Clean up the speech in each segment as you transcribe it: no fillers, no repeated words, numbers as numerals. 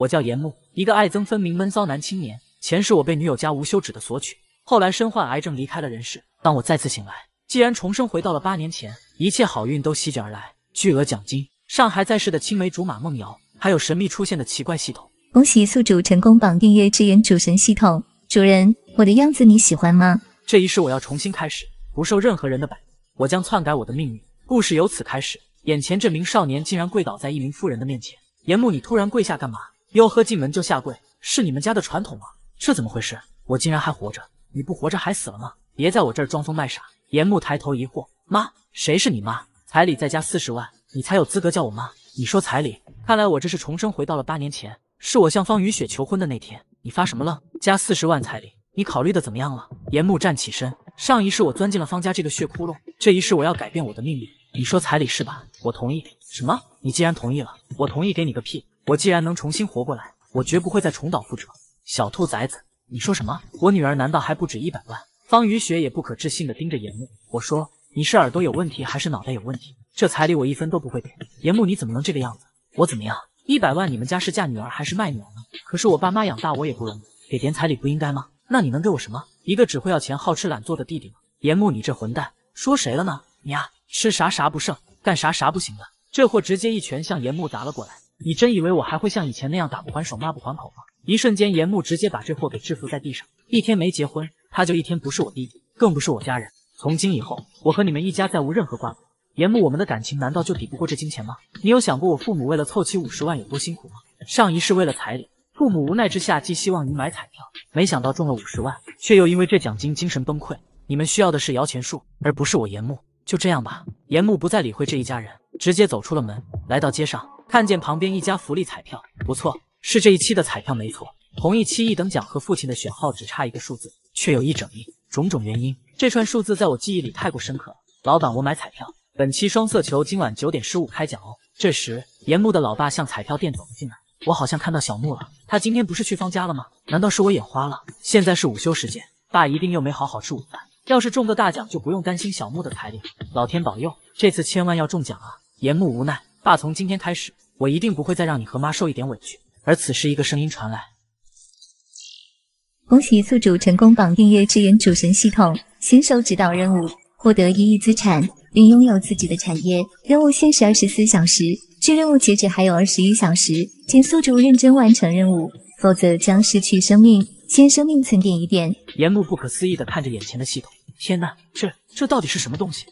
我叫严木，一个爱憎分明、闷骚男青年。前世我被女友家无休止的索取，后来身患癌症离开了人世。当我再次醒来，既然重生回到了8年前，一切好运都席卷而来，巨额奖金，上还在世的青梅竹马梦瑶，还有神秘出现的奇怪系统。 恭喜宿主成功绑订阅支援主神系统。主人，我的样子你喜欢吗？ 这一世我要重新开始，不受任何人的摆布，我将篡改我的命运。故事由此开始。眼前这名少年竟然跪倒在一名妇人的面前。严木，你突然跪下干嘛？哟呵，进门就下跪，是你们家的传统吗？这怎么回事？我竟然还活着，你不活着还死了吗？别在我这儿装疯卖傻。严木抬头疑惑，妈，谁是你妈？彩礼再加40万，你才有资格叫我妈。你说彩礼？看来我这是重生回到了8年前，是我向方雨雪求婚的那天。你发什么愣？加40万彩礼，你考虑的怎么样了？严木站起身，上一世我钻进了方家这个血窟窿，这一世我要改变我的命运。你说彩礼是吧？我同意。什么？你既然同意了，我同意给你个屁！我既然能重新活过来，我绝不会再重蹈覆辙。小兔崽子，你说什么？我女儿难道还不止100万？方雨雪也不可置信地盯着严木。我说，你是耳朵有问题还是脑袋有问题？这彩礼我1分都不会给。严木，你怎么能这个样子？我怎么样？100万，你们家是嫁女儿还是卖女儿呢？可是我爸妈养大我也不容易，给点彩礼不应该吗？那你能给我什么？一个只会要钱、好吃懒做的弟弟吗？严木，你这混蛋，说谁了呢？你啊，吃啥啥不剩，干啥啥不行的。这货直接一拳向严木打了过来。你真以为我还会像以前那样打不还手骂不还口吗？一瞬间，严木直接把这货给制服在地上。一天没结婚，他就一天不是我弟弟，更不是我家人。从今以后，我和你们一家再无任何瓜葛。严木，我们的感情难道就抵不过这金钱吗？你有想过我父母为了凑齐50万有多辛苦吗？上一世为了彩礼，父母无奈之下寄希望于买彩票，没想到中了50万，却又因为这奖金精神崩溃。你们需要的是摇钱树，而不是我严木。就这样吧。严木不再理会这一家人，直接走出了门，来到街上，看见旁边一家福利彩票，不错，是这一期的彩票没错。同一期1等奖和父亲的选号只差一个数字，却有1整亿。种种原因，这串数字在我记忆里太过深刻了。老板，我买彩票，本期双色球今晚9点15开奖哦。这时，严木的老爸向彩票店走了进来。我好像看到小木了，他今天不是去方家了吗？难道是我眼花了？现在是午休时间，爸一定又没好好吃午饭。要是中个大奖，就不用担心小木的彩礼。老天保佑，这次千万要中奖啊！严木无奈，爸，从今天开始，我一定不会再让你和妈受一点委屈。而此时，一个声音传来： 恭喜宿主成功绑订阅支援主神系统，新手指导任务，获得1亿资产，并拥有自己的产业。任务限时24小时，距任务截止还有21小时，请宿主认真完成任务，否则将失去生命。先生命存点1点。 严木不可思议地看着眼前的系统，天哪，这到底是什么东西？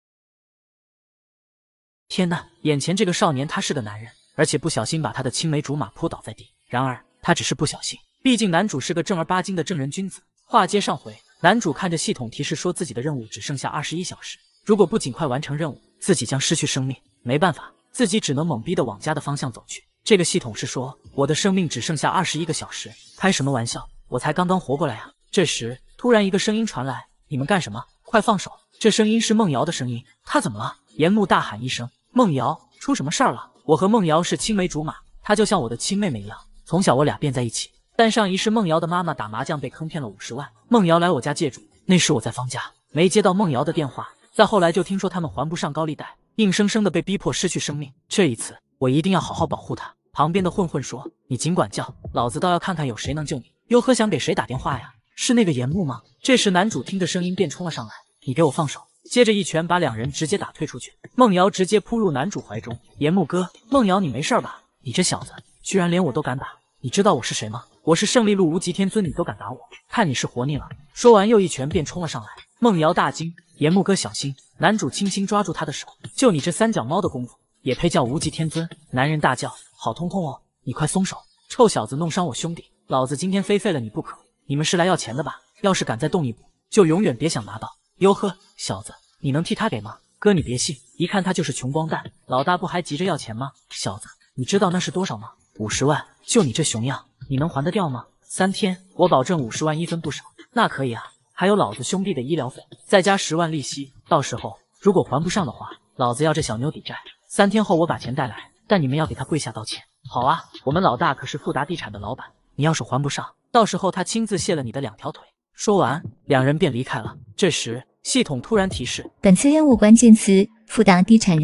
天哪，眼前这个少年他是个男人，而且不小心把他的青梅竹马扑倒在地。然而他只是不小心，毕竟男主是个正儿八经的正人君子。话接上回，男主看着系统提示说自己的任务只剩下21小时，如果不尽快完成任务，自己将失去生命。没办法，自己只能懵逼地往家的方向走去。这个系统是说我的生命只剩下21个小时，开什么玩笑？我才刚刚活过来啊！这时，突然一个声音传来：“你们干什么？快放手！”这声音是梦瑶的声音。她怎么了？严木大喊一声：“梦瑶，出什么事儿了？”我和梦瑶是青梅竹马，她就像我的亲妹妹一样，从小我俩便在一起。但上一世梦瑶的妈妈打麻将被坑骗了50万，梦瑶来我家借住，那时我在方家，没接到梦瑶的电话。再后来就听说他们还不上高利贷，硬生生的被逼迫失去生命。这一次，我一定要好好保护她。旁边的混混说：“你尽管叫，老子倒要看看有谁能救你。”哟呵，想给谁打电话呀？是那个严木吗？这时男主听着声音便冲了上来：“你给我放手！”接着一拳把两人直接打退出去。梦瑶直接扑入男主怀中：“严木哥，梦瑶你没事吧？你这小子居然连我都敢打！你知道我是谁吗？我是胜利路无极天尊，你都敢打我，看你是活腻了！”说完又一拳便冲了上来。梦瑶大惊：“严木哥小心！”男主轻轻抓住他的手：“就你这三脚猫的功夫，也配叫无极天尊？”男人大叫：“好痛痛哦！你快松手！臭小子弄伤我兄弟！老子今天非废了你不可！你们是来要钱的吧？要是敢再动一步，就永远别想拿到！”哟呵，小子，你能替他给吗？哥，你别信，一看他就是穷光蛋。老大不还急着要钱吗？小子，你知道那是多少吗？50万！就你这熊样，你能还得掉吗？3天，我保证50万1分不少。那可以啊，还有老子兄弟的医疗费，再加10万利息。到时候如果还不上的话，老子要这小妞抵债。3天后我把钱带来，但你们要给他跪下道歉。好啊，我们老大可是富达地产的老板，你要是还不上，到时候他亲自卸了你的2条腿。说完，两人便离开了。这时，系统突然提示： 本次任务关键词：富达地产任务。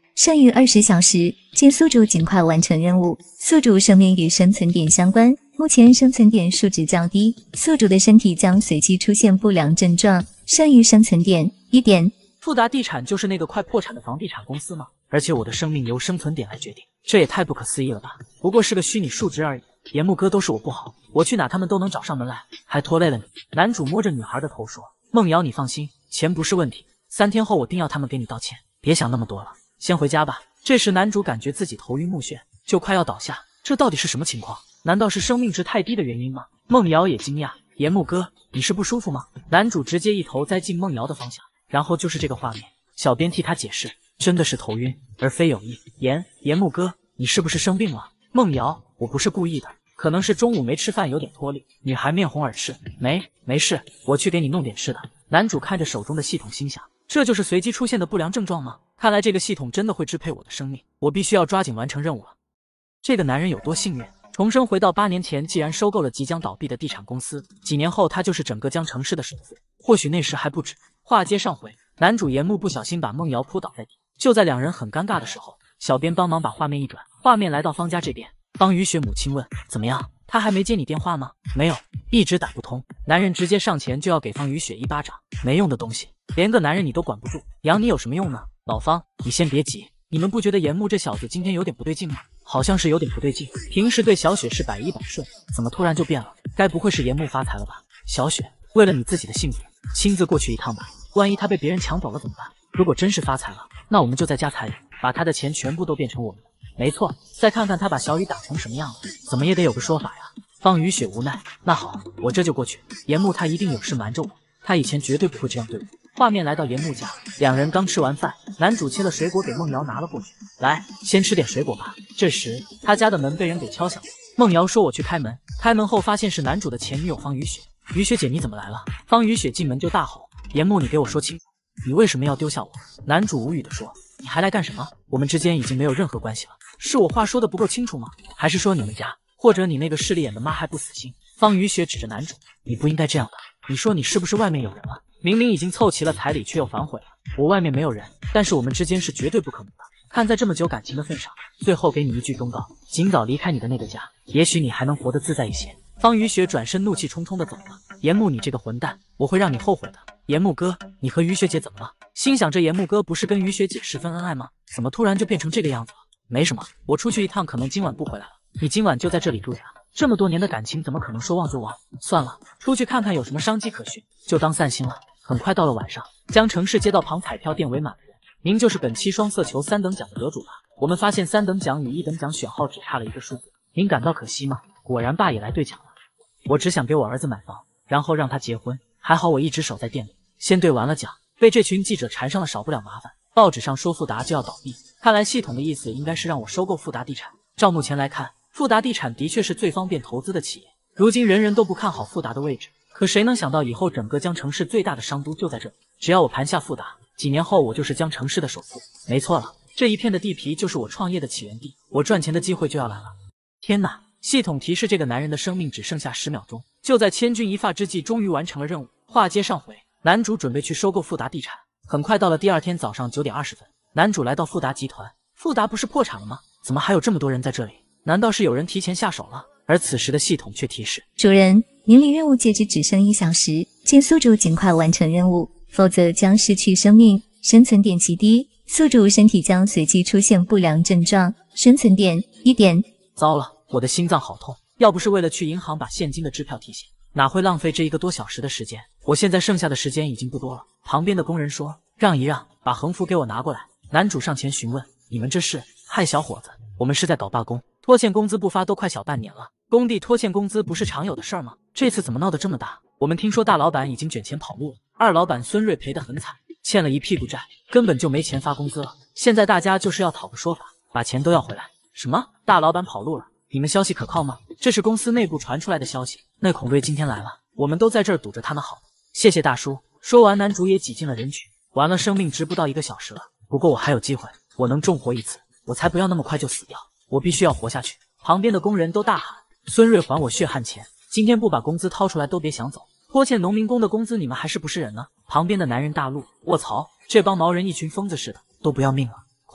剩余20小时，请宿主尽快完成任务。宿主生命与生存点相关，目前生存点数值较低，宿主的身体将随即出现不良症状。剩余生存点1点。 富达地产就是那个快破产的房地产公司吗？而且我的生命由生存点来决定，这也太不可思议了吧！不过是个虚拟数值而已。岩木哥都是我不好，我去哪他们都能找上门来，还拖累了你。男主摸着女孩的头说：“梦瑶，你放心，钱不是问题，3天后我定要他们给你道歉。别想那么多了，先回家吧。”这时男主感觉自己头晕目眩，就快要倒下。这到底是什么情况？难道是生命值太低的原因吗？梦瑶也惊讶：“岩木哥，你是不舒服吗？”男主直接一头栽进梦瑶的方向，然后就是这个画面。小编替他解释，真的是头晕，而非有意。岩木哥，你是不是生病了？梦瑶，我不是故意的，可能是中午没吃饭有点脱力。女孩面红耳赤，没事，我去给你弄点吃的。男主看着手中的系统心想，这就是随机出现的不良症状吗？看来这个系统真的会支配我的生命，我必须要抓紧完成任务了。这个男人有多幸运，重生回到8年前，既然收购了即将倒闭的地产公司，几年后他就是整个江城市的首富，或许那时还不止。话接上回，男主岩木不小心把梦瑶扑倒在地，就在两人很尴尬的时候，小编帮忙把画面一转，画面来到方家这边。方雨雪母亲问：“怎么样？他还没接你电话吗？”“没有，一直打不通。”男人直接上前就要给方雨雪一巴掌：“没用的东西，连个男人你都管不住，养你有什么用呢？”“老方，你先别急，你们不觉得岩木这小子今天有点不对劲吗？好像是有点不对劲，平时对小雪是百依百顺，怎么突然就变了？该不会是岩木发财了吧？”“小雪，为了你自己的幸福，亲自过去一趟吧。万一他被别人抢走了怎么办？如果真是发财了，那我们就再加财运，把他的钱全部都变成我们的。”“没错，再看看他把小雨打成什么样了，怎么也得有个说法呀。”方雨雪无奈：“那好，我这就过去。岩木他一定有事瞒着我，他以前绝对不会这样对我。”画面来到岩木家，两人刚吃完饭，男主切了水果给梦瑶拿了过去：“来，先吃点水果吧。”这时他家的门被人给敲响了，梦瑶说：“我去开门。”开门后发现是男主的前女友方雨雪。“雨雪姐，你怎么来了？”方雨雪进门就大吼：“岩木，你给我说清楚，你为什么要丢下我？”男主无语地说：“你还来干什么？我们之间已经没有任何关系了。是我话说的不够清楚吗？还是说你们家，或者你那个势利眼的妈还不死心？”方雨雪指着男主：“你不应该这样的，你说你是不是外面有人了？明明已经凑齐了彩礼，却又反悔了。我外面没有人，但是我们之间是绝对不可能的。看在这么久感情的份上，最后给你一句忠告，尽早离开你的那个家，也许你还能活得自在一些。”方雨雪转身怒气冲冲地走了。“岩木，你这个混蛋，我会让你后悔的。”“岩木哥，你和雨雪姐怎么了？”心想这岩木哥不是跟雨雪姐十分恩爱吗？怎么突然就变成这个样子了？“没什么，我出去一趟，可能今晚不回来了。你今晚就在这里住下。这么多年的感情，怎么可能说忘就忘？算了，出去看看有什么商机可循，就当散心了。”很快到了晚上，江城市街道旁彩票店围满了人，您就是本期双色球3等奖的得主吧？我们发现3等奖与1等奖选号只差了一个数字，您感到可惜吗？果然爸也来兑奖了。我只想给我儿子买房，然后让他结婚，还好我一直守在店里，先兑完了奖，被这群记者缠上了，少不了麻烦。报纸上说富达就要倒闭，看来系统的意思应该是让我收购富达地产。照目前来看，富达地产的确是最方便投资的企业，如今人人都不看好富达的位置，可谁能想到以后整个江城市最大的商都就在这里。只要我盘下富达，几年后我就是江城市的首富。没错了，这一片的地皮就是我创业的起源地，我赚钱的机会就要来了。天哪！系统提示这个男人的生命只剩下10秒钟，就在千钧一发之际，终于完成了任务。话接上回，男主准备去收购富达地产。很快到了第二天早上9点20分，男主来到富达集团。富达不是破产了吗？怎么还有这么多人在这里？难道是有人提前下手了？而此时的系统却提示： 主人，您离任务截止只剩1小时，请宿主尽快完成任务，否则将失去生命，生存点极低，宿主身体将随即出现不良症状，生存点1点。 糟了，我的心脏好痛！要不是为了去银行把现金的支票提现，哪会浪费这1个多小时的时间？我现在剩下的时间已经不多了。旁边的工人说：“让一让，把横幅给我拿过来。”男主上前询问：“你们这是？”“嗨，小伙子，我们是在搞罢工，拖欠工资不发都快小半年了。工地拖欠工资不是常有的事儿吗？这次怎么闹得这么大？我们听说大老板已经卷钱跑路了，二老板孙瑞赔得很惨，欠了一屁股债，根本就没钱发工资了。现在大家就是要讨个说法，把钱都要回来。”“什么？大老板跑路了？你们消息可靠吗？”“这是公司内部传出来的消息，那孔瑞今天来了，我们都在这儿堵着他呢。”“好，谢谢大叔。”说完，男主也挤进了人群。完了，生命值不到1个小时了，不过我还有机会，我能重活一次，我才不要那么快就死掉，我必须要活下去。旁边的工人都大喊：“孙瑞，还我血汗钱！今天不把工资掏出来都别想走！拖欠农民工的工资，你们还是不是人呢？”旁边的男人大怒：“卧槽，这帮毛人一群疯子似的，都不要命了！孔总，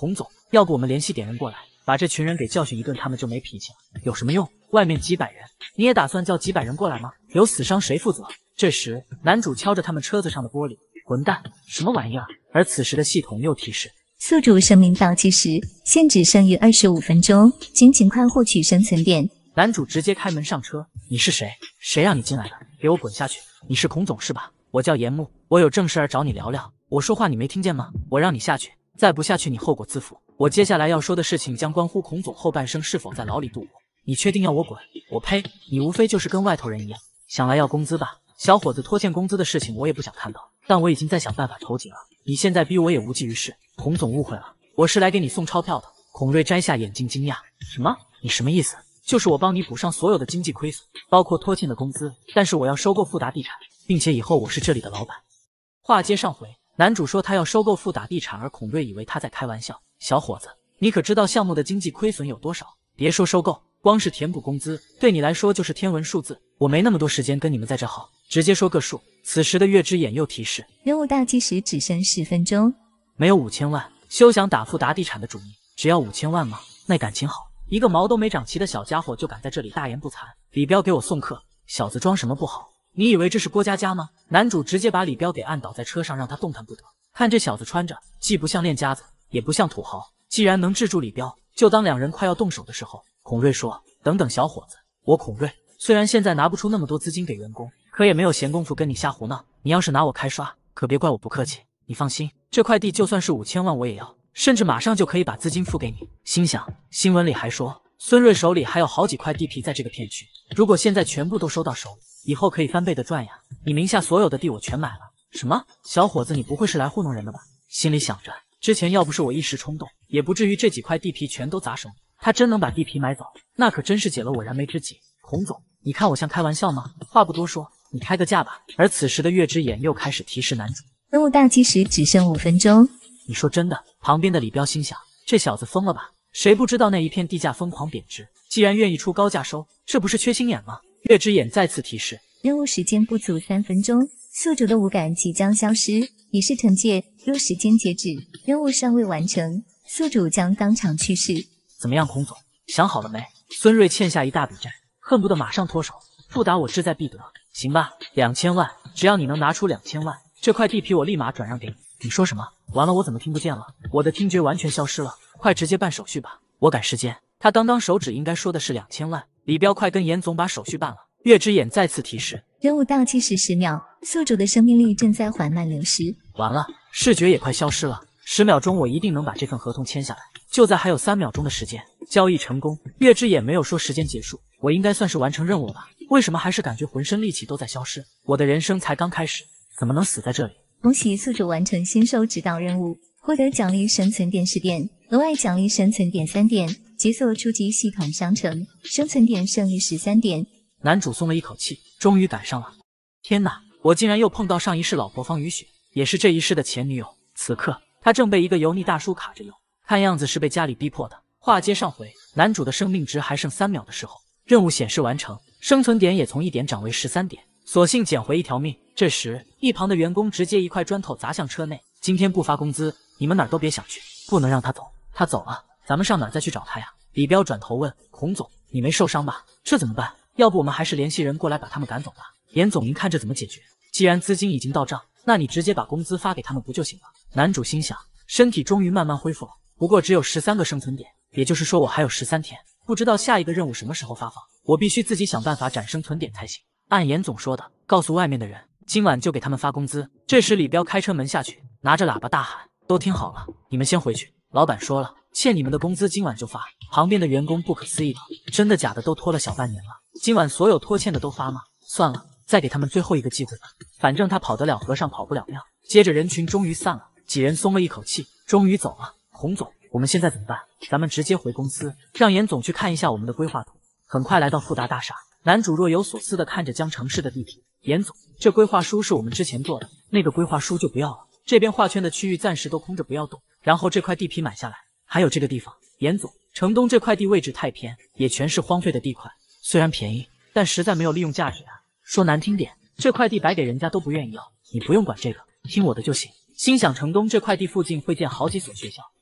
要不我们联系点人过来，把这群人给教训一顿，他们就没脾气了。有什么用？外面几百人，你也打算叫几百人过来吗？有死伤谁负责？这时，男主敲着他们车子上的玻璃，混蛋，什么玩意儿？而此时的系统又提示， 宿主生命倒计时限只剩余25分钟，请尽快获取生存点。 男主直接开门上车。你是谁？谁让你进来的？给我滚下去！你是孔总是吧？我叫岩木，我有正事儿找你聊聊。我说话你没听见吗？我让你下去，再不下去你后果自负。我接下来要说的事情将关乎孔总后半生是否在牢里度过。你确定要我滚？我呸！你无非就是跟外头人一样，想来要工资吧？小伙子拖欠工资的事情我也不想看到，但我已经在想办法筹紧了。你现在逼我也无济于事。孔总误会了，我是来给你送钞票的。孔瑞摘下眼镜惊讶，什么？你什么意思？就是我帮你补上所有的经济亏损，包括拖欠的工资，但是我要收购富达地产，并且以后我是这里的老板。话接上回，男主说他要收购富达地产，而孔瑞以为他在开玩笑。小伙子，你可知道项目的经济亏损有多少？别说收购，光是填补工资，对你来说就是天文数字。我没那么多时间跟你们在这耗，直接说个数。此时的月之眼又提示， 任务倒计时只剩10分钟。 没有5000万，休想打富达地产的主意。只要5000万吗？那感情好。一个毛都没长齐的小家伙就敢在这里大言不惭。李彪给我送客，小子装什么不好？你以为这是郭家家吗？男主直接把李彪给按倒在车上，让他动弹不得。看这小子穿着，既不像练家子，也不像土豪。既然能制住李彪，就当两人快要动手的时候。孔瑞说：“等等，小伙子，我孔瑞虽然现在拿不出那么多资金给员工，可也没有闲工夫跟你瞎胡闹。你要是拿我开刷，可别怪我不客气。你放心，这块地就算是5000万我也要。”甚至马上就可以把资金付给你。心想，新闻里还说孙瑞手里还有好几块地皮在这个片区，如果现在全部都收到手里，以后可以翻倍的赚呀。你名下所有的地我全买了。什么？小伙子，你不会是来糊弄人的吧？心里想着，之前要不是我一时冲动，也不至于这几块地皮全都砸手里。他真能把地皮买走，那可真是解了我燃眉之急。孔总，你看我像开玩笑吗？话不多说，你开个价吧。而此时的月之眼又开始提示男主， 任务倒计时只剩5分钟。 你说真的？旁边的李彪心想，这小子疯了吧？谁不知道那一片地价疯狂贬值，既然愿意出高价收，这不是缺心眼吗？月之眼再次提示， 任务时间不足3分钟，宿主的五感即将消失，已是惩戒。若时间截止，任务尚未完成，宿主将当场去世。 怎么样，孔总，想好了没？孙瑞欠下一大笔债，恨不得马上脱手。富达我志在必得，行吧？2000万，只要你能拿出2000万，这块地皮我立马转让给你。你说什么？完了，我怎么听不见了？我的听觉完全消失了。快直接办手续吧，我赶时间。他当当手指应该说的是2000万。李彪，快跟严总把手续办了。月之眼再次提示， 任务倒计时10秒，宿主的生命力正在缓慢流失。 完了，视觉也快消失了。10秒钟，我一定能把这份合同签下来。就在还有3秒钟的时间，交易成功。月之眼没有说时间结束，我应该算是完成任务了吧？为什么还是感觉浑身力气都在消失？我的人生才刚开始，怎么能死在这里？ 恭喜宿主完成新手指导任务，获得奖励生存点10点，额外奖励生存点3点，解锁初级系统商城，生存点剩余13点。 男主松了一口气，终于赶上了。天哪，我竟然又碰到上一世老婆方雨雪，也是这一世的前女友。此刻他正被一个油腻大叔卡着用，看样子是被家里逼迫的。话接上回，男主的生命值还剩3秒的时候，任务显示完成，生存点也从1点涨为13点，索性捡回一条命。这时一旁的员工直接一块砖头砸向车内，今天不发工资，你们哪儿都别想去，不能让他走。他走了，咱们上哪儿再去找他呀？李彪转头问孔总，你没受伤吧？这怎么办？要不我们还是联系人过来把他们赶走吧。严总，您看这怎么解决？既然资金已经到账，那你直接把工资发给他们不就行了？男主心想，身体终于慢慢恢复了，不过只有13个生存点，也就是说我还有13天，不知道下一个任务什么时候发放，我必须自己想办法攒生存点才行。按严总说的，告诉外面的人，今晚就给他们发工资。这时李彪开车门下去，拿着喇叭大喊，都听好了，你们先回去，老板说了，欠你们的工资今晚就发。旁边的员工不可思议道，真的假的？都拖了小半年了，今晚所有拖欠的都发吗？算了，再给他们最后一个机会吧，反正他跑得了和尚跑不了庙。接着人群终于散了，几人松了一口气，终于走了。孔总，我们现在怎么办？咱们直接回公司，让严总去看一下我们的规划图。很快来到富达大厦，男主若有所思地看着将城市的地皮。严总，这规划书是我们之前做的，那个规划书就不要了，这边画圈的区域暂时都空着不要动，然后这块地皮买下来。还有这个地方，严总，城东这块地位置太偏，也全是荒废的地块，虽然便宜，但实在没有利用价值啊。说难听点，这块地白给人家都不愿意要，你不用管这个，听我的就行。心想城东这块地附近会建好几所学校，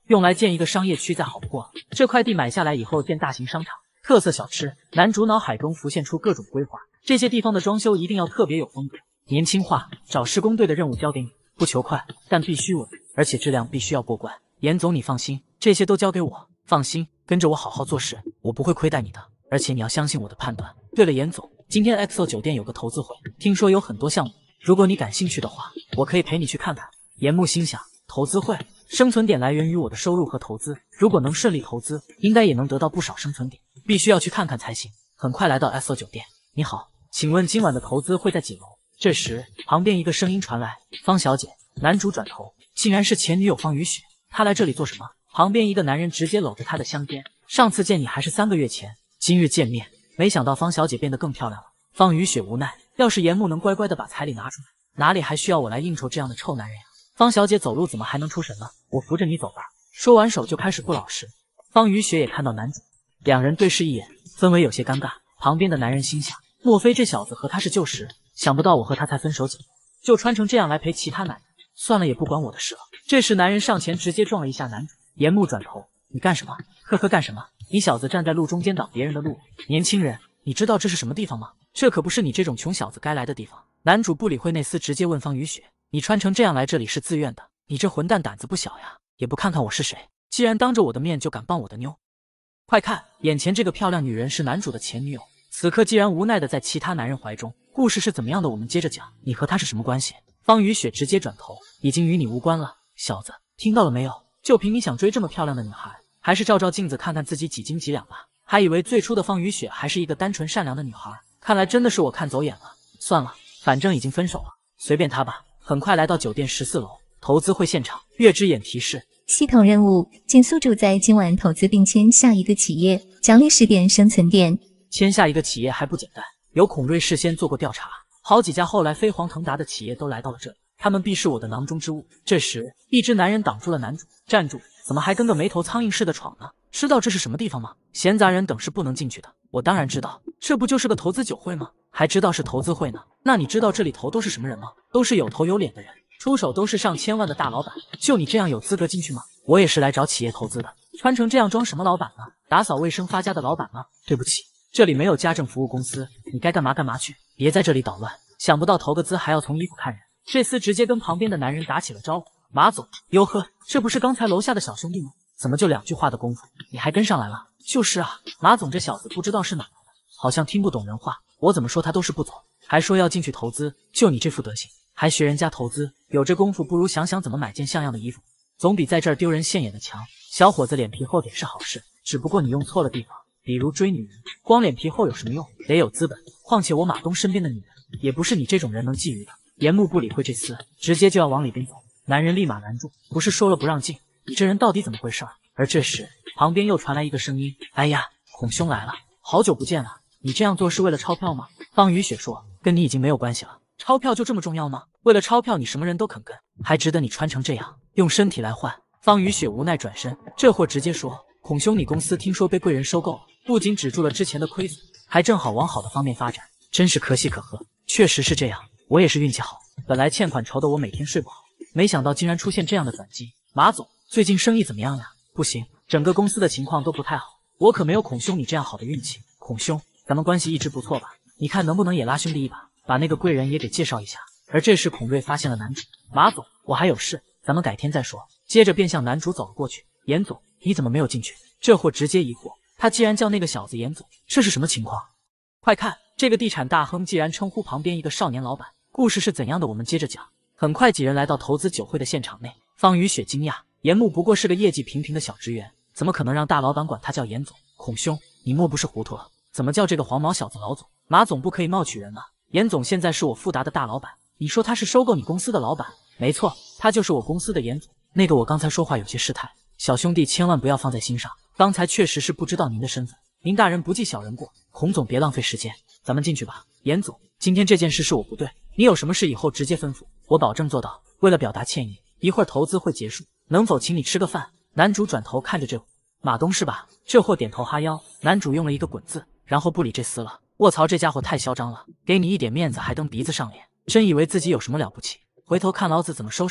用来建一个商业区再好不过了。这块地买下来以后建大型商场、特色小吃。男主脑海中浮现出各种规划，这些地方的装修一定要特别有风格、年轻化。找施工队的任务交给你，不求快，但必须稳，而且质量必须要过关。严总，你放心，这些都交给我。放心，跟着我好好做事，我不会亏待你的。而且你要相信我的判断。对了，严总，今天 XO 酒店有个投资会，听说有很多项目，如果你感兴趣的话，我可以陪你去看看。严木心想，投资会，生存点来源于我的收入和投资，如果能顺利投资，应该也能得到不少生存点，必须要去看看才行。很快来到 XO 酒店，你好，请问今晚的投资会在几楼？这时，旁边一个声音传来，方小姐。男主转头，竟然是前女友方雨雪。她来这里做什么？旁边一个男人直接搂着她的香肩。上次见你还是3个月前，今日见面，没想到方小姐变得更漂亮了。方雨雪无奈，要是严木能乖乖的把彩礼拿出来，哪里还需要我来应酬这样的臭男人呀？方小姐走路怎么还能出神呢？我扶着你走吧。说完手就开始不老实。方雨雪也看到男主，两人对视一眼，氛围有些尴尬。旁边的男人心想，莫非这小子和他是旧识？想不到我和他才分手几年，就穿成这样来陪其他男人，算了，也不关我的事了。这时男人上前直接撞了一下男主。严木转头，你干什么？呵呵，干什么？你小子站在路中间挡别人的路。年轻人，你知道这是什么地方吗？这可不是你这种穷小子该来的地方。男主不理会内斯，直接问方雨雪，你穿成这样来这里是自愿的？你这混蛋胆子不小呀，也不看看我是谁，既然当着我的面就敢帮我的妞。快看，眼前这个漂亮女人是男主的前女友，此刻既然无奈的在其他男人怀中。故事是怎么样的？我们接着讲。你和她是什么关系？方雨雪直接转头，已经与你无关了。小子，听到了没有？就凭你想追这么漂亮的女孩，还是照照镜子看看自己几斤几两吧。还以为最初的方雨雪还是一个单纯善良的女孩，看来真的是我看走眼了。算了，反正已经分手了，随便她吧。很快来到酒店14楼投资会现场，月之眼提示： 系统任务，请宿主在今晚投资并签下一个企业，奖励10点生存点。 签下一个企业还不简单，有孔瑞事先做过调查，好几家后来飞黄腾达的企业都来到了这里，他们必是我的囊中之物。这时，一只男人挡住了男主，站住！怎么还跟个没头苍蝇似的闯呢？知道这是什么地方吗？闲杂人等是不能进去的。我当然知道，这不就是个投资酒会吗？还知道是投资会呢？那你知道这里头都是什么人吗？都是有头有脸的人，出手都是上千万的大老板。就你这样有资格进去吗？我也是来找企业投资的，穿成这样装什么老板呢？打扫卫生发家的老板吗？对不起，这里没有家政服务公司，你该干嘛干嘛去，别在这里捣乱。想不到投个资还要从衣服看人。这厮直接跟旁边的男人打起了招呼。马总，哟呵，这不是刚才楼下的小兄弟吗？怎么就2句话的功夫，你还跟上来了？就是啊，马总这小子不知道是哪来的，好像听不懂人话，我怎么说他都是不走，还说要进去投资。就你这副德行，还学人家投资，有这功夫不如想想怎么买件像样的衣服，总比在这儿丢人现眼的强。小伙子脸皮厚点是好事，只不过你用错了地方。比如追女人，光脸皮厚有什么用？得有资本。况且我马东身边的女人，也不是你这种人能觊觎的。严木不理会这厮，直接就要往里边走，男人立马拦住，不是说了不让进，你这人到底怎么回事？而这时，旁边又传来一个声音：哎呀，孔兄来了，好久不见了，你这样做是为了钞票吗？方雨雪说，跟你已经没有关系了，钞票就这么重要吗？为了钞票你什么人都肯跟，还值得你穿成这样，用身体来换？方雨雪无奈转身，这货直接说，孔兄，你公司听说被贵人收购了，不仅止住了之前的亏损，还正好往好的方面发展，真是可喜可贺。确实是这样，我也是运气好，本来欠款愁得我每天睡不好，没想到竟然出现这样的转机。马总，最近生意怎么样呀？不行，整个公司的情况都不太好，我可没有孔兄你这样好的运气。孔兄，咱们关系一直不错吧？你看能不能也拉兄弟一把，把那个贵人也给介绍一下。而这时孔瑞发现了男主，马总，我还有事，咱们改天再说。接着便向男主走了过去。严总，你怎么没有进去？这货直接疑惑，他既然叫那个小子严总，这是什么情况？快看，这个地产大亨既然称呼旁边一个少年老板，故事是怎样的？我们接着讲。很快几人来到投资酒会的现场内，方雨雪惊讶，严木不过是个业绩平平的小职员，怎么可能让大老板管他叫严总？孔兄，你莫不是糊涂了？怎么叫这个黄毛小子老总？马总不可以冒取人啊！严总现在是我富达的大老板，你说他是收购你公司的老板？没错，他就是我公司的严总。那个我刚才说话有些失态，小兄弟千万不要放在心上，刚才确实是不知道您的身份，您大人不计小人过，孔总别浪费时间，咱们进去吧。严总，今天这件事是我不对，你有什么事以后直接吩咐，我保证做到。为了表达歉意，一会儿投资会结束，能否请你吃个饭？男主转头看着这马东是吧？这货点头哈腰，男主用了一个滚字，然后不理这厮了。卧槽，这家伙太嚣张了，给你一点面子还蹬鼻子上脸，真以为自己有什么了不起？回头看老子怎么收拾你！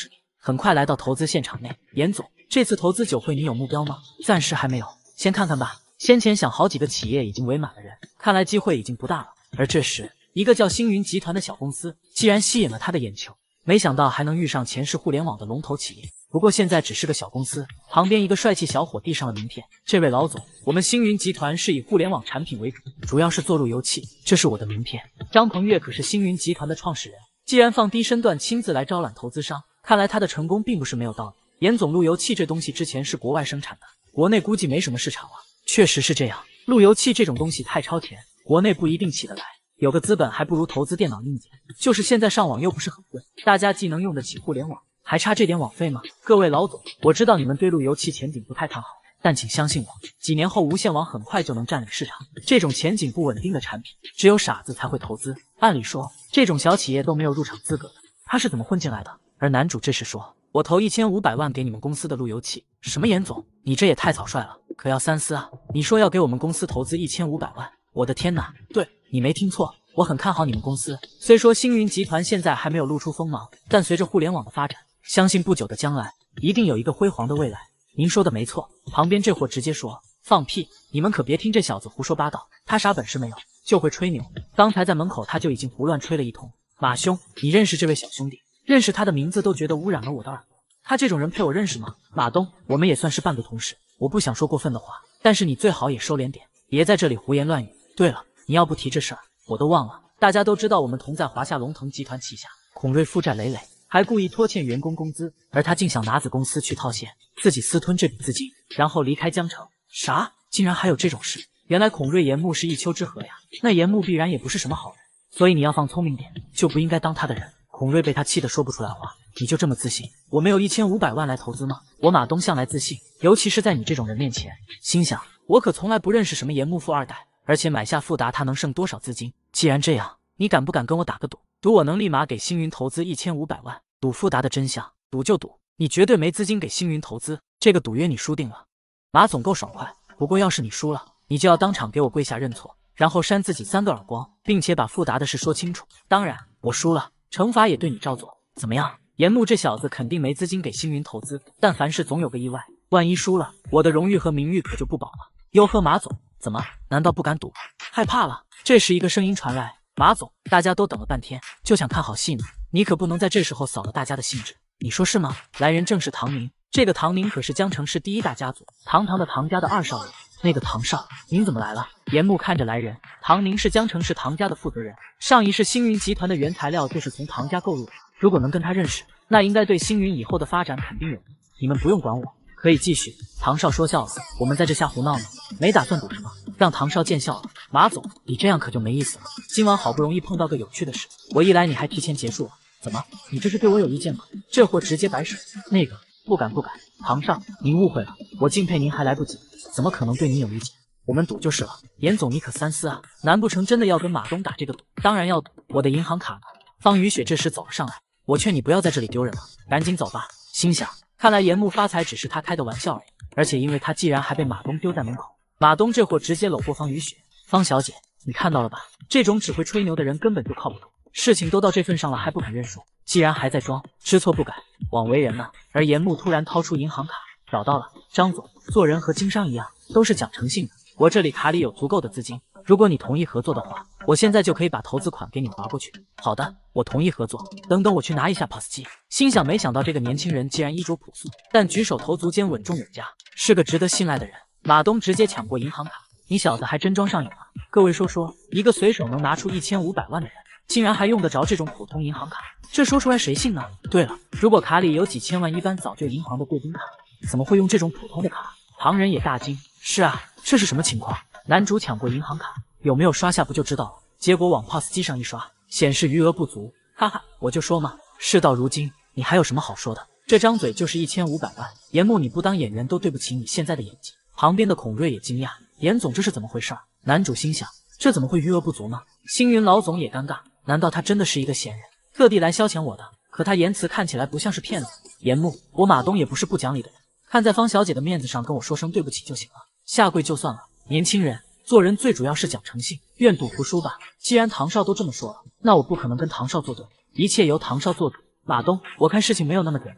很快来到投资现场内。严总，这次投资酒会你有目标吗？暂时还没有，先看看吧。先前想好几个企业已经围满了人，看来机会已经不大了。而这时，一个叫星云集团的小公司既然吸引了他的眼球，没想到还能遇上前世互联网的龙头企业。不过现在只是个小公司。旁边一个帅气小伙递上了名片，这位老总，我们星云集团是以互联网产品为主，主要是做路由器，这是我的名片。张鹏岳可是星云集团的创始人，既然放低身段亲自来招揽投资商，看来他的成功并不是没有道理。严总，路由器这东西之前是国外生产的，国内估计没什么市场了。确实是这样，路由器这种东西太超前，国内不一定起得来，有个资本还不如投资电脑硬件。就是现在上网又不是很贵，大家既能用得起互联网，还差这点网费吗？各位老总，我知道你们对路由器前景不太看好，但请相信我，几年后无线网很快就能占领市场。这种前景不稳定的产品，只有傻子才会投资。按理说，这种小企业都没有入场资格的，他是怎么混进来的？而男主这时说，我投1500万给你们公司的路由器。什么严总，你这也太草率了，可要三思啊！你说要给我们公司投资1500万，我的天哪！对，你没听错，我很看好你们公司。虽说星云集团现在还没有露出锋芒，但随着互联网的发展，相信不久的将来一定有一个辉煌的未来。您说的没错。旁边这伙直接说，放屁！你们可别听这小子胡说八道，他啥本事没有，就会吹牛。刚才在门口他就已经胡乱吹了一通。马兄，你认识这位小兄弟？认识他的名字都觉得污染了我的耳朵。他这种人配我认识吗？马东，我们也算是半个同事，我不想说过分的话，但是你最好也收敛点，别在这里胡言乱语。对了，你要不提这事儿，我都忘了。大家都知道我们同在华夏龙腾集团旗下，孔瑞负债累累，还故意拖欠员工工资，而他竟想拿子公司去套现，自己私吞这笔资金，然后离开江城。啥？竟然还有这种事？原来孔瑞岩木是一丘之貉呀，那岩木必然也不是什么好人，所以你要放聪明点，就不应该当他的人。孔瑞被他气得说不出来话。你就这么自信？我没有1500万来投资吗？我马东向来自信，尤其是在你这种人面前。心想，我可从来不认识什么岩木富二代，而且买下富达他能剩多少资金？既然这样，你敢不敢跟我打个赌？赌我能立马给星云投资1500万，赌富达的真相，赌就赌你绝对没资金给星云投资，这个赌约你输定了。马总够爽快，不过要是你输了，你就要当场给我跪下认错，然后扇自己3个耳光，并且把富达的事说清楚。当然，我输了，惩罚也对你照做，怎么样？岩木这小子肯定没资金给星云投资，但凡事总有个意外，万一输了，我的荣誉和名誉可就不保了。哟呵，马总，怎么？难道不敢赌？害怕了？这时一个声音传来，马总，大家都等了半天，就想看好戏呢，你可不能在这时候扫了大家的兴致，你说是吗？来人正是唐宁，这个唐宁可是江城市第1大家族，堂堂的唐家的2少爷。那个唐少，您怎么来了？严木看着来人，唐宁是江城市唐家的负责人，上一世星云集团的原材料就是从唐家购入的。如果能跟他认识，那应该对星云以后的发展肯定有利。你们不用管我，可以继续。唐少说笑了，我们在这瞎胡闹呢，没打算赌什么，让唐少见笑了。马总，你这样可就没意思了。今晚好不容易碰到个有趣的事，我一来你还提前结束了，怎么？你这是对我有意见吗？这货直接摆手，那个不敢，唐少，您误会了，我敬佩您还来不及，怎么可能对您有意见？我们赌就是了。严总，你可三思啊，难不成真的要跟马东打这个赌？当然要赌，我的银行卡呢？方雨雪这时走了上来，我劝你不要在这里丢人了，赶紧走吧。心想，看来严木发财只是他开的玩笑而已，而且因为他既然还被马东丢在门口，马东这会儿直接搂过方雨雪。方小姐，你看到了吧？这种只会吹牛的人根本就靠不住，事情都到这份上了还不肯认输，既然还在装，知错不改，枉为人呐。而严木突然掏出银行卡，找到了。张总，做人和经商一样，都是讲诚信的，我这里卡里有足够的资金，如果你同意合作的话，我现在就可以把投资款给你划过去。好的，我同意合作。等等，我去拿一下 POS 机。心想，没想到这个年轻人既然衣着朴素，但举手投足间稳重有加，是个值得信赖的人。马东直接抢过银行卡，你小子还真装上瘾了。各位说说，一个随手能拿出1500万的人，竟然还用得着这种普通银行卡？这说出来谁信呢？对了，如果卡里有几千万，一般早就银行的贵宾卡，怎么会用这种普通的卡？旁人也大惊。是啊，这是什么情况？男主抢过银行卡，有没有刷下不就知道了。结果往 POS 机上一刷，显示余额不足。哈哈，我就说嘛，事到如今，你还有什么好说的？这张嘴就是1500万。严木，你不当演员都对不起你现在的演技。旁边的孔瑞也惊讶，严总这是怎么回事？男主心想，这怎么会余额不足呢？星云老总也尴尬，难道他真的是一个闲人，特地来消遣我的？可他言辞看起来不像是骗子。严木，我马东也不是不讲理的人，看在方小姐的面子上跟我说声对不起就行了，下跪就算了。年轻人，做人最主要是讲诚信，愿赌服输吧。既然唐少都这么说了，那我不可能跟唐少作对，一切由唐少做主。马东，我看事情没有那么简单，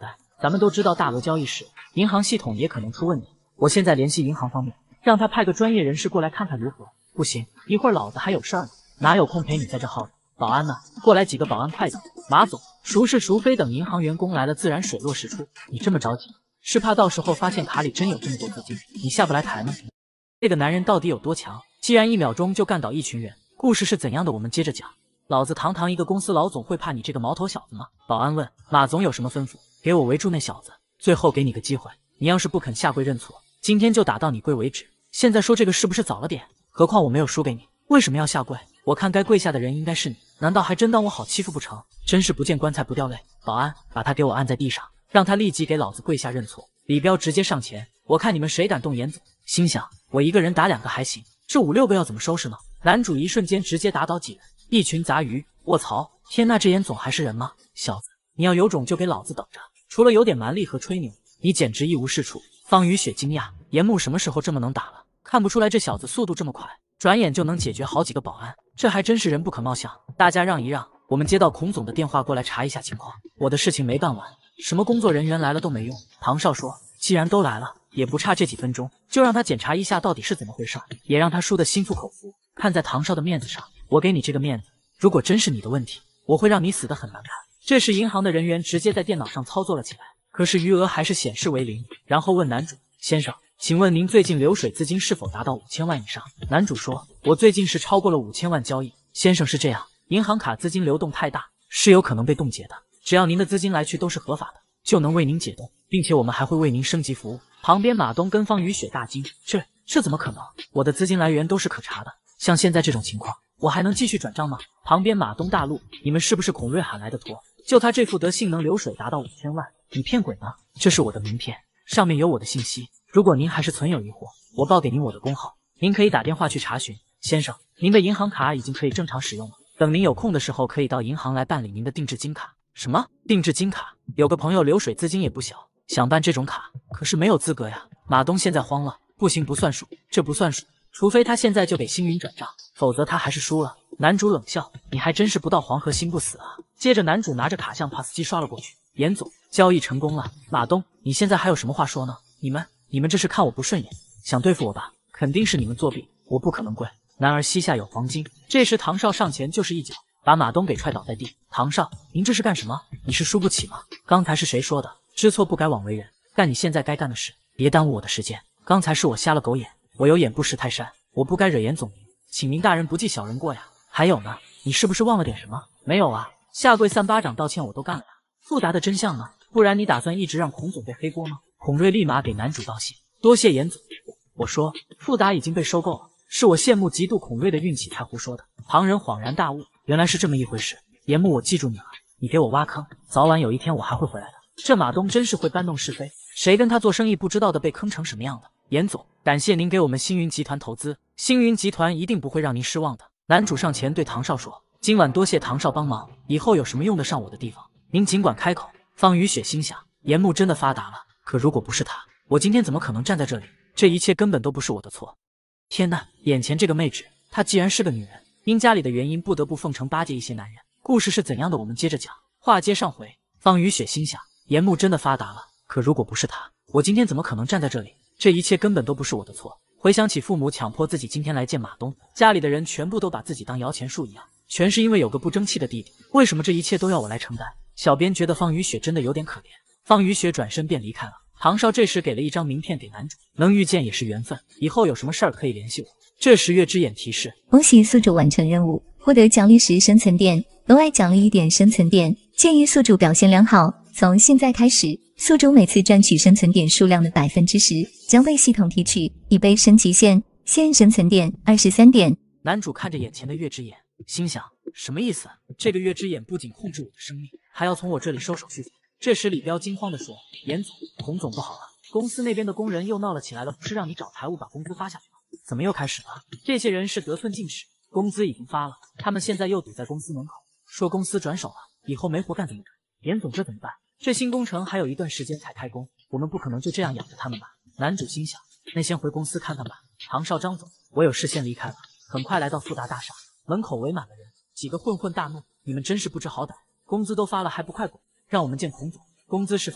咱们都知道大额交易时，银行系统也可能出问题。我现在联系银行方面，让他派个专业人士过来看看如何。不行，一会儿老子还有事儿呢，哪有空陪你在这耗着？保安呢？过来几个保安，快点！马总，孰是孰非等银行员工来了，自然水落石出。你这么着急，是怕到时候发现卡里真有这么多资金，你下不来台吗？这个男人到底有多强？既然1秒钟就干倒一群人，故事是怎样的？我们接着讲。老子堂堂一个公司老总，会怕你这个毛头小子吗？保安问。马总有什么吩咐？给我围住那小子，最后给你个机会，你要是不肯下跪认错，今天就打到你跪为止。现在说这个是不是早了点？何况我没有输给你，为什么要下跪？我看该跪下的人应该是你，难道还真当我好欺负不成？真是不见棺材不掉泪。保安，把他给我按在地上，让他立即给老子跪下认错。李彪直接上前，我看你们谁敢动严总。心想，我一个人打2个还行，这5、6个要怎么收拾呢？男主一瞬间直接打倒几人，一群杂鱼。卧槽！天呐，这严总还是人吗？小子，你要有种就给老子等着！除了有点蛮力和吹牛，你简直一无是处。方雨雪惊讶，严木什么时候这么能打了？看不出来这小子速度这么快，转眼就能解决好几个保安，这还真是人不可貌相。大家让一让，我们接到孔总的电话，过来查一下情况。我的事情没办完，什么工作人员来了都没用。唐少说，既然都来了，也不差这几分钟，就让他检查一下到底是怎么回事，也让他输得心服口服。看在唐少的面子上，我给你这个面子。如果真是你的问题，我会让你死得很难看。这时银行的人员直接在电脑上操作了起来，可是余额还是显示为0。然后问男主，先生，请问您最近流水资金是否达到5000万以上？男主说，我最近是超过了5000万交易。先生，是这样，银行卡资金流动太大，是有可能被冻结的。只要您的资金来去都是合法的，就能为您解冻，并且我们还会为您升级服务。旁边马东跟方雨雪大惊，这怎么可能？我的资金来源都是可查的，像现在这种情况，我还能继续转账吗？旁边马东大怒，你们是不是孔瑞喊来的托？就他这副德性能流水达到5000万？你骗鬼呢？这是我的名片，上面有我的信息。如果您还是存有疑惑，我报给您我的工号，您可以打电话去查询。先生，您的银行卡已经可以正常使用了，等您有空的时候可以到银行来办理您的定制金卡。什么定制金卡？有个朋友流水资金也不小，想办这种卡，可是没有资格呀。马东现在慌了，不行，不算数，这不算数，除非他现在就给星云转账，否则他还是输了。男主冷笑，你还真是不到黄河心不死啊。接着男主拿着卡向 POS 机刷了过去。严总，交易成功了。马东，你现在还有什么话说呢？你们这是看我不顺眼，想对付我吧？肯定是你们作弊，我不可能跪。男儿膝下有黄金。这时唐少上前就是一脚，把马东给踹倒在地。唐少，您这是干什么？你是输不起吗？刚才是谁说的？知错不改枉为人，干你现在该干的事，别耽误我的时间。刚才是我瞎了狗眼，我有眼不识泰山，我不该惹严总您，请您大人不计小人过呀。还有呢，你是不是忘了点什么？没有啊，下跪3巴掌道歉我都干了呀。复杂的真相呢？不然你打算一直让孔总背黑锅吗？孔瑞立马给男主道谢，多谢严总。我说富达已经被收购了，是我羡慕嫉妒孔瑞的运气才胡说的。旁人恍然大悟，原来是这么一回事。严木，我记住你了，你给我挖坑，早晚有一天我还会回来的。这马东真是会搬弄是非，谁跟他做生意不知道的被坑成什么样的。严总，感谢您给我们星云集团投资，星云集团一定不会让您失望的。男主上前对唐少说，今晚多谢唐少帮忙，以后有什么用得上我的地方，您尽管开口。方雨雪心想，严木真的发达了，可如果不是他，我今天怎么可能站在这里？这一切根本都不是我的错。天呐，眼前这个妹纸，她既然是个女人，因家里的原因不得不奉承巴结一些男人。故事是怎样的？我们接着讲。话接上回，方雨雪心想，严木真的发达了，可如果不是他，我今天怎么可能站在这里？这一切根本都不是我的错。回想起父母强迫自己今天来见马东，家里的人全部都把自己当摇钱树一样，全是因为有个不争气的弟弟。为什么这一切都要我来承担？小编觉得方雨雪真的有点可怜。方雨雪转身便离开了。唐少这时给了一张名片给男主，能遇见也是缘分，以后有什么事儿可以联系我。这时月之眼提示， 恭喜宿主完成任务，获得奖励10生存点，额外奖励1点生存点。建议宿主表现良好，从现在开始，宿主每次赚取生存点数量的10%将被系统提取，以备升级线。现生存点23点。 男主看着眼前的月之眼，心想什么意思？这个月之眼不仅控制我的生命，还要从我这里收手续费。这时李彪惊慌地说，严总，孔总不好了，公司那边的工人又闹了起来了，不是让你找财务把工资发下去吗？怎么又开始了？这些人是得寸进尺，工资已经发了，他们现在又堵在公司门口，说公司转手了，以后没活干怎么整？严总，这怎么办？这新工程还有一段时间才开工，我们不可能就这样养着他们吧？男主心想，那先回公司看看吧。唐少、张总，我有事先离开了。很快来到富达大厦，门口围满了人，几个混混大怒，你们真是不知好歹，工资都发了还不快滚，让我们见孔总。工资是发了，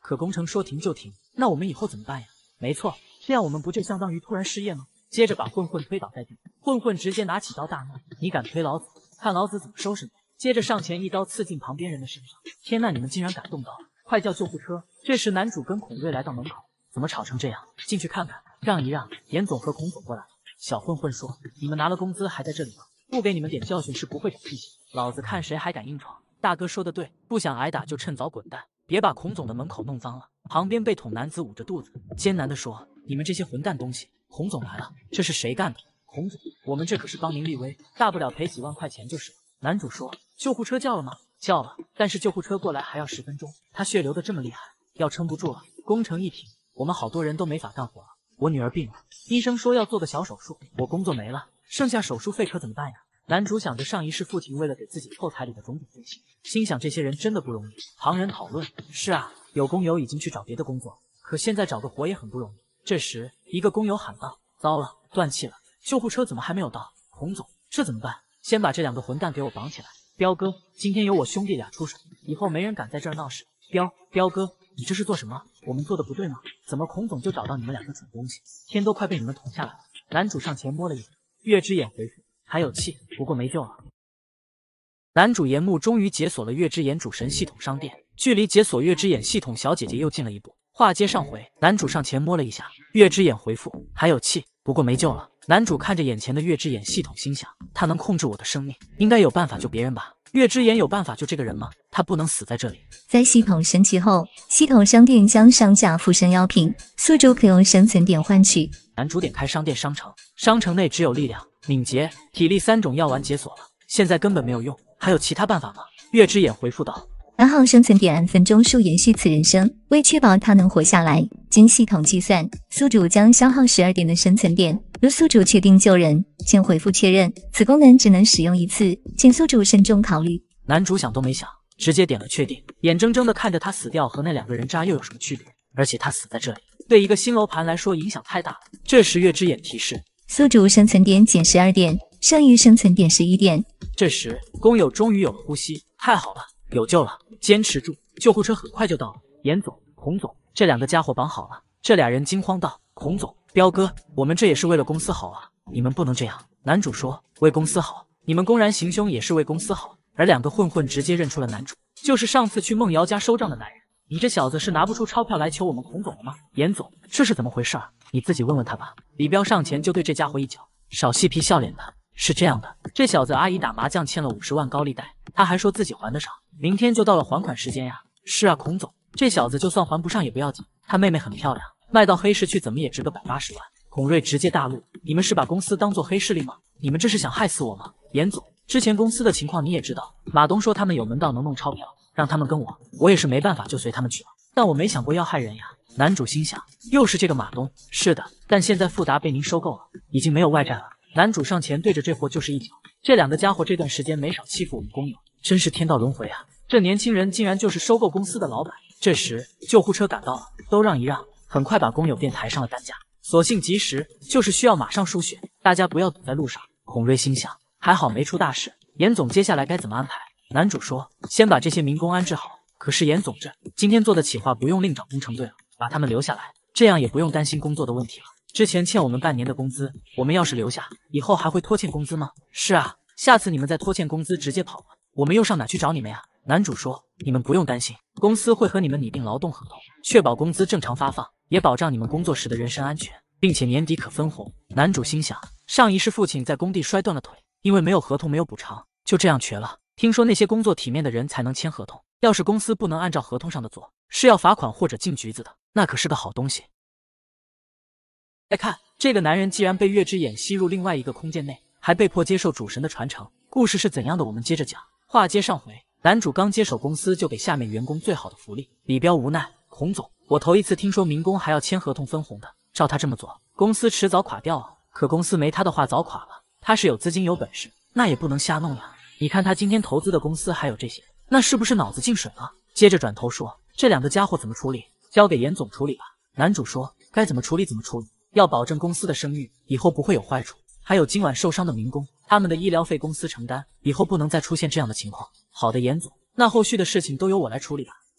可工程说停就停，那我们以后怎么办呀？没错，这样我们不就相当于突然失业吗？接着把混混推倒在地，混混直接拿起刀大怒：你敢推老子，看老子怎么收拾你！接着上前一刀刺进旁边人的身上。天呐，你们竟然敢动刀，快叫救护车！这时男主跟孔瑞来到门口，怎么吵成这样？进去看看，让一让。严总和孔总过来了。小混混说：你们拿了工资还在这里吗？不给你们点教训是不会长记性，老子看谁还敢硬闯！大哥说的对，不想挨打就趁早滚蛋，别把孔总的门口弄脏了。旁边被捅男子捂着肚子，艰难地说：你们这些混蛋东西，孔总来了，这是谁干的？孔总，我们这可是帮您立威，大不了赔几万块钱就是了。男主说：救护车叫了吗？叫了，但是救护车过来还要10分钟，他血流的这么厉害，要撑不住了。工程一停，我们好多人都没法干活了。我女儿病了，医生说要做个小手术，我工作没了，剩下手术费可怎么办呀？男主想着上一世父亲为了给自己凑彩礼的种种罪行，心想这些人真的不容易。旁人讨论：是啊，有工友已经去找别的工作，可现在找个活也很不容易。这时一个工友喊道：糟了，断气了，救护车怎么还没有到？孔总，这怎么办？先把这2个混蛋给我绑起来。彪哥，今天由我兄弟俩出手，以后没人敢在这儿闹事。彪哥，你这是做什么？我们做的不对吗？怎么孔总就找到你们2个蠢东西？天都快被你们捅下来了。男主上前摸了一把，月之眼回复：还有气，不过没救了。男主岩木终于解锁了月之眼主神系统商店，距离解锁月之眼系统小姐姐又近了一步。话接上回，男主上前摸了一下，月之眼回复：还有气，不过没救了。男主看着眼前的月之眼系统，心想：他能控制我的生命，应该有办法救别人吧？月之眼有办法救这个人吗？他不能死在这里。 在系统升级后，系统商店将上架附身妖品，宿主可用生存点换取。 男主点开商店商城，商城内只有力量、敏捷、体力3种药丸解锁了，现在根本没有用。还有其他办法吗？月之眼回复道：2 号生存点按分钟数延续此人生，为确保他能活下来，经系统计算，宿主将消耗12点的生存点。如宿主确定救人，请回复确认，此功能只能使用1次，请宿主慎重考虑。 男主想都没想，直接点了确定，眼睁睁地看着他死掉，和那2个人渣又有什么区别？而且他死在这里，对一个新楼盘来说影响太大了。这时月之眼提示： 宿主生存点减12点，剩余生存点11点。 这时工友终于有了呼吸，太好了，有救了，坚持住，救护车很快就到了。严总、孔总，这2个家伙绑好了。这俩人惊慌道：孔总，彪哥，我们这也是为了公司好啊，你们不能这样。男主说：为公司好，你们公然行凶也是为公司好。而2个混混直接认出了男主，就是上次去孟瑶家收账的男人。你这小子是拿不出钞票来求我们孔总了吗？严总，这是怎么回事？你自己问问他吧。李彪上前就对这家伙一脚：少嬉皮笑脸的。是这样的，这小子阿姨打麻将欠了50万高利贷，他还说自己还得上，明天就到了还款时间呀。是啊，孔总，这小子就算还不上也不要紧，他妹妹很漂亮，卖到黑市去怎么也值个180万。孔瑞直接大怒：你们是把公司当做黑势力吗？你们这是想害死我吗？严总，之前公司的情况你也知道，马东说他们有门道能弄钞票，让他们跟我也是没办法就随他们去了，但我没想过要害人呀。男主心想，又是这个马东。是的，但现在富达被您收购了，已经没有外债了。男主上前对着这货就是一脚。这2个家伙这段时间没少欺负我们工友，真是天道轮回啊！这年轻人竟然就是收购公司的老板。这时救护车赶到了，都让一让，很快把工友便抬上了担架。所幸及时，就是需要马上输血，大家不要堵在路上。孔瑞心想，还好没出大事。严总接下来该怎么安排？男主说，先把这些民工安置好。可是严总，这今天做的企划不用另找工程队了，把他们留下来，这样也不用担心工作的问题了。之前欠我们半年的工资，我们要是留下，以后还会拖欠工资吗？是啊，下次你们再拖欠工资直接跑了，我们又上哪去找你们呀？男主说，你们不用担心，公司会和你们拟定劳动合同，确保工资正常发放，也保障你们工作时的人身安全，并且年底可分红。男主心想，上一世父亲在工地摔断了腿，因为没有合同没有补偿，就这样瘸了。听说那些工作体面的人才能签合同，要是公司不能按照合同上的做，是要罚款或者进局子的，那可是个好东西。再看这个男人既然被月之眼吸入另外一个空间内，还被迫接受主神的传承，故事是怎样的？我们接着讲。话接上回，男主刚接手公司就给下面员工最好的福利。李彪无奈，孔总，我头一次听说民工还要签合同分红的，照他这么做，公司迟早垮掉啊。可公司没他的话早垮了，他是有资金有本事，那也不能瞎弄呀。你看他今天投资的公司还有这些，那是不是脑子进水了？接着转头说，这2个家伙怎么处理？交给严总处理吧。男主说，该怎么处理怎么处理，要保证公司的声誉，以后不会有坏处。还有今晚受伤的民工，他们的医疗费公司承担，以后不能再出现这样的情况。好的，严总，那后续的事情都由我来处理吧。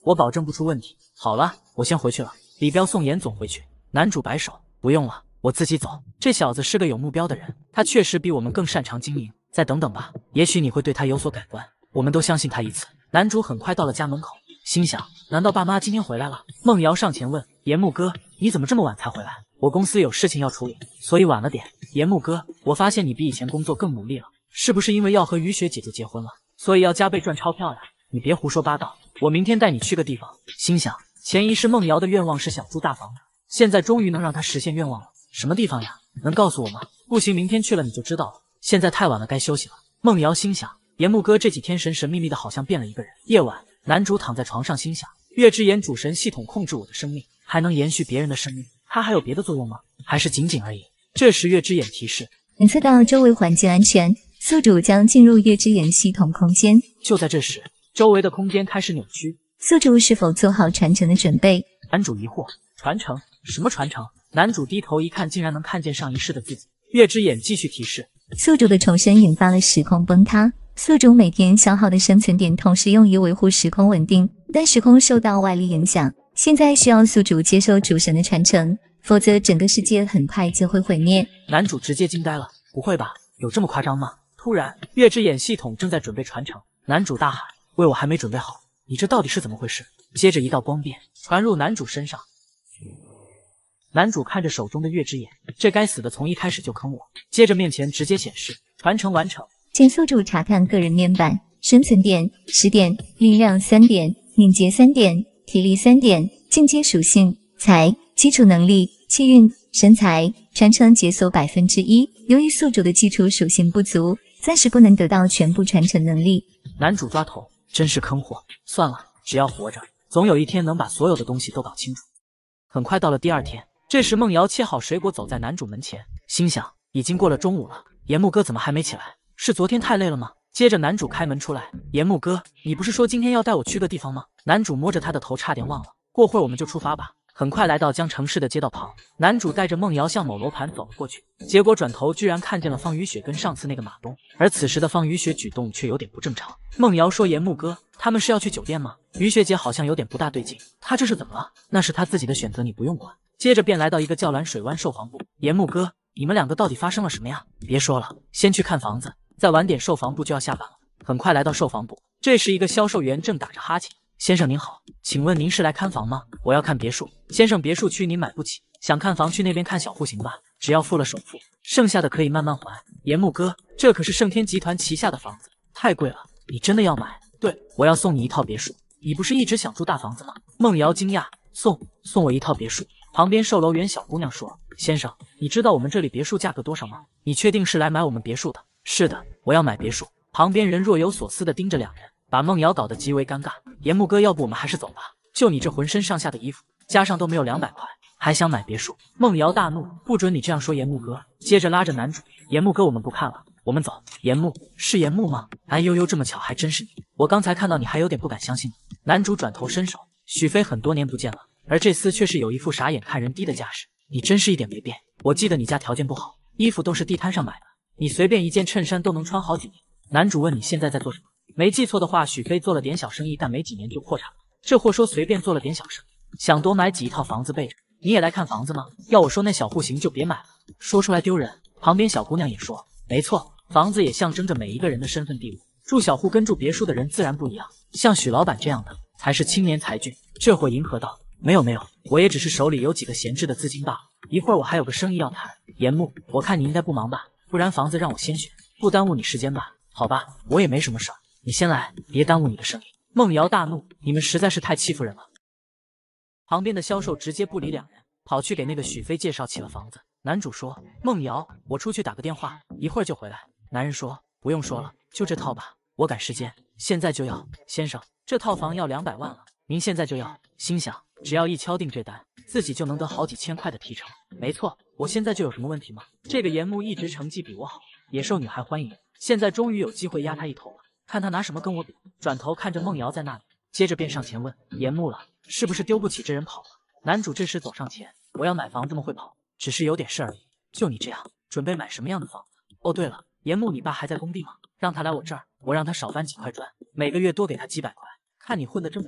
我保证不出问题。好了，我先回去了。李彪送严总回去。男主摆手，不用了，我自己走。这小子是个有目标的人，他确实比我们更擅长经营。再等等吧，也许你会对他有所改观。我们都相信他一次。男主很快到了家门口，心想：难道爸妈今天回来了？梦瑶上前问：严木哥，你怎么这么晚才回来？我公司有事情要处理，所以晚了点。严木哥，我发现你比以前工作更努力了，是不是因为要和于雪姐姐结婚了，所以要加倍赚钞票呀？你别胡说八道，我明天带你去个地方。心想，前一世梦瑶的愿望是想租大房子，现在终于能让她实现愿望了。什么地方呀？能告诉我吗？不行，明天去了你就知道了。现在太晚了，该休息了。梦瑶心想，严木哥这几天神神秘秘的，好像变了一个人。夜晚，男主躺在床上，心想：月之眼主神系统控制我的生命，还能延续别人的生命，它还有别的作用吗？还是仅仅而已？这时月之眼提示， 检测到周围环境安全，宿主将进入月之眼系统空间。 就在这时，周围的空间开始扭曲， 宿主是否做好传承的准备？ 男主疑惑：传承？什么传承？男主低头一看，竟然能看见上一世的自己。月之眼继续提示， 宿主的重生引发了时空崩塌，宿主每天消耗的生存点同时用于维护时空稳定，但时空受到外力影响，现在需要宿主接受主神的传承，否则整个世界很快就会毁灭。 男主直接惊呆了，不会吧，有这么夸张吗？突然，月之眼系统正在准备传承，男主大喊：喂，我还没准备好，你这到底是怎么回事？接着一道光变传入男主身上，男主看着手中的月之眼，这该死的从一开始就坑我。接着面前直接显示传承完成， 请宿主查看个人面板，生存点10点，力量3点，敏捷3点，体力3点，进阶属性财，基础能力气运、身材，传承解锁1%。由于宿主的基础属性不足，暂时不能得到全部传承能力。 男主抓头，真是坑货。算了，只要活着，总有一天能把所有的东西都搞清楚。很快到了第二天，这时梦瑶切好水果走在男主门前，心想已经过了中午了，严木哥怎么还没起来？是昨天太累了吗？接着男主开门出来，严木哥，你不是说今天要带我去个地方吗？男主摸着他的头，差点忘了，过会儿我们就出发吧。很快来到江城市的街道旁，男主带着梦瑶向某楼盘走了过去，结果转头居然看见了方雨雪跟上次那个马东，而此时的方雨雪举动却有点不正常。梦瑶说：严木哥，他们是要去酒店吗？雨雪姐好像有点不大对劲，她这是怎么了？那是她自己的选择，你不用管。接着便来到一个叫蓝水湾售房部，严木哥，你们两个到底发生了什么呀？别说了，先去看房子，再晚点售房部就要下班了。很快来到售房部，这时一个销售员正打着哈欠。先生您好，请问您是来看房吗？我要看别墅。先生，别墅区您买不起，想看房去那边看小户型吧，只要付了首付，剩下的可以慢慢还。严木哥，这可是盛天集团旗下的房子，太贵了，你真的要买？对，我要送你一套别墅。你不是一直想住大房子吗？梦瑶惊讶，送我一套别墅。旁边售楼员小姑娘说，先生，你知道我们这里别墅价格多少吗？你确定是来买我们别墅的？是的，我要买别墅。旁边人若有所思地盯着两人，把梦瑶搞得极为尴尬。严木哥，要不我们还是走吧，就你这浑身上下的衣服，加上都没有200块，还想买别墅？梦瑶大怒，不准你这样说严木哥。接着拉着男主，严木哥，我们不看了，我们走。严木，是严木吗？哎呦呦，这么巧，还真是你。我刚才看到你还有点不敢相信。男主转头伸手，许飞很多年不见了，而这厮却是有一副傻眼看人低的架势。你真是一点没变，我记得你家条件不好，衣服都是地摊上买的，你随便一件衬衫都能穿好几年。男主问，你现在在做什么？没记错的话，许飞做了点小生意，但没几年就破产了。这货说随便做了点小生意，想多买几套房子备着。你也来看房子吗？要我说那小户型就别买了，说出来丢人。旁边小姑娘也说，没错，房子也象征着每一个人的身份地位，住小户跟住别墅的人自然不一样，像许老板这样的才是青年才俊。这会迎合道，没有，我也只是手里有几个闲置的资金罢了，一会儿我还有个生意要谈。严木，我看你应该不忙吧，不然房子让我先选，不耽误你时间吧？好吧，我也没什么事儿，你先来，别耽误你的生意。梦瑶大怒，你们实在是太欺负人了。旁边的销售直接不理两人，跑去给那个许飞介绍起了房子。男主说，梦瑶，我出去打个电话，一会儿就回来。男人说，不用说了，就这套吧，我赶时间，现在就要。先生，这套房要200万了，您现在就要？心想，只要一敲定这单，自己就能得好几千块的提成。没错，我现在就有什么问题吗？这个严木一直成绩比我好，也受女孩欢迎，现在终于有机会压他一头了，看他拿什么跟我比。转头看着梦瑶在那里，接着便上前问，严木了，是不是丢不起这人跑了？男主这时走上前，我要买房这么会跑，只是有点事而已。就你这样，准备买什么样的房子？哦对了，严木你爸还在工地吗？让他来我这儿，我让他少搬几块砖，每个月多给他几百块。看你混得这么差，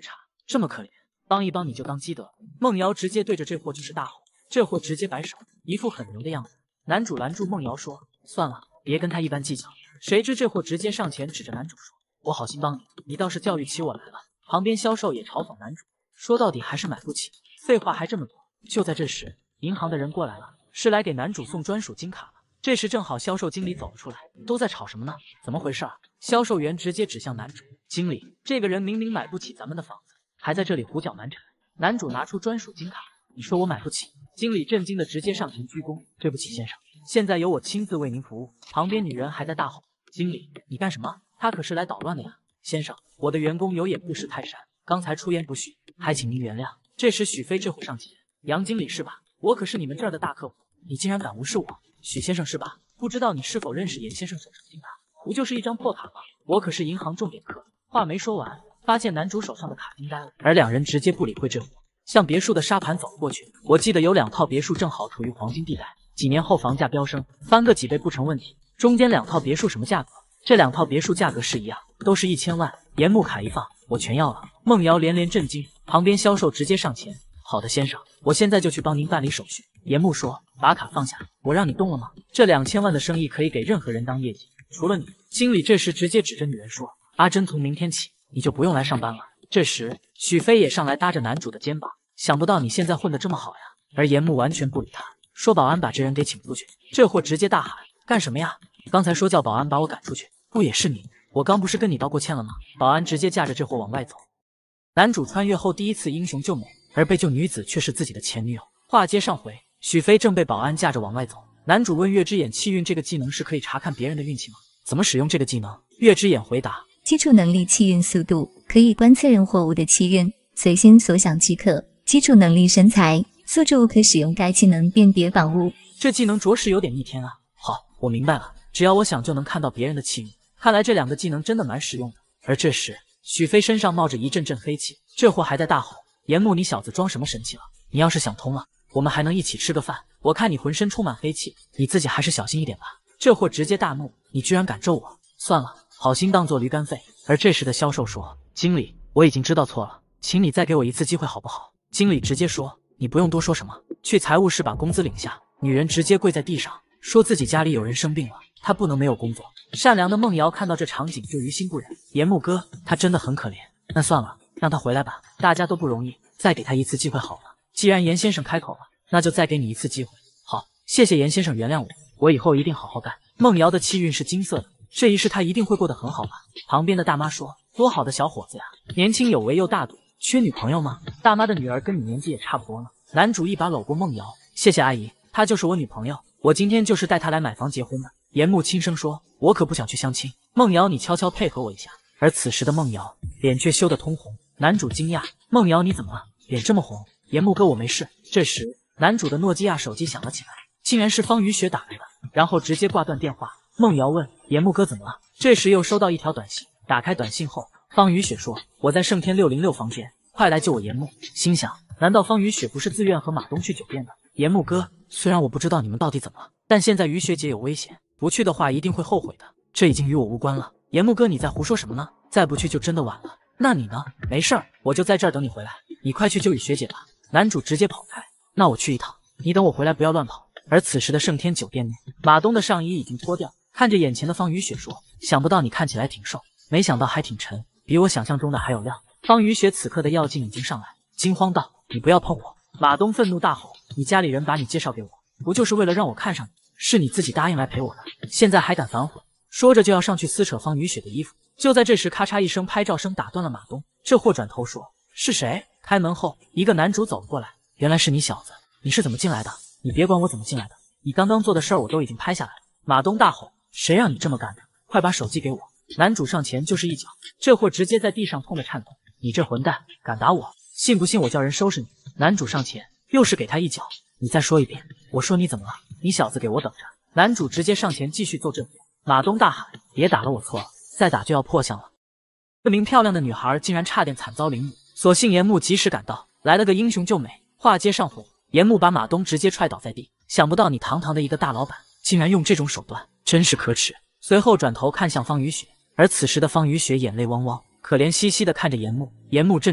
这么可怜，帮一帮你就当积德。孟瑶直接对着这货就是大吼，这货直接摆手，一副很牛的样子。男主拦住孟瑶说：“算了，别跟他一般计较。”谁知这货直接上前指着男主说：“我好心帮你，你倒是教育起我来了。”旁边销售也嘲讽男主，说到底还是买不起，废话还这么多。就在这时，银行的人过来了，是来给男主送专属金卡了。这时正好销售经理走了出来，都在吵什么呢？怎么回事？销售员直接指向男主：“经理，这个人明明买不起咱们的房子，还在这里胡搅蛮缠。”男主拿出专属金卡：“你说我买不起？”经理震惊的直接上前鞠躬：“对不起先生，现在由我亲自为您服务。”旁边女人还在大吼：“经理，你干什么？他可是来捣乱的呀！”先生，我的员工有眼不识泰山，刚才出言不逊，还请您原谅。这时许飞这会上前：“杨经理是吧？我可是你们这儿的大客户，你竟然敢无视我！许先生是吧？不知道你是否认识严先生手上金卡？不就是一张破卡吗？我可是银行重点客。”话没说完，发现男主手上的卡金呆了，而两人直接不理会这货，向别墅的沙盘走了过去。我记得有2套别墅正好处于黄金地带，几年后房价飙升，翻个几倍不成问题。中间2套别墅什么价格？这2套别墅价格是一样，都是1000万。严木卡一放，我全要了。孟瑶连连震惊，旁边销售直接上前：“好的先生，我现在就去帮您办理手续。”严木说：“把卡放下，我让你动了吗？这2000万的生意可以给任何人当业绩，除了你。”经理这时直接指着女人说：“阿珍，从明天起你就不用来上班了。”这时许飞也上来搭着男主的肩膀：“想不到你现在混得这么好呀！”而严木完全不理他，说：“保安把这人给请出去。”这货直接大喊：“干什么呀？刚才说叫保安把我赶出去，不也是你？我刚不是跟你道过歉了吗？”保安直接架着这货往外走。男主穿越后第一次英雄救美，而被救女子却是自己的前女友。话接上回，许飞正被保安架着往外走。男主问月之眼气运这个技能是可以查看别人的运气吗？怎么使用这个技能？月之眼回答： 基础能力气运速度，可以观测人或物的气运，随心所想即可。基础能力身材，宿主可使用该技能辨别宝物。 这技能着实有点逆天啊！好，我明白了，只要我想就能看到别人的气运。看来这2个技能真的蛮实用的。而这时，许飞身上冒着一阵阵黑气，这货还在大吼：“严木，你小子装什么神气了？你要是想通了，我们还能一起吃个饭。我看你浑身充满黑气，你自己还是小心一点吧。”这货直接大怒：“你居然敢咒我！算了，好心当做驴肝肺。”而这时的销售说：“经理，我已经知道错了，请你再给我一次机会好不好？”经理直接说：“你不用多说什么，去财务室把工资领下。”女人直接跪在地上，说自己家里有人生病了，她不能没有工作。善良的孟瑶看到这场景就于心不忍：“严木哥，他真的很可怜。那算了，让他回来吧，大家都不容易，再给他一次机会好了。既然严先生开口了，那就再给你一次机会。好，谢谢严先生原谅我，我以后一定好好干。”孟瑶的气运是金色的，这一世他一定会过得很好吧？旁边的大妈说：“多好的小伙子呀，年轻有为又大度，缺女朋友吗？”大妈的女儿跟你年纪也差不多呢。男主一把搂过孟瑶：“谢谢阿姨，她就是我女朋友，我今天就是带她来买房结婚的。”严木轻声说：“我可不想去相亲。孟瑶，你悄悄配合我一下。”而此时的孟瑶脸却羞得通红。男主惊讶：“孟瑶，你怎么了？脸这么红？”严木哥，我没事。这时，男主的诺基亚手机响了起来，竟然是方雨雪打来的，然后直接挂断电话。孟瑶问：“严木哥怎么了？”这时又收到一条短信，打开短信后，方雨雪说：“我在盛天606房间，快来救我严木。”心想，难道方雨雪不是自愿和马东去酒店的？严木哥，虽然我不知道你们到底怎么了，但现在雨雪姐有危险，不去的话一定会后悔的，这已经与我无关了。严木哥，你在胡说什么呢？再不去就真的晚了。那你呢？没事儿，我就在这儿等你回来，你快去救雨雪姐吧。男主直接跑开。那我去一趟，你等我回来，不要乱跑。而此时的盛天酒店内，马东的上衣已经脱掉，看着眼前的方雨雪说：“想不到你看起来挺瘦，没想到还挺沉，比我想象中的还有料。”方雨雪此刻的药劲已经上来，惊慌道：“你不要碰我！”马东愤怒大吼：“你家里人把你介绍给我，不就是为了让我看上你？是你自己答应来陪我的，现在还敢反悔！”说着就要上去撕扯方雨雪的衣服。就在这时，咔嚓一声拍照声打断了马东。这货转头说：“是谁？”开门后，一个男主走了过来：“原来是你小子，你是怎么进来的？你别管我怎么进来的，你刚刚做的事儿我都已经拍下来了。”马东大吼：“谁让你这么干的？快把手机给我！”男主上前就是一脚，这货直接在地上痛得颤抖：“你这混蛋，敢打我，信不信我叫人收拾你？”男主上前又是给他一脚：“你再说一遍，我说你怎么了？你小子给我等着！”男主直接上前继续揍这货。马东大喊：“别打了，我错了，再打就要破相了。”这名漂亮的女孩竟然差点惨遭凌辱，所幸严木及时赶到，来了个英雄救美。话接上回，严木把马东直接踹倒在地，想不到你堂堂的一个大老板，竟然用这种手段，真是可耻。随后转头看向方雨雪，而此时的方雨雪眼泪汪汪，可怜兮兮的看着严木。严木震惊，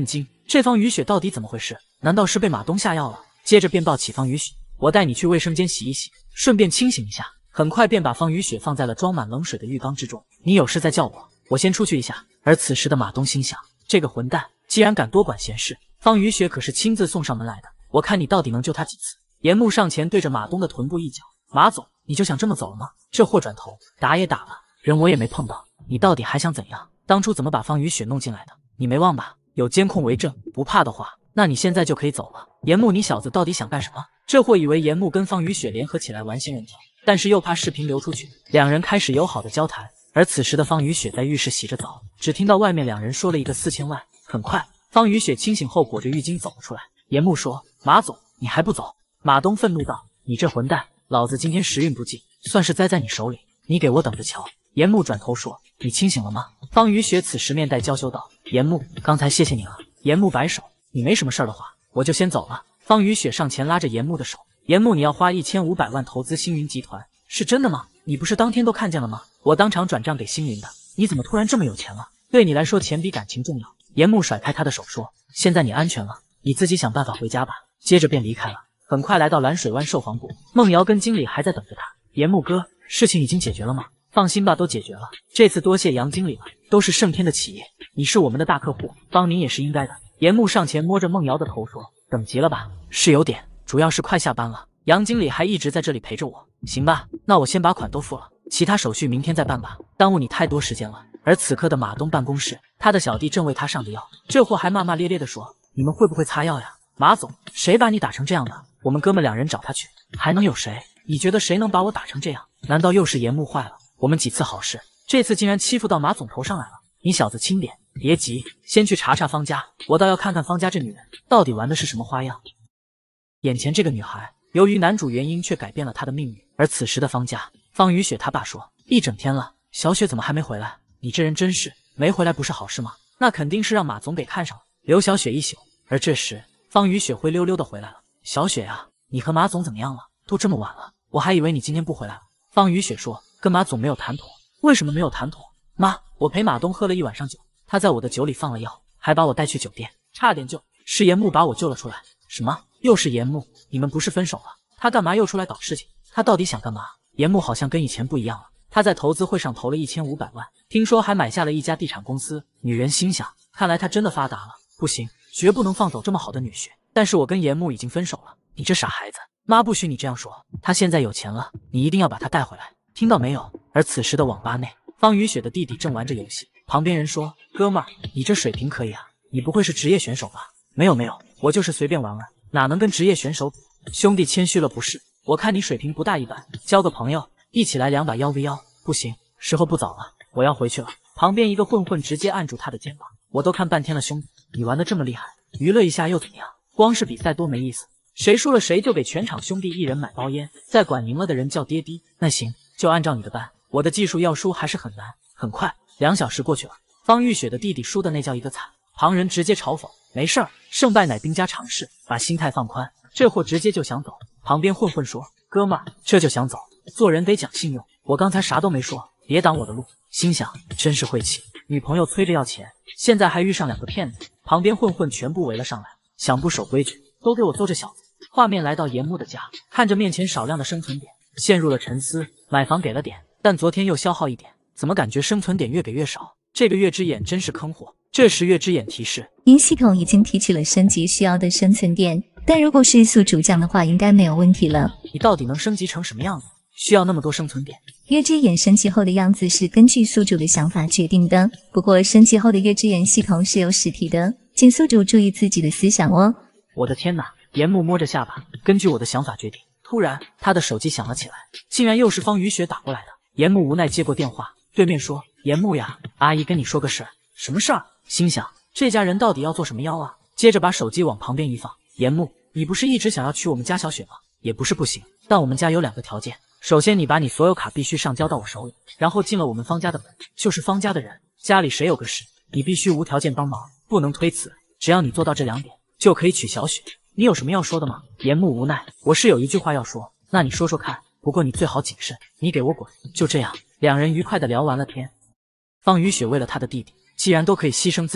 这方雨雪到底怎么回事？难道是被马东下药了？接着便抱起方雨雪，我带你去卫生间洗一洗，顺便清醒一下。很快便把方雨雪放在了装满冷水的浴缸之中。你有事再叫我，我先出去一下。而此时的马东心想，这个混蛋既然敢多管闲事，方雨雪可是亲自送上门来的，我看你到底能救他几次。严木上前对着马东的臀部一脚，马总，你就想这么走了吗？这货转头打也打了，人我也没碰到，你到底还想怎样？当初怎么把方雨雪弄进来的？你没忘吧？有监控为证，不怕的话，那你现在就可以走了。严木，你小子到底想干什么？这货以为严木跟方雨雪联合起来玩仙人跳，但是又怕视频流出去，两人开始友好的交谈。而此时的方雨雪在浴室洗着澡，只听到外面两人说了一个4000万。很快，方雨雪清醒后裹着浴巾走了出来。严木说：“马总，你还不走？”马东愤怒道：“你这混蛋，老子今天时运不济，算是栽在你手里，你给我等着瞧。”严木转头说：“你清醒了吗？”方雨雪此时面带娇羞道：“严木，刚才谢谢你了。”严木摆手：“你没什么事儿的话，我就先走了。”方雨雪上前拉着严木的手：“严木，你要花1500万投资星云集团，是真的吗？你不是当天都看见了吗？我当场转账给星云的，你怎么突然这么有钱了？对你来说，钱比感情重要。”严木甩开他的手说：“现在你安全了，你自己想办法回家吧。”接着便离开了。很快来到蓝水湾售房部，孟瑶跟经理还在等着他。严木哥，事情已经解决了吗？放心吧，都解决了。这次多谢杨经理了，都是盛天的企业，你是我们的大客户，帮您也是应该的。严木上前摸着孟瑶的头说：“等急了吧？”是有点，主要是快下班了，杨经理还一直在这里陪着我。行吧，那我先把款都付了，其他手续明天再办吧，耽误你太多时间了。而此刻的马东办公室，他的小弟正为他上着药，这货还骂骂咧咧地说：“你们会不会擦药呀？马总，谁把你打成这样的？我们哥们两人找他去，还能有谁？你觉得谁能把我打成这样？难道又是严木坏了？我们几次好事，这次竟然欺负到马总头上来了！你小子轻点，别急，先去查查方家，我倒要看看方家这女人到底玩的是什么花样。”眼前这个女孩，由于男主原因却改变了她的命运。而此时的方家，方雨雪他爸说：“一整天了，小雪怎么还没回来？你这人真是，没回来不是好事吗？那肯定是让马总给看上了，留小雪一宿。”而这时，方雨雪灰溜溜的回来了：“小雪啊，你和马总怎么样了？都这么晚了，我还以为你今天不回来了。”方雨雪说：“跟马总没有谈妥。”为什么没有谈妥？妈，我陪马东喝了一晚上酒，他在我的酒里放了药，还把我带去酒店，差点是严木把我救了出来。什么？又是严木？你们不是分手了？他干嘛又出来搞事情？他到底想干嘛？严木好像跟以前不一样了，他在投资会上投了1500万，听说还买下了一家地产公司。女人心想，看来他真的发达了，不行，绝不能放走这么好的女婿。但是我跟严木已经分手了，你这傻孩子，妈不许你这样说。他现在有钱了，你一定要把他带回来，听到没有？而此时的网吧内，方雨雪的弟弟正玩着游戏，旁边人说：“哥们儿，你这水平可以啊，你不会是职业选手吧？”没有，我就是随便玩玩，哪能跟职业选手比？兄弟谦虚了不是？我看你水平不大一般，交个朋友，一起来2把1v1。不行，时候不早了，我要回去了。旁边一个混混直接按住他的肩膀，我都看半天了，兄弟，你玩的这么厉害，娱乐一下又怎么样？光是比赛多没意思，谁输了谁就给全场兄弟一人买包烟，再管赢了的人叫爹地。那行，就按照你的办，我的技术要输还是很难。很快2小时过去了，方玉雪的弟弟输的那叫一个惨，旁人直接嘲讽：“没事儿，胜败乃兵家常事，把心态放宽。”这货直接就想走，旁边混混说：“哥们儿，这就想走，做人得讲信用。我刚才啥都没说，别挡我的路。”心想真是晦气，女朋友催着要钱，现在还遇上2个骗子。旁边混混全部围了上来，想不守规矩，都给我揍这小子！画面来到严木的家，看着面前少量的生存点，陷入了沉思。买房给了点，但昨天又消耗一点，怎么感觉生存点越给越少？这个月之眼真是坑货。这时月之眼提示， 因系统已经提取了升级需要的生存点，但如果是宿主降的话，应该没有问题了。 你到底能升级成什么样子？需要那么多生存点？ 月之眼升级后的样子是根据宿主的想法决定的，不过升级后的月之眼系统是有实体的，请宿主注意自己的思想哦。 我的天哪！严木摸着下巴，根据我的想法决定。突然，他的手机响了起来，竟然又是方雨雪打过来的。严木无奈接过电话，对面说：“严木呀，阿姨跟你说个事儿。”什么事儿？心想这家人到底要做什么妖啊？接着把手机往旁边一放，严木，你不是一直想要娶我们家小雪吗？也不是不行，但我们家有2个条件。首先，你把你所有卡必须上交到我手里，然后进了我们方家的门，就是方家的人，家里谁有个事，你必须无条件帮忙，不能推辞。只要你做到这2点，就可以娶小雪。你有什么要说的吗？严木无奈，我是有一句话要说，那你说说看，不过你最好谨慎，你给我滚。就这样，2人愉快地聊完了天。方雨雪为了她的弟弟，既然都可以牺牲自己，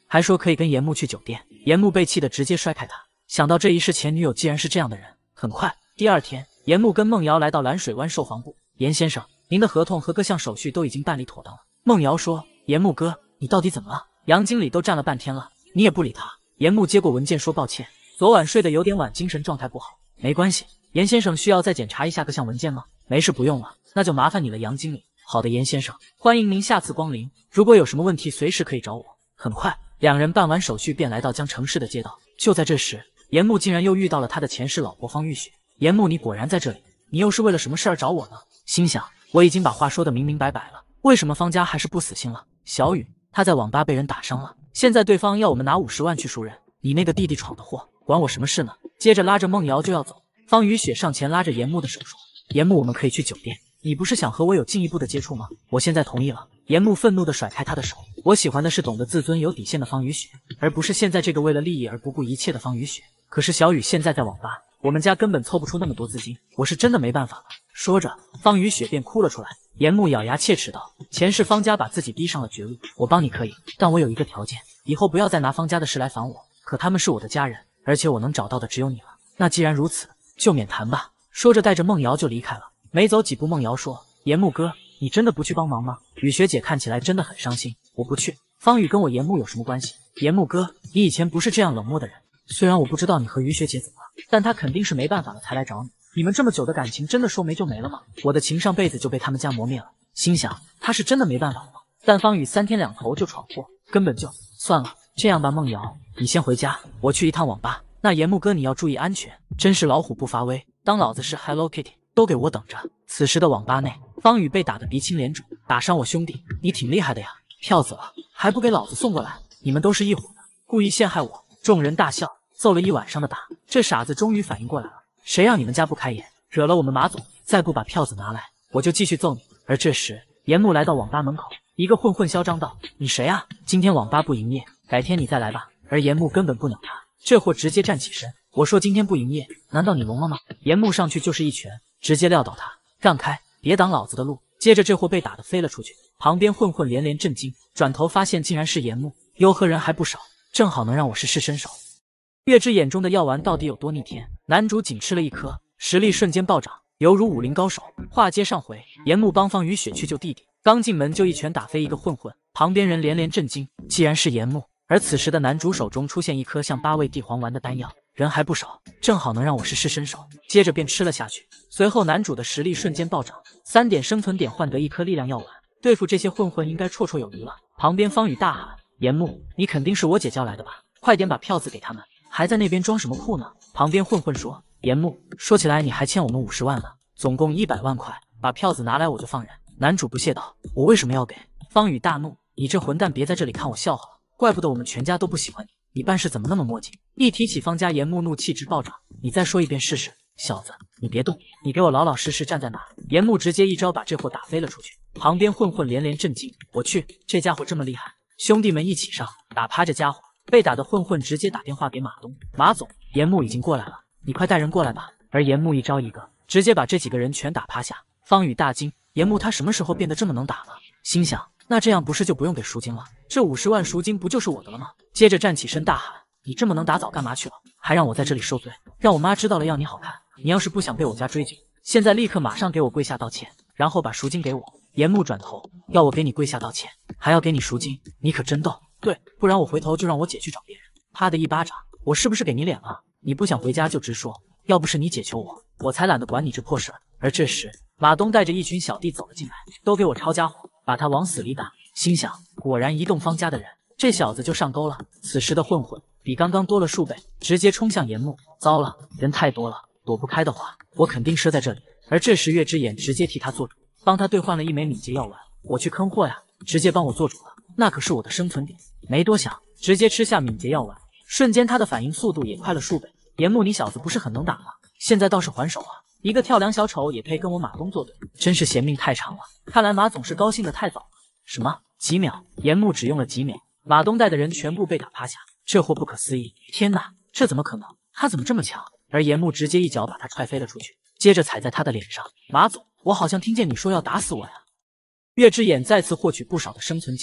还说可以跟严木去酒店。严木被气得直接摔开他，想到这一世前女友既然是这样的人。很快，第二天，严木跟孟瑶来到蓝水湾售房部。严先生，您的合同和各项手续都已经办理妥当了。孟瑶说：“严木哥，你到底怎么了？杨经理都站了半天了，你也不理他。”严木接过文件说：“抱歉，昨晚睡得有点晚，精神状态不好。”没关系，严先生需要再检查一下各项文件吗？没事，不用了，那就麻烦你了，杨经理。好的，严先生，欢迎您下次光临。如果有什么问题，随时可以找我。很快，两人办完手续便来到江城市的街道。就在这时，严木竟然又遇到了他的前世老婆方玉雪。严木，你果然在这里，你又是为了什么事儿找我呢？心想，我已经把话说得明明白白了，为什么方家还是不死心了？小雨，他在网吧被人打伤了，现在对方要我们拿50万去赎人，你那个弟弟闯的祸，管我什么事呢？接着拉着孟瑶就要走，方雨雪上前拉着严木的手说：“严木，我们可以去酒店。你不是想和我有进一步的接触吗？我现在同意了。”严木愤怒地甩开他的手。我喜欢的是懂得自尊、有底线的方雨雪，而不是现在这个为了利益而不顾一切的方雨雪。可是小雨现在在网吧，我们家根本凑不出那么多资金，我是真的没办法了。说着，方雨雪便哭了出来。严木咬牙切齿道：“前世方家把自己逼上了绝路，我帮你可以，但我有一个条件，以后不要再拿方家的事来烦我。可他们是我的家人，而且我能找到的只有你了。那既然如此，就免谈吧。”说着带着孟瑶就离开了。没走几步，孟瑶说：“严木哥，你真的不去帮忙吗？雨学姐看起来真的很伤心。”“我不去。方雨跟我严木有什么关系？”“严木哥，你以前不是这样冷漠的人。虽然我不知道你和雨学姐怎么了，但她肯定是没办法了才来找你。你们这么久的感情真的说没就没了吗？我的情上辈子就被他们家磨灭了。”心想他是真的没办法了吗？但方雨3天2头就闯祸，根本就算了。这样吧，孟瑶，你先回家，我去一趟网吧。那严木哥你要注意安全，真是老虎不发威，当老子是 Hello Kitty， 都给我等着。此时的网吧内，方雨被打得鼻青脸肿，打伤我兄弟，你挺厉害的呀，票子了还不给老子送过来，你们都是一伙的，故意陷害我。众人大笑，揍了一晚上的打，这傻子终于反应过来了，谁让你们家不开眼，惹了我们马总，再不把票子拿来，我就继续揍你。而这时，严木来到网吧门口，一个混混嚣张道：“你谁啊？今天网吧不营业，改天你再来吧。”而严木根本不鸟他，这货直接站起身：“我说今天不营业，难道你聋了吗？”严木上去就是一拳，直接撂倒他：“让开，别挡老子的路！”接着这货被打得飞了出去，旁边混混连连震惊，转头发现竟然是严木，哟呵，人还不少，正好能让我试试身手。月之眼中的药丸到底有多逆天？男主仅吃了一颗，实力瞬间暴涨，犹如武林高手。话接上回，严木帮方雨雪去救弟弟，刚进门就一拳打飞一个混混，旁边人连连震惊，既然是严木。而此时的男主手中出现一颗像8味地黄丸的丹药，人还不少，正好能让我试身手。接着便吃了下去，随后男主的实力瞬间暴涨，3点生存点换得一颗力量药丸，对付这些混混应该绰绰有余了。旁边方雨大喊：“严木，你肯定是我姐叫来的吧？快点把票子给他们，还在那边装什么酷呢？”旁边混混说：“严木，说起来你还欠我们50万呢，总共100万块，把票子拿来我就放人。”男主不屑道：“我为什么要给？”方雨大怒：“你这混蛋别在这里看我笑话了，怪不得我们全家都不喜欢你，你办事怎么那么磨叽？”一提起方家，严木怒气值暴涨：“你再说一遍试试，小子，你别动，你给我老老实实站在那儿！”严木直接一招把这货打飞了出去，旁边混混连连震惊：“我去，这家伙这么厉害！”兄弟们一起上，打趴这家伙。被打的混混直接打电话给马东：“马总，严木已经过来了，你快带人过来吧。”而严木一招一个，直接把这几个人全打趴下。方宇大惊：严木他什么时候变得这么能打了？心想那这样不是就不用给赎金了？这50万赎金不就是我的了吗？接着站起身大喊：“你这么能打早干嘛去了？还让我在这里受罪，让我妈知道了要你好看！你要是不想被我家追究，现在立刻马上给我跪下道歉，然后把赎金给我。”严木转头：“要我给你跪下道歉，还要给你赎金，你可真逗！对，不然我回头就让我姐去找别人。”啪的一巴掌，我是不是给你脸了？你不想回家就直说，要不是你姐求我，我才懒得管你这破事儿。而这时，马东带着一群小弟走了进来，都给我抄家伙，把他往死里打。心想，果然移动方家的人，这小子就上钩了。此时的混混比刚刚多了数倍，直接冲向严木。糟了，人太多了，躲不开的话，我肯定赊在这里。而这时月之眼直接替他做主，帮他兑换了1枚敏捷药丸。我去坑货呀，直接帮我做主了，那可是我的生存点。没多想，直接吃下敏捷药丸，瞬间他的反应速度也快了数倍。严木，你小子不是很能打吗？现在倒是还手啊！一个跳梁小丑也配跟我马东作对，真是嫌命太长了。看来马总是高兴的太早了。什么？几秒？严木只用了几秒，马东带的人全部被打趴下。这货不可思议！天哪，这怎么可能？他怎么这么强？而严木直接一脚把他踹飞了出去，接着踩在他的脸上。马总，我好像听见你说要打死我呀！月之眼再次获取不少的生存经验，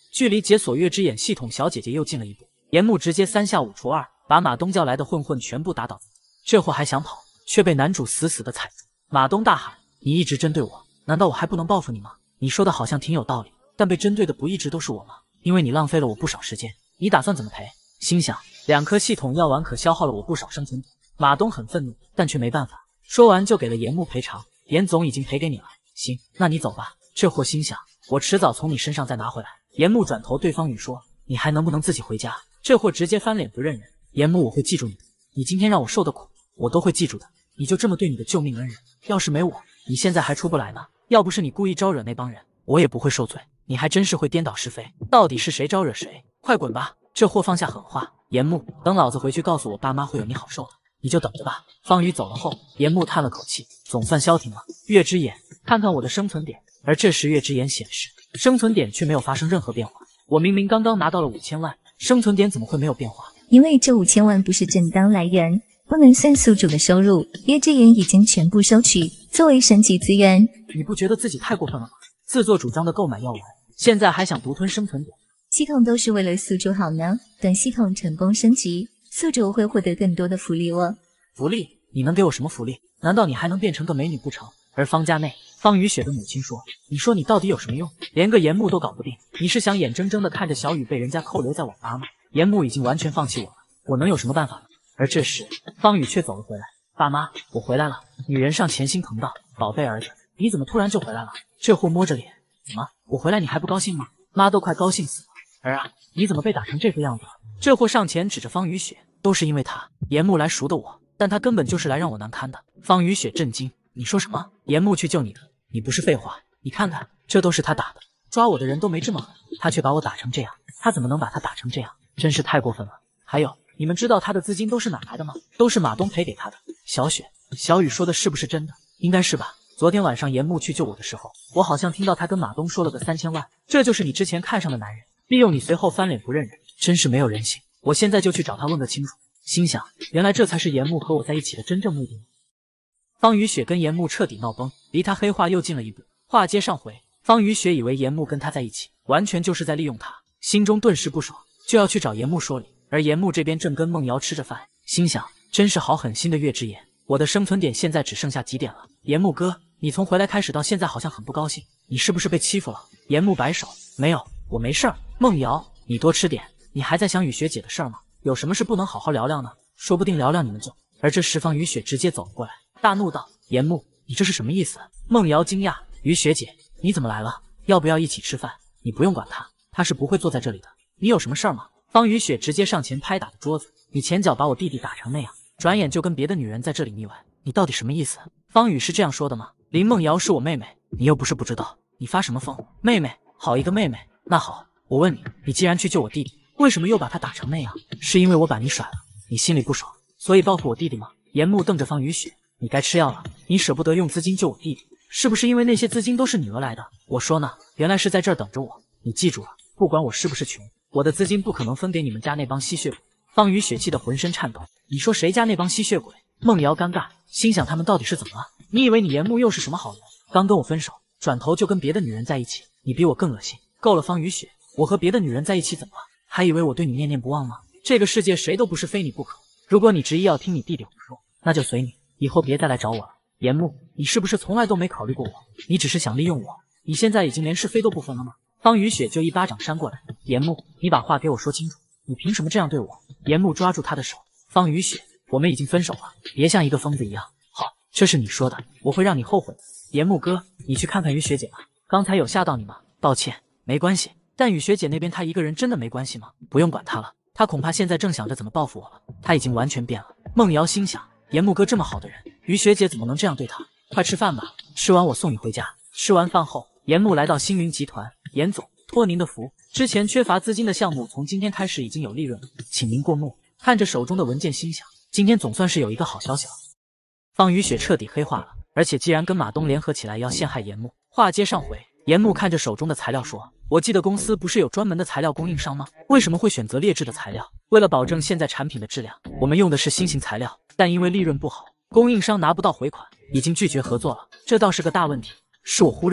距离解锁月之眼系统小姐姐又近了一步。严木直接3下5除2，把马东叫来的混混全部打倒。这货还想跑，却被男主死死的踩住。马东大喊：“你一直针对我，难道我还不能报复你吗？你说的好像挺有道理，但被针对的不一直都是我吗？因为你浪费了我不少时间，你打算怎么赔？”心想2颗系统药丸可消耗了我不少生存点。马东很愤怒，但却没办法，说完就给了严木赔偿。严总已经赔给你了，行，那你走吧。这货心想，我迟早从你身上再拿回来。严木转头对方宇说：“你还能不能自己回家？”这货直接翻脸不认人。严木，我会记住你的，你今天让我受的苦，我都会记住的。你就这么对你的救命恩人，要是没我，你现在还出不来呢。要不是你故意招惹那帮人，我也不会受罪。你还真是会颠倒是非，到底是谁招惹谁？快滚吧！这货放下狠话，严木，等老子回去告诉我爸妈会有你好受的，你就等着吧。方宇走了后，严木叹了口气，总算消停了。月之眼，看看我的生存点。而这时月之眼显示，生存点却没有发生任何变化。我明明刚刚拿到了5000万，生存点怎么会没有变化？ 因为这5000万不是正当来源，不能算宿主的收入，月之眼已经全部收取，作为升级资源。 你不觉得自己太过分了吗？自作主张的购买药丸，现在还想独吞生存点？ 系统都是为了宿主好呢，等系统成功升级，宿主会获得更多的福利哦。 福利？你能给我什么福利？难道你还能变成个美女不成？而方家内，方雨雪的母亲说：“你说你到底有什么用？连个严木都搞不定，你是想眼睁睁的看着小雨被人家扣留在网吧吗？严木已经完全放弃我了，我能有什么办法呢？”而这时，方雨却走了回来：“爸妈，我回来了。”女人上前心疼道：“宝贝儿子，你怎么突然就回来了？”这货摸着脸：“怎么，我回来你还不高兴吗？妈都快高兴死了。儿啊，你怎么被打成这个样子了？”这货上前指着方雨雪：“都是因为他，严木来赎的我，但他根本就是来让我难堪的。”方雨雪震惊：“你说什么？严木去救你的？你不是废话？你看看，这都是他打的，抓我的人都没这么狠，他却把我打成这样，他怎么能把他打成这样？真是太过分了。还有，你们知道他的资金都是哪来的吗？都是马东赔给他的。”小雪、小雨说的是不是真的？应该是吧。昨天晚上严木去救我的时候，我好像听到他跟马东说了个3000万，这就是你之前看上的男人，利用你随后翻脸不认人，真是没有人性。我现在就去找他问个清楚。心想，原来这才是严木和我在一起的真正目的。方雨雪跟严木彻底闹崩，离他黑化又近了一步。话接上回，方雨雪以为严木跟他在一起，完全就是在利用他，心中顿时不爽，就要去找严木说理。而严木这边正跟梦瑶吃着饭，心想，真是好狠心的月之眼，我的生存点现在只剩下几点了？严木哥，你从回来开始到现在好像很不高兴，你是不是被欺负了？严木摆手，没有，我没事儿。梦瑶，你多吃点，你还在想雨雪姐的事儿吗？有什么事不能好好聊聊呢？说不定聊聊你们就……而这时方雨雪直接走了过来，大怒道：“严木，你这是什么意思？”梦瑶惊讶：“雨雪姐，你怎么来了？要不要一起吃饭？你不用管他，他是不会坐在这里的。你有什么事儿吗？”方雨雪直接上前拍打着桌子：“你前脚把我弟弟打成那样，转眼就跟别的女人在这里腻歪，你到底什么意思？”方雨是这样说的吗？林梦瑶是我妹妹，你又不是不知道，你发什么疯？妹妹，好一个妹妹！那好，我问你，你既然去救我弟弟，为什么又把他打成那样？是因为我把你甩了，你心里不爽，所以报复我弟弟吗？严木瞪着方雨雪，你该吃药了，你舍不得用资金救我弟弟，是不是因为那些资金都是你讹来的？我说呢，原来是在这儿等着我，你记住了，不管我是不是穷，我的资金不可能分给你们家那帮吸血鬼。方雨雪气得浑身颤抖，你说谁家那帮吸血鬼？梦瑶尴尬，心想他们到底是怎么了？你以为你严木又是什么好人？刚跟我分手，转头就跟别的女人在一起，你比我更恶心。够了，方雨雪，我和别的女人在一起怎么了？还以为我对你念念不忘吗？这个世界谁都不是非你不可。如果你执意要听你弟弟胡说，那就随你，以后别再来找我了。严木，你是不是从来都没考虑过我？你只是想利用我。你现在已经连是非都不分了吗？方雨雪就一巴掌扇过来。严木，你把话给我说清楚，你凭什么这样对我？严木抓住他的手。方雨雪，我们已经分手了，别像一个疯子一样。好，这是你说的，我会让你后悔的。严木哥，你去看看雨雪姐吧，刚才有吓到你吗？道歉，没关系。但雨雪姐那边她一个人真的没关系吗？不用管她了，她恐怕现在正想着怎么报复我了。她已经完全变了。梦瑶心想，严木哥这么好的人，雨雪姐怎么能这样对他？快吃饭吧，吃完我送你回家。吃完饭后，严木来到星云集团，严总，托您的福，之前缺乏资金的项目从今天开始已经有利润了，请您过目。看着手中的文件，心想，今天总算是有一个好消息了。方雨雪彻底黑化了，而且既然跟马东联合起来要陷害严木。话接上回，严木看着手中的材料说，我记得公司不是有专门的材料供应商吗？为什么会选择劣质的材料？为了保证现在产品的质量，我们用的是新型材料，但因为利润不好，供应商拿不到回款，已经拒绝合作了，这倒是个大问题，是我忽略了。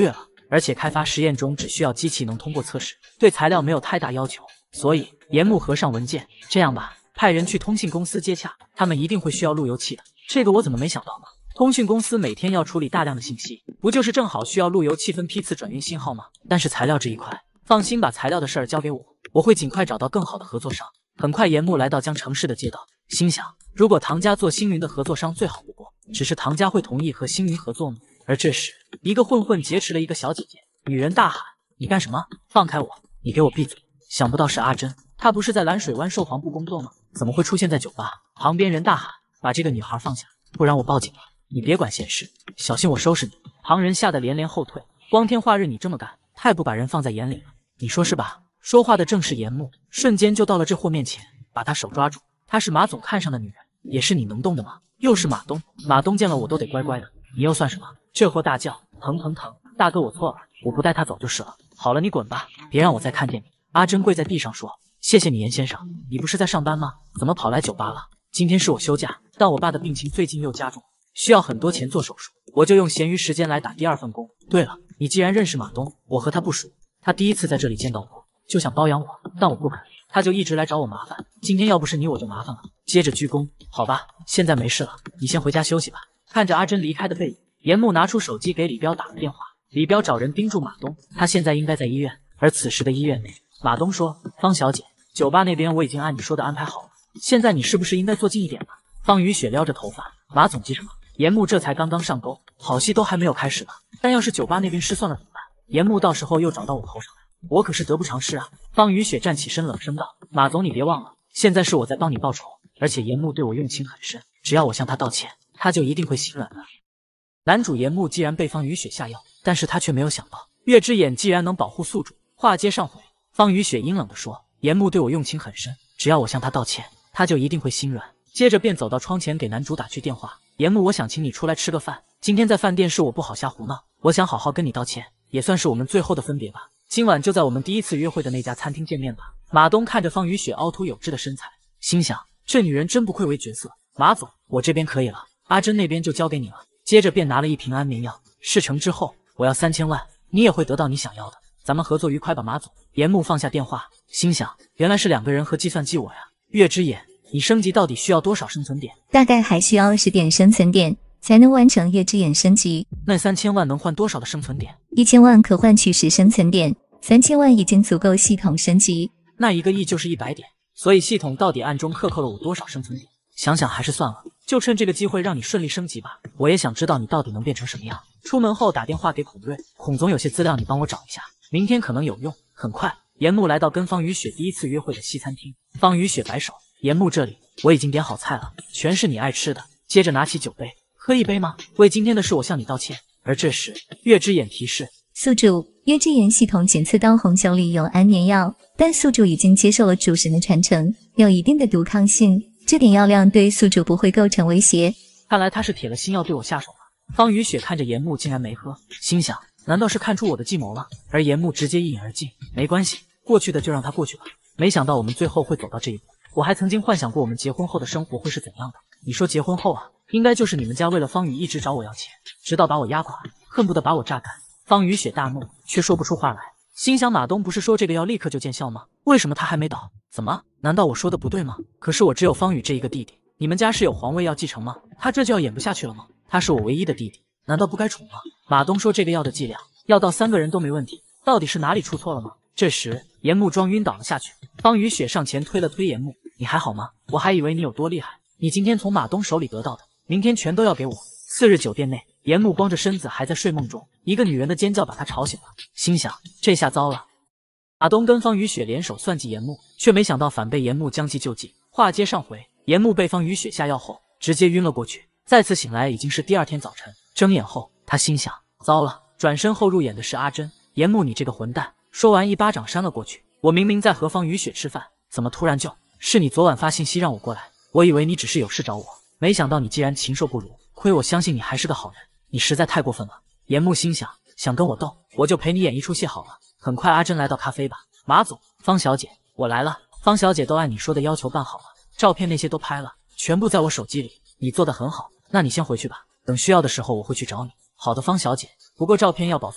而且开发实验中只需要机器能通过测试，对材料没有太大要求。所以严木合上文件，这样吧，派人去通信公司接洽，他们一定会需要路由器的。这个我怎么没想到呢？通讯公司每天要处理大量的信息，不就是正好需要路由器分批次转运信号吗？但是材料这一块，放心把材料的事儿交给我，我会尽快找到更好的合作商。很快，严木来到江城市的街道，心想，如果唐家做星云的合作商最好不过，只是唐家会同意和星云合作吗？而这时，一个混混劫持了一个小姐姐，女人大喊：“你干什么？放开我！你给我闭嘴！”想不到是阿珍，她不是在蓝水湾售黄部工作吗？怎么会出现在酒吧？旁边人大喊：“把这个女孩放下，不然我报警了！你别管闲事，小心我收拾你！”旁人吓得连连后退。光天化日你这么干，太不把人放在眼里了，你说是吧？说话的正是严木，瞬间就到了这货面前，把他手抓住。她是马总看上的女人，也是你能动的吗？又是马东，马东见了我都得乖乖的，你又算什么？这货大叫：“疼疼疼！大哥我错了，我不带他走就是了。好了，你滚吧，别让我再看见你。”阿珍跪在地上说：“谢谢你，严先生，你不是在上班吗？怎么跑来酒吧了？今天是我休假，但我爸的病情最近又加重，需要很多钱做手术，我就用闲余时间来打第二份工。对了，你既然认识马东，我和他不熟，他第一次在这里见到我，就想包养我，但我不肯，他就一直来找我麻烦。今天要不是你，我就麻烦了。”接着鞠躬：“好吧，现在没事了，你先回家休息吧。”看着阿珍离开的背影，严木拿出手机给李彪打了电话。李彪找人叮嘱马东，他现在应该在医院。而此时的医院内，马东说：“方小姐，酒吧那边我已经按你说的安排好了，现在你是不是应该坐近一点了？”方雨雪撩着头发：“马总急什么？严木这才刚刚上钩，好戏都还没有开始呢。但要是酒吧那边失算了怎么办？严木到时候又找到我头上来，我可是得不偿失啊！”方雨雪站起身冷声道：“马总，你别忘了，现在是我在帮你报仇，而且严木对我用情很深，只要我向他道歉，他就一定会心软的。”男主严木既然被方雨雪下药，但是他却没有想到月之眼既然能保护宿主。话接上回，方雨雪阴冷地说：“严木对我用情很深，只要我向他道歉，他就一定会心软。”接着便走到窗前给男主打去电话：“严木，我想请你出来吃个饭，今天在饭店是我不好瞎胡闹，我想好好跟你道歉，也算是我们最后的分别吧。今晚就在我们第一次约会的那家餐厅见面吧。”马东看着方雨雪凹凸有致的身材，心想这女人真不愧为角色。马总，我这边可以了，阿珍那边就交给你了。接着便拿了一瓶安眠药，事成之后我要3000万，你也会得到你想要的。咱们合作愉快吧，马总。严木放下电话，心想原来是2个人和计算机我呀。月之眼，你升级到底需要多少生存点？ 大概还需要20点生存点才能完成月之眼升级。 那3000万能换多少的生存点 ？1000万可换取10生存点，3000万已经足够系统升级。 那1个亿就是100点，所以系统到底暗中克扣了我多少生存点？想想还是算了，就趁这个机会让你顺利升级吧。我也想知道你到底能变成什么样。出门后打电话给孔瑞，孔总有些资料你帮我找一下，明天可能有用。很快，严木来到跟方雨雪第一次约会的西餐厅。方雨雪摆手：“严木，这里我已经点好菜了，全是你爱吃的。”接着拿起酒杯：“喝一杯吗？为今天的事我向你道歉。”而这时，月之眼提示：“ 宿主，月之眼系统检测到红酒里有安眠药，但宿主已经接受了主神的传承，有一定的毒抗性，这点药量对宿主不会构成威胁。” 看来他是铁了心要对我下手了。方雨雪看着严木竟然没喝，心想难道是看出我的计谋了？而严木直接一饮而尽。没关系，过去的就让它过去吧。没想到我们最后会走到这一步，我还曾经幻想过我们结婚后的生活会是怎样的。你说结婚后啊，应该就是你们家为了方宇一直找我要钱，直到把我压垮，恨不得把我榨干。方雨雪大怒，却说不出话来，心想马东不是说这个要立刻就见效吗？为什么他还没倒？怎么？难道我说的不对吗？可是我只有方宇这一个弟弟，你们家是有皇位要继承吗？他这就要演不下去了吗？他是我唯一的弟弟，难道不该宠吗？马东说这个药的剂量要到3个人都没问题，到底是哪里出错了吗？这时严木装晕倒了下去，方雨雪上前推了推严木：“你还好吗？我还以为你有多厉害，你今天从马东手里得到的，明天全都要给我。”4日酒店内，严木光着身子还在睡梦中，一个女人的尖叫把他吵醒了，心想这下糟了。马东跟方雨雪联手算计严木，却没想到反被严木将计就计。话接上回，严木被方雨雪下药后直接晕了过去，再次醒来已经是第2天早晨。睁眼后，他心想糟了，转身后入眼的是阿珍。严木，你这个混蛋！说完一巴掌扇了过去。我明明在和方雨雪吃饭，怎么突然就是你昨晚发信息让我过来？我以为你只是有事找我，没想到你既然禽兽不如，亏我相信你还是个好人，你实在太过分了。严木心想，想跟我斗，我就陪你演一出戏好了。很快，阿珍来到咖啡吧。马总，方小姐，我来了。方小姐都按你说的要求办好了，照片那些都拍了，全部在我手机里，你做得很好。那你先回去吧，等需要的时候我会去找你。好的，方小姐，不过照片要保存好，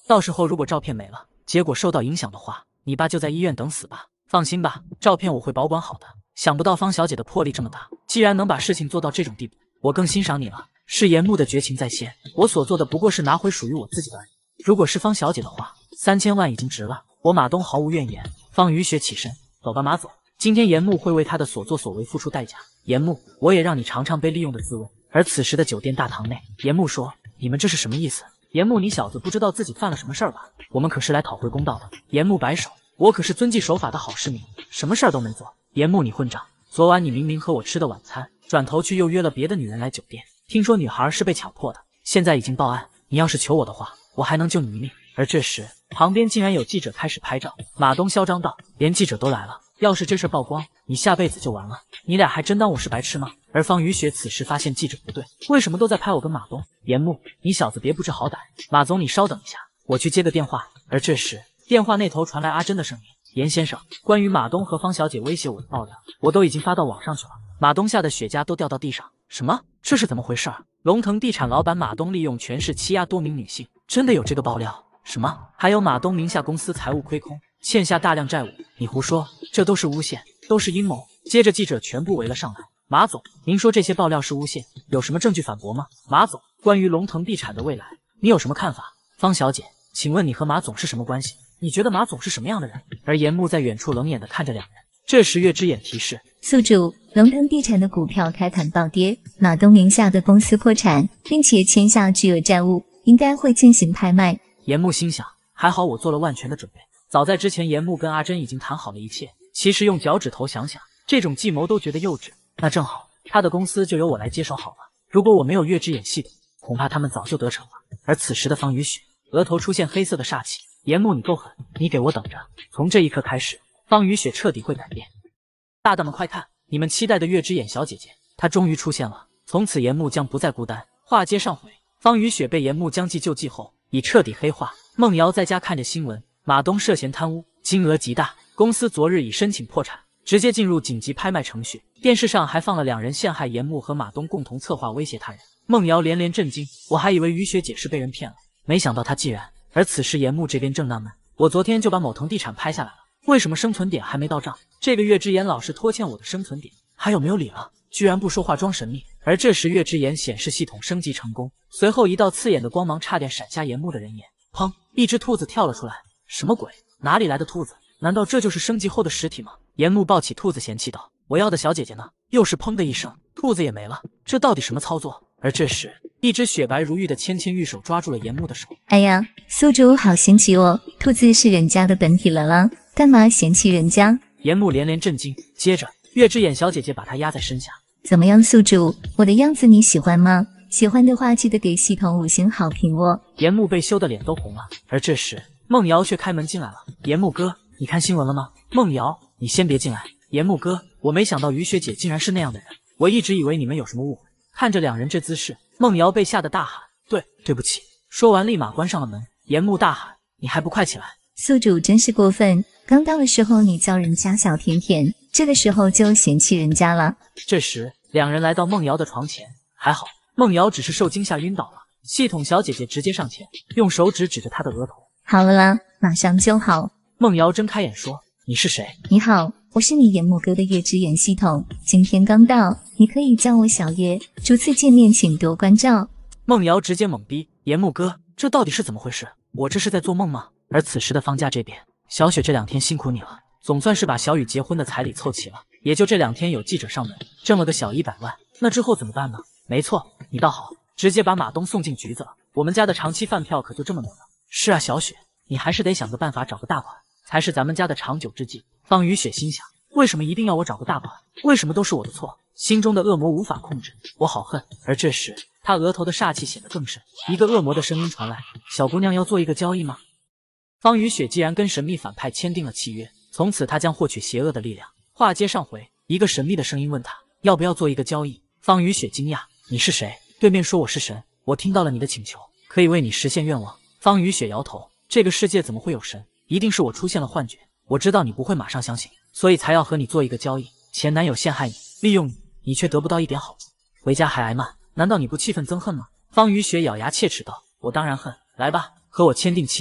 到时候如果照片没了，结果受到影响的话，你爸就在医院等死吧。放心吧，照片我会保管好的。想不到方小姐的魄力这么大，既然能把事情做到这种地步，我更欣赏你了。是严木的绝情在先，我所做的不过是拿回属于我自己的而已。如果是方小姐的话，3000万已经值了，我马东毫无怨言。方雨雪起身，走吧，马总。今天严木会为他的所作所为付出代价。严木，我也让你尝尝被利用的滋味。而此时的酒店大堂内，严木说：“你们这是什么意思？严木，你小子不知道自己犯了什么事儿吧？我们可是来讨回公道的。”严木摆手：“我可是遵纪守法的好市民，什么事儿都没做。”严木，你混账！昨晚你明明和我吃的晚餐，转头去又约了别的女人来酒店，听说女孩是被强迫的，现在已经报案。你要是求我的话，我还能救你一命。而这时，旁边竟然有记者开始拍照。马东嚣张道：“连记者都来了，要是这事曝光，你下辈子就完了。你俩还真当我是白痴吗？”而方雨雪此时发现记者不对，为什么都在拍我跟马东？严木，你小子别不知好歹。马总，你稍等一下，我去接个电话。而这时，电话那头传来阿珍的声音：“严先生，关于马东和方小姐威胁我的爆料，我都已经发到网上去了。”马东吓得雪茄都掉到地上。什么？这是怎么回事？龙腾地产老板马东利用权势欺压多名女性，真的有这个爆料？什么？还有马东名下公司财务亏空，欠下大量债务？你胡说，这都是诬陷，都是阴谋。接着记者全部围了上来。马总，您说这些爆料是诬陷，有什么证据反驳吗？马总，关于龙腾地产的未来，你有什么看法？方小姐，请问你和马总是什么关系？你觉得马总是什么样的人？而严木在远处冷眼地看着两人。这时月之眼提示： 宿主，龙腾地产的股票开盘暴跌，马东名下的公司破产，并且欠下巨额债务，应该会进行拍卖。 严木心想，还好我做了万全的准备。早在之前，严木跟阿珍已经谈好了一切。其实用脚趾头想想，这种计谋都觉得幼稚。那正好，他的公司就由我来接手好了。如果我没有月之眼系统，恐怕他们早就得逞了。而此时的方雨雪额头出现黑色的煞气。严木，你够狠，你给我等着！从这一刻开始，方雨雪彻底会改变。大大们快看，你们期待的月之眼小姐姐，她终于出现了。从此严木将不再孤单。话接上回，方雨雪被严木将计就计后，已彻底黑化。孟瑶在家看着新闻，马东涉嫌贪污，金额极大，公司昨日已申请破产，直接进入紧急拍卖程序。电视上还放了两人陷害严木和马东共同策划威胁他人。孟瑶连连震惊，我还以为于雪姐是被人骗了，没想到她既然……而此时严木这边正纳闷，我昨天就把某腾地产拍下来了，为什么生存点还没到账？这个月之眼老是拖欠我的生存点，还有没有理了？居然不说话装神秘。而这时月之眼显示系统升级成功，随后一道刺眼的光芒差点闪瞎严木的人眼。砰！一只兔子跳了出来。什么鬼？哪里来的兔子？难道这就是升级后的实体吗？严木抱起兔子嫌弃道：“我要的小姐姐呢？”又是砰的一声，兔子也没了。这到底什么操作？而这时，一只雪白如玉的芊芊玉手抓住了严木的手。 哎呀，宿主好心机哦，兔子是人家的本体了啦，干嘛嫌弃人家？ 严木连连震惊，接着月之眼小姐姐把他压在身下。 怎么样，宿主，我的样子你喜欢吗？喜欢的话记得给系统5星好评哦。 严木被羞得脸都红了。而这时，孟瑶却开门进来了。严木哥，你看新闻了吗？孟瑶，你先别进来。严木哥，我没想到于雪姐竟然是那样的人，我一直以为你们有什么误会。看着两人这姿势，孟瑶被吓得大喊：“对不起！”说完立马关上了门。严木大喊：“你还不快起来！” 宿主真是过分，刚到的时候你叫人家小甜甜，这个时候就嫌弃人家了。 这时，两人来到孟瑶的床前，还好孟瑶只是受惊吓晕倒了。系统小姐姐直接上前，用手指指着她的额头：“ 好了啦，马上就好。” 孟瑶睁开眼说：“你是谁？”“ 你好，我是你严木哥的月之眼系统，今天刚到，你可以叫我小月，初次见面请多关照。” 孟瑶直接懵逼：“严木哥，这到底是怎么回事？我这是在做梦吗？”而此时的方家这边，小雪这2天辛苦你了，总算是把小雨结婚的彩礼凑齐了。也就这2天有记者上门，挣了个小100万。那之后怎么办呢？没错，你倒好，直接把马东送进局子了。我们家的长期饭票可就这么没了。是啊，小雪，你还是得想个办法找个大款，才是咱们家的长久之计。方雨雪心想，为什么一定要我找个大款？为什么都是我的错？心中的恶魔无法控制，我好恨。而这时，他额头的煞气显得更甚，一个恶魔的声音传来：“小姑娘要做一个交易吗？”方雨雪既然跟神秘反派签订了契约，从此她将获取邪恶的力量。话接上回，一个神秘的声音问她要不要做一个交易。方雨雪惊讶：“你是谁？”对面说：“我是神，我听到了你的请求，可以为你实现愿望。”方雨雪摇头：“这个世界怎么会有神？一定是我出现了幻觉。我知道你不会马上相信，所以才要和你做一个交易。前男友陷害你，利用你，你却得不到一点好处，回家还挨骂，难道你不气愤憎恨吗？”方雨雪咬牙切齿道：“我当然恨，来吧，和我签订契约。”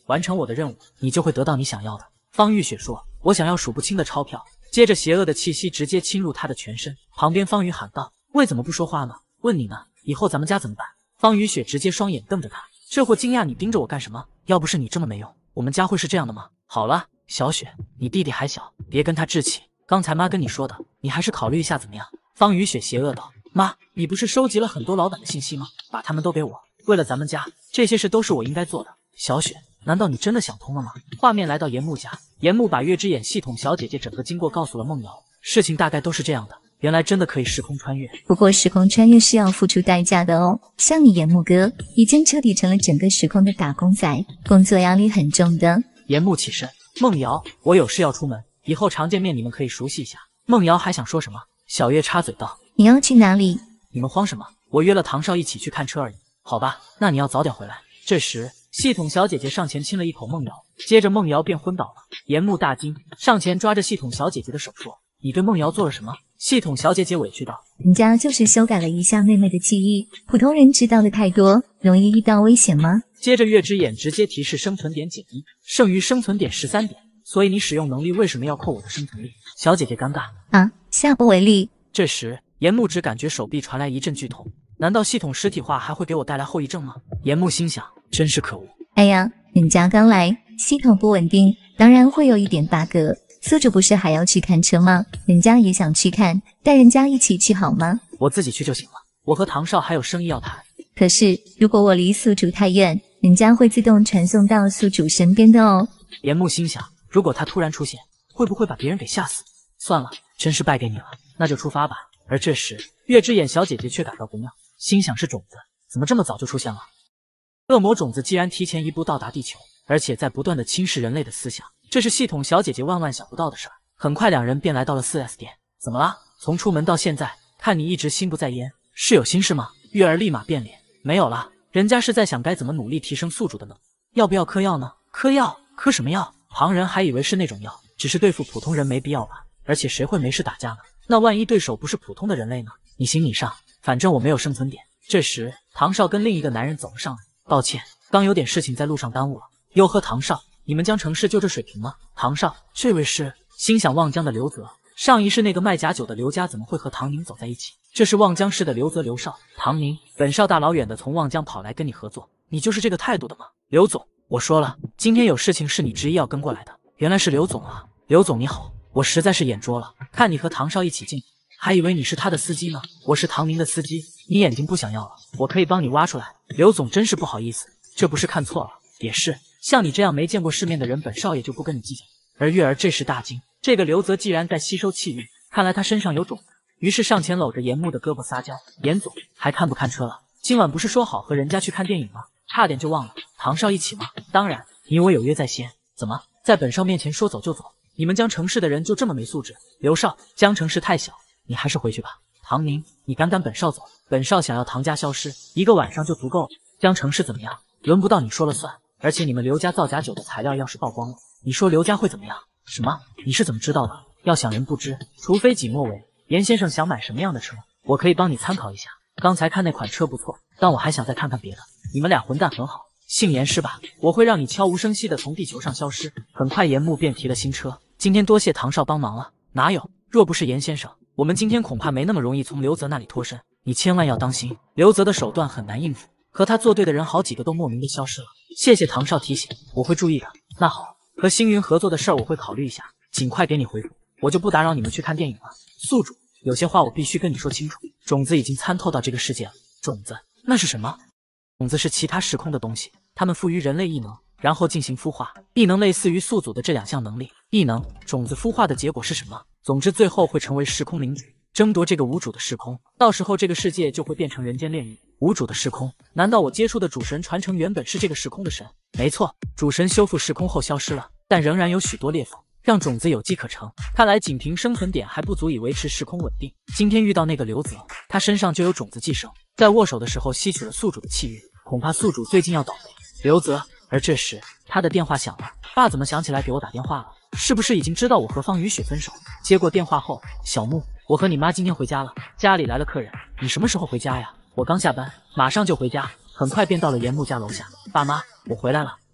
完成我的任务，你就会得到你想要的。方雨雪说：“我想要数不清的钞票。”接着邪恶的气息直接侵入他的全身。旁边方宇喊道：“喂，怎么不说话呢？问你呢，以后咱们家怎么办？”方雨雪直接双眼瞪着他，这货惊讶：“你盯着我干什么？要不是你这么没用，我们家会是这样的吗？”好了，小雪，你弟弟还小，别跟他置气。刚才妈跟你说的，你还是考虑一下怎么样？方雨雪邪恶道：“妈，你不是收集了很多老板的信息吗？把他们都给我。为了咱们家，这些事都是我应该做的。”小雪，难道你真的想通了吗？画面来到岩木家，岩木把月之眼系统小姐姐整个经过告诉了梦瑶，事情大概都是这样的。原来真的可以时空穿越， 不过时空穿越是要付出代价的哦。像你岩木哥，已经彻底成了整个时空的打工仔，工作压力很重的。 岩木起身，梦瑶，我有事要出门，以后常见面你们可以熟悉一下。梦瑶还想说什么，小月插嘴道：“ 你要去哪里？ 你们慌什么？我约了唐少一起去看车而已。好吧，那你要早点回来。”这时，系统小姐姐上前亲了一口梦瑶，接着梦瑶便昏倒了。岩木大惊，上前抓着系统小姐姐的手说：“你对梦瑶做了什么？”系统小姐姐委屈道：“ 人家就是修改了一下妹妹的记忆，普通人知道的太多，容易遇到危险吗？” 接着月之眼直接提示生存点减1，剩余生存点13点，所以你使用能力为什么要扣我的生存力？小姐姐尴尬啊，下不为例。 这时岩木只感觉手臂传来一阵剧痛，难道系统实体化还会给我带来后遗症吗？岩木心想，真是可恶。 哎呀，人家刚来，系统不稳定，当然会有一点 bug。宿主不是还要去看车吗？人家也想去看，带人家一起去好吗？ 我自己去就行了，我和唐少还有生意要谈。 可是如果我离宿主太远，人家会自动传送到宿主身边的哦。 岩木心想，如果他突然出现，会不会把别人给吓死？算了，真是败给你了，那就出发吧。而这时，月之眼小姐姐却感到不妙，心想是种子，怎么这么早就出现了？恶魔种子既然提前一步到达地球，而且在不断的侵蚀人类的思想，这是系统小姐姐万万想不到的事儿。很快两人便来到了 4S 店。怎么了？从出门到现在，看你一直心不在焉，是有心事吗？月儿立马变脸，没有了，人家是在想该怎么努力提升宿主的能力。要不要嗑药呢？嗑药？嗑什么药？旁人还以为是那种药，只是对付普通人没必要吧？而且谁会没事打架呢？那万一对手不是普通的人类呢？你行你上，反正我没有生存点。这时，唐少跟另一个男人走了上来，抱歉，刚有点事情在路上耽误了。哟呵，唐少，你们江城市就这水平吗？唐少，这位是……心想望江的刘泽，上一世那个卖假酒的刘家怎么会和唐宁走在一起？这是望江市的刘泽刘少，唐宁，本少大老远的从望江跑来跟你合作，你就是这个态度的吗？刘总，我说了，今天有事情是你执意要跟过来的。原来是刘总啊，刘总你好，我实在是眼拙了，看你和唐少一起进，还以为你是他的司机呢。我是唐宁的司机，你眼睛不想要了，我可以帮你挖出来。刘总真是不好意思，这不是看错了，也是，像你这样没见过世面的人，本少爷就不跟你计较。而月儿这时大惊，这个刘泽既然在吸收气运，看来他身上有种子，于是上前搂着严木的胳膊撒娇：“严总，还看不看车了？今晚不是说好和人家去看电影吗？差点就忘了，唐少一起吗？当然，你我有约在先。怎么在本少面前说走就走？你们江城市的人就这么没素质？刘少，江城市太小，你还是回去吧。唐宁，你敢赶本少走？本少想要唐家消失，1个晚上就足够了。江城市怎么样？轮不到你说了算。而且你们刘家造假酒的材料要是曝光了，你说刘家会怎么样？什么？你是怎么知道的？要想人不知，除非己莫为。严先生想买什么样的车？我可以帮你参考一下。刚才看那款车不错，但我还想再看看别的。你们俩混蛋很好，姓严是吧？我会让你悄无声息的从地球上消失。很快严木便提了新车。今天多谢唐少帮忙了。哪有？若不是严先生，我们今天恐怕没那么容易从刘泽那里脱身。你千万要当心，刘泽的手段很难应付，和他作对的人好几个都莫名的消失了。谢谢唐少提醒，我会注意的。那好，和星云合作的事儿我会考虑一下，尽快给你回复。我就不打扰你们去看电影了。宿主，有些话我必须跟你说清楚。种子已经参透到这个世界了。种子？那是什么？种子是其他时空的东西，它们赋予人类异能，然后进行孵化。异能类似于宿主的这2项能力。异能、种子孵化的结果是什么？总之最后会成为时空领主，争夺这个无主的时空。到时候这个世界就会变成人间炼狱。无主的时空？难道我接触的主神传承原本是这个时空的神？没错，主神修复时空后消失了，但仍然有许多裂缝，让种子有机可乘。看来仅凭生存点还不足以维持时空稳定。今天遇到那个刘泽，他身上就有种子寄生，在握手的时候吸取了宿主的气运，恐怕宿主最近要倒霉。刘泽，而这时他的电话响了，爸怎么想起来给我打电话了？是不是已经知道我和方雨雪分手？接过电话后，小木，我和你妈今天回家了，家里来了客人，你什么时候回家呀？我刚下班，马上就回家，很快便到了严木家楼下。爸妈，我回来了。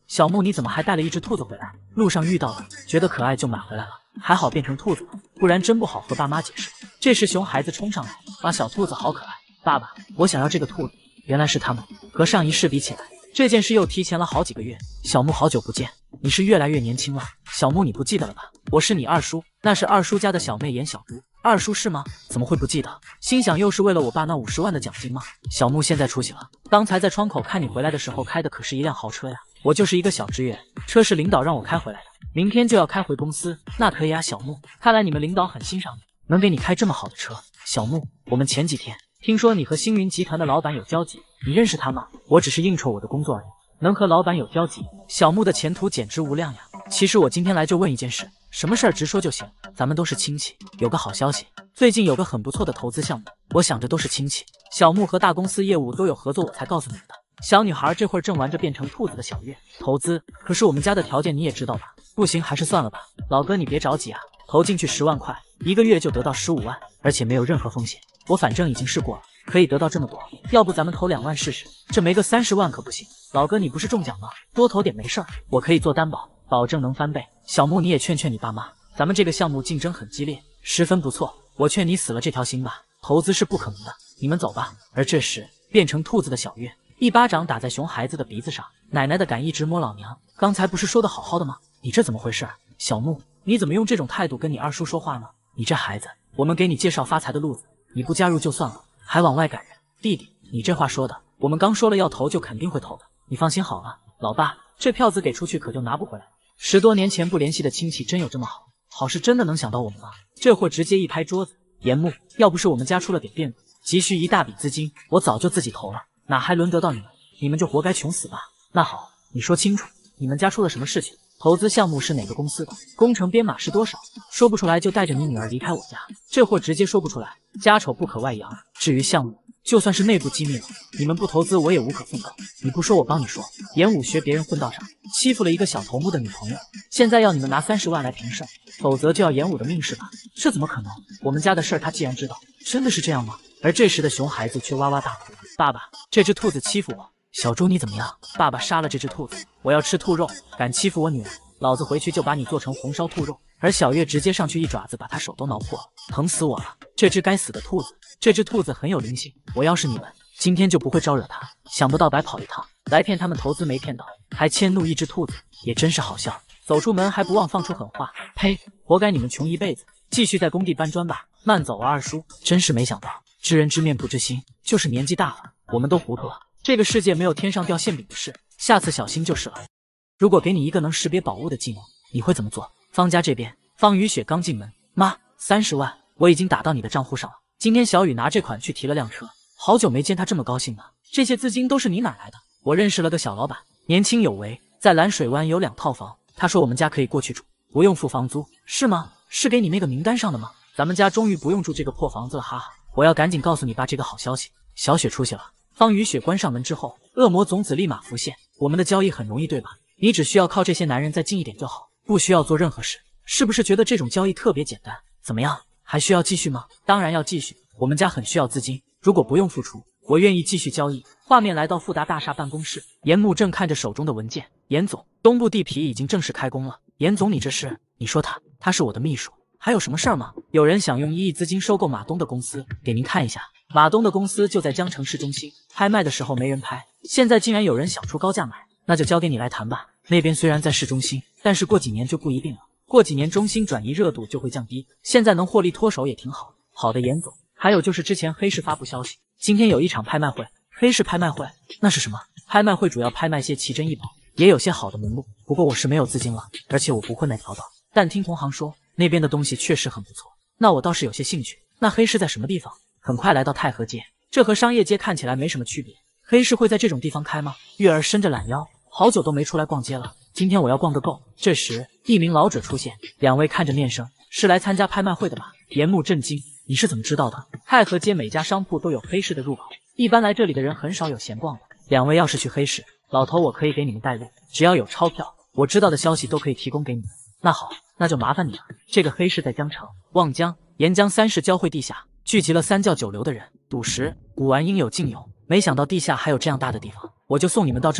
小木，你怎么还带了一只兔子回来？路上遇到的，觉得可爱就买回来了，还好变成兔子了，不然真不好和爸妈解释。这时熊孩子冲上来，哇，小兔子好可爱，爸爸，我想要这个兔子。原来是他们，和上一世比起来，这件事又提前了好几个月。小木，好久不见，你是越来越年轻了。小木，你不记得了吧？我是你二叔，那是二叔家的小妹演小猪。二叔是吗？怎么会不记得？心想又是为了我爸那50万的奖金吗？小木现在出息了，刚才在窗口看你回来的时候开的可是一辆豪车呀。我就是一个小职员，车是领导让我开回来的，明天就要开回公司。那可以啊，小木，看来你们领导很欣赏你，能给你开这么好的车。小木，我们前几天听说你和星云集团的老板有交集，你认识他吗？我只是应酬我的工作而已，能和老板有交集，小木的前途简直无量呀。其实我今天来就问一件事，什么事儿直说就行，咱们都是亲戚。有个好消息，最近有个很不错的投资项目，我想着都是亲戚，小木和大公司业务都有合作，我才告诉你们的。小女孩这会儿正玩着变成兔子的小月，投资，可是我们家的条件你也知道吧？不行，还是算了吧。老哥你别着急啊，投进去10万块，1个月就得到15万，而且没有任何风险。我反正已经试过了，可以得到这么多，要不咱们投2万试试？这没个30万可不行。老哥你不是中奖吗？多投点没事儿，我可以做担保，保证能翻倍。小木你也劝劝你爸妈，咱们这个项目竞争很激烈，十分不错，我劝你死了这条心吧，投资是不可能的，你们走吧。而这时变成兔子的小月一巴掌打在熊孩子的鼻子上，奶奶的敢一直摸老娘，刚才不是说的好好的吗？你这怎么回事？小木，你怎么用这种态度跟你二叔说话呢？你这孩子，我们给你介绍发财的路子，你不加入就算了，还往外赶人。弟弟，你这话说的，我们刚说了要投就肯定会投的，你放心好了。老爸，这票子给出去可就拿不回来了。10多年前不联系的亲戚真有这么好？好事真的能想到我们吗？这货直接一拍桌子，严木，要不是我们家出了点变故，急需一大笔资金，我早就自己投了，哪还轮得到你们？你们就活该穷死吧。那好，你说清楚，你们家出了什么事情？投资项目是哪个公司的？工程编码是多少？说不出来就带着你女儿离开我家。这货直接说不出来，家丑不可外扬。至于项目，就算是内部机密了，你们不投资我也无可奉告。你不说我帮你说，严武学别人混道上，欺负了一个小头目的女朋友，现在要你们拿30万来平事儿，否则就要严武的命是吧？这怎么可能？我们家的事儿他既然知道，真的是这样吗？而这时的熊孩子却哇哇大哭，爸爸，这只兔子欺负我。小猪你怎么样？爸爸杀了这只兔子，我要吃兔肉，敢欺负我女儿，老子回去就把你做成红烧兔肉。而小月直接上去一爪子把他手都挠破了，疼死我了！这只该死的兔子，这只兔子很有灵性，我要是你们，今天就不会招惹他。想不到白跑一趟，来骗他们投资没骗到，还迁怒一只兔子，也真是好笑。走出门还不忘放出狠话，呸！活该你们穷一辈子，继续在工地搬砖吧。慢走啊，二叔！真是没想到，知人知面不知心，就是年纪大了，我们都糊涂了。这个世界没有天上掉馅饼的事，下次小心就是了。如果给你一个能识别宝物的技能，你会怎么做？方家这边，方雨雪刚进门，妈，30万，我已经打到你的账户上了。今天小雨拿这款去提了辆车，好久没见他这么高兴了。这些资金都是你哪来的？我认识了个小老板，年轻有为，在蓝水湾有2套房，他说我们家可以过去住，不用付房租，是吗？是给你那个名单上的吗？咱们家终于不用住这个破房子了，哈哈！我要赶紧告诉你爸这个好消息，小雪出息了。方雨雪关上门之后，恶魔种子立马浮现。我们的交易很容易，对吧？你只需要靠这些男人再近一点就好，不需要做任何事。是不是觉得这种交易特别简单？怎么样，还需要继续吗？当然要继续，我们家很需要资金，如果不用付出，我愿意继续交易。画面来到富达大厦办公室，严木正看着手中的文件。严总，东部地皮已经正式开工了。严总，你这是？你说他是我的秘书，还有什么事儿吗？有人想用1亿资金收购马东的公司，给您看一下。马东的公司就在江城市中心，拍卖的时候没人拍，现在竟然有人想出高价买，那就交给你来谈吧。那边虽然在市中心，但是过几年就不一定了，过几年中心转移热度就会降低，现在能获利脱手也挺好。好的，严总。还有就是之前黑市发布消息，今天有一场拍卖会。黑市拍卖会？那是什么？拍卖会主要拍卖些奇珍异宝，也有些好的名录，不过我是没有资金了，而且我不会那条道，但听同行说那边的东西确实很不错，那我倒是有些兴趣。那黑市在什么地方？很快来到太和街，这和商业街看起来没什么区别。黑市会在这种地方开吗？月儿伸着懒腰，好久都没出来逛街了，今天我要逛个够。这时一名老者出现，两位看着面生，是来参加拍卖会的吧？严木震惊，你是怎么知道的？太和街每家商铺都有黑市的入口，一般来这里的人很少有闲逛的。两位要是去黑市，老头我可以给你们带路，只要有钞票，我知道的消息都可以提供给你们。那好，那就麻烦你了。这个黑市在江城、望江、沿江3市交汇地下，聚集了3教9流的人，赌石、古玩应有尽有，没想到地下还有这样大的地方，我就送你们到这里了。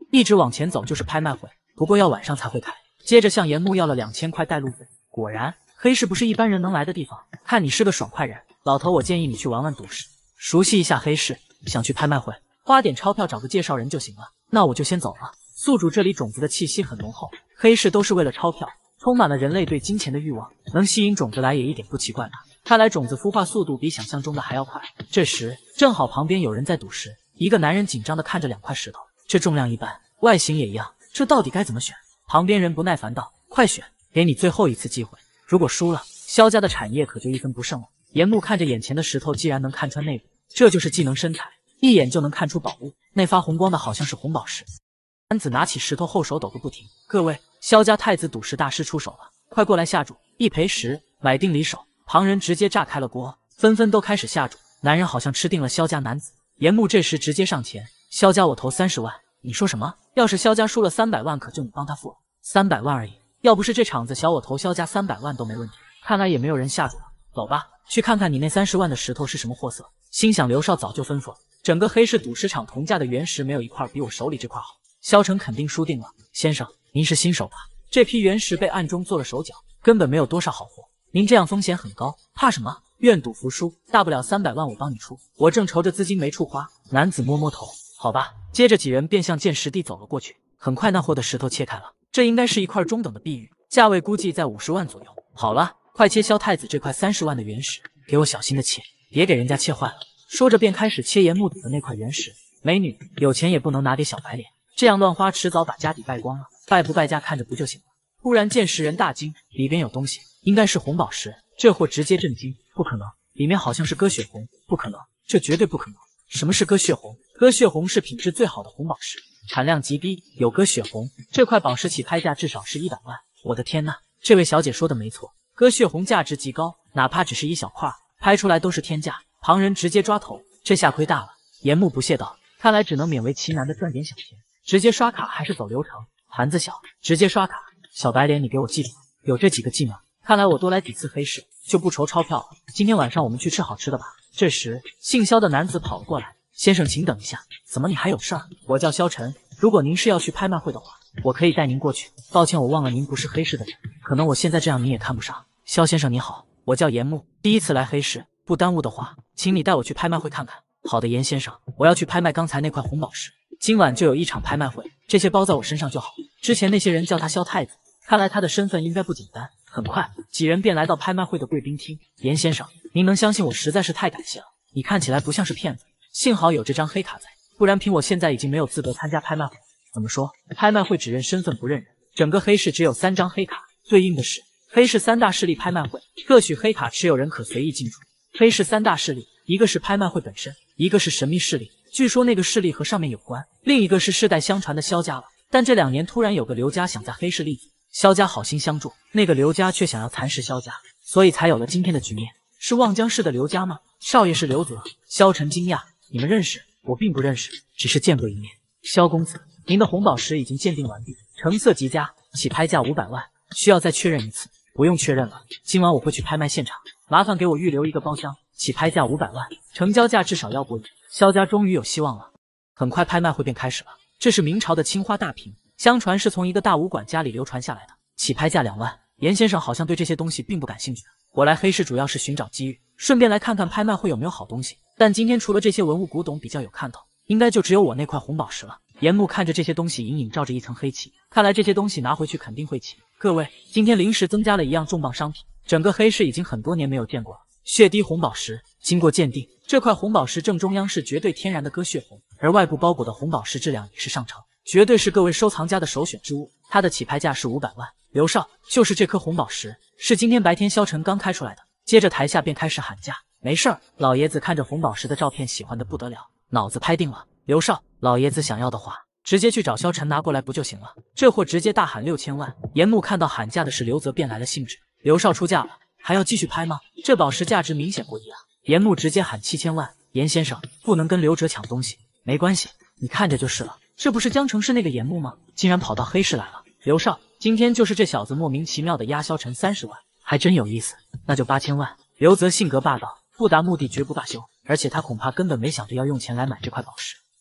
一直往前走就是拍卖会，不过要晚上才会开。接着向严木要了2000块带路费。果然，黑市不是一般人能来的地方。看你是个爽快人，老头，我建议你去玩玩赌石，熟悉一下黑市。想去拍卖会，花点钞票找个介绍人就行了。那我就先走了。宿主这里种子的气息很浓厚，黑市都是为了钞票，充满了人类对金钱的欲望，能吸引种子来也一点不奇怪吧。看来种子孵化速度比想象中的还要快。这时正好旁边有人在赌石，一个男人紧张地看着2块石头，这重量一般，外形也一样，这到底该怎么选？旁边人不耐烦道：“快选，给你最后一次机会，如果输了，萧家的产业可就一分不剩了。”严木看着眼前的石头，既然能看穿内部，这就是技能身材，一眼就能看出宝物。那发红光的好像是红宝石。男子拿起石头后手抖个不停。各位，萧家太子赌石大师出手了，快过来下注，一赔10，买定离手。旁人直接炸开了锅，纷纷都开始下注。男人好像吃定了萧家男子。严木这时直接上前：“萧家我投30万。”你说什么？要是萧家输了300万，可就你帮他付了。300万而已，要不是这场子小，我投萧家300万都没问题。看来也没有人下注了。走吧，去看看你那30万的石头是什么货色。心想刘少早就吩咐了，整个黑市赌石场同价的原石没有一块比我手里这块好。萧晨肯定输定了。先生，您是新手吧？这批原石被暗中做了手脚，根本没有多少好货。您这样风险很高，怕什么？愿赌服输，大不了300万我帮你出。我正愁着资金没处花。男子摸摸头，好吧。接着几人便向见石地走了过去。很快那货的石头切开了，这应该是一块中等的碧玉，价位估计在50万左右。好了，快切萧太子这块30万的原石，给我小心的切，别给人家切坏了。说着便开始切严木赌的那块原石。美女，有钱也不能拿点小白脸，这样乱花迟早把家底败光了，败不败家看着不就行了？突然见识人大惊，里边有东西，应该是红宝石。这货直接震惊，不可能，里面好像是鸽血红，不可能，这绝对不可能。什么是鸽血红？鸽血红是品质最好的红宝石，产量极低，有鸽血红，这块宝石起拍价至少是100万。我的天呐，这位小姐说的没错，鸽血红价值极高，哪怕只是一小块，拍出来都是天价。旁人直接抓头，这下亏大了。严木不屑道，看来只能勉为其难的赚点小钱，直接刷卡还是走流程？盘子小，直接刷卡。小白脸，你给我记住，有这几个技能，看来我多来几次黑市就不愁钞票了。今天晚上我们去吃好吃的吧。这时姓萧的男子跑了过来，先生请等一下。怎么你还有事儿？我叫萧晨，如果您是要去拍卖会的话，我可以带您过去。抱歉，我忘了您不是黑市的人，可能我现在这样你也看不上。萧先生你好，我叫严木，第一次来黑市，不耽误的话，请你带我去拍卖会看看。好的，严先生，我要去拍卖刚才那块红宝石，今晚就有一场拍卖会，这些包在我身上就好。之前那些人叫他萧太子，看来他的身份应该不简单。很快，几人便来到拍卖会的贵宾厅。严先生，您能相信我实在是太感谢了，你看起来不像是骗子，幸好有这张黑卡在，不然凭我现在已经没有资格参加拍卖会。怎么说？拍卖会只认身份不认人，整个黑市只有3张黑卡，对应的是黑市3大势力拍卖会，各许黑卡持有人可随意进出。黑市3大势力，一个是拍卖会本身，一个是神秘势力，据说那个势力和上面有关，另一个是世代相传的萧家了。但这2年突然有个刘家想在黑市立足，萧家好心相助，那个刘家却想要蚕食萧家，所以才有了今天的局面。是望江市的刘家吗？少爷是刘泽。萧晨惊讶，你们认识？我并不认识，只是见过一面。萧公子，您的红宝石已经鉴定完毕，成色极佳，起拍价500万，需要再确认一次。不用确认了，今晚我会去拍卖现场，麻烦给我预留一个包厢，起拍价500万，成交价至少要过亿。萧家终于有希望了。很快拍卖会便开始了，这是明朝的青花大瓶，相传是从一个大武馆家里流传下来的，起拍价2万。严先生好像对这些东西并不感兴趣，我来黑市主要是寻找机遇，顺便来看看拍卖会有没有好东西。但今天除了这些文物古董比较有看头，应该就只有我那块红宝石了。严木看着这些东西隐隐罩着一层黑气，看来这些东西拿回去肯定会起。各位，今天临时增加了一样重磅商品，整个黑市已经很多年没有见过了，血滴红宝石。经过鉴定，这块红宝石正中央是绝对天然的鸽血红，而外部包裹的红宝石质量也是上乘，绝对是各位收藏家的首选之物。它的起拍价是500万。刘少，就是这颗红宝石，是今天白天萧晨刚开出来的。接着台下便开始喊价。没事儿，老爷子看着红宝石的照片喜欢的不得了，脑子拍定了。刘少，老爷子想要的话，直接去找萧晨拿过来不就行了？这货直接大喊6000万。严木看到喊价的是刘泽，便来了兴致。刘少出价了，还要继续拍吗？这宝石价值明显过亿啊！严木直接喊7000万。严先生，不能跟刘哲抢东西。没关系，你看着就是了。这不是江城市那个严木吗？竟然跑到黑市来了。刘少，今天就是这小子莫名其妙的压萧晨30万，还真有意思。那就8000万。刘泽性格霸道，不达目的绝不罢休，而且他恐怕根本没想着要用钱来买这块宝石。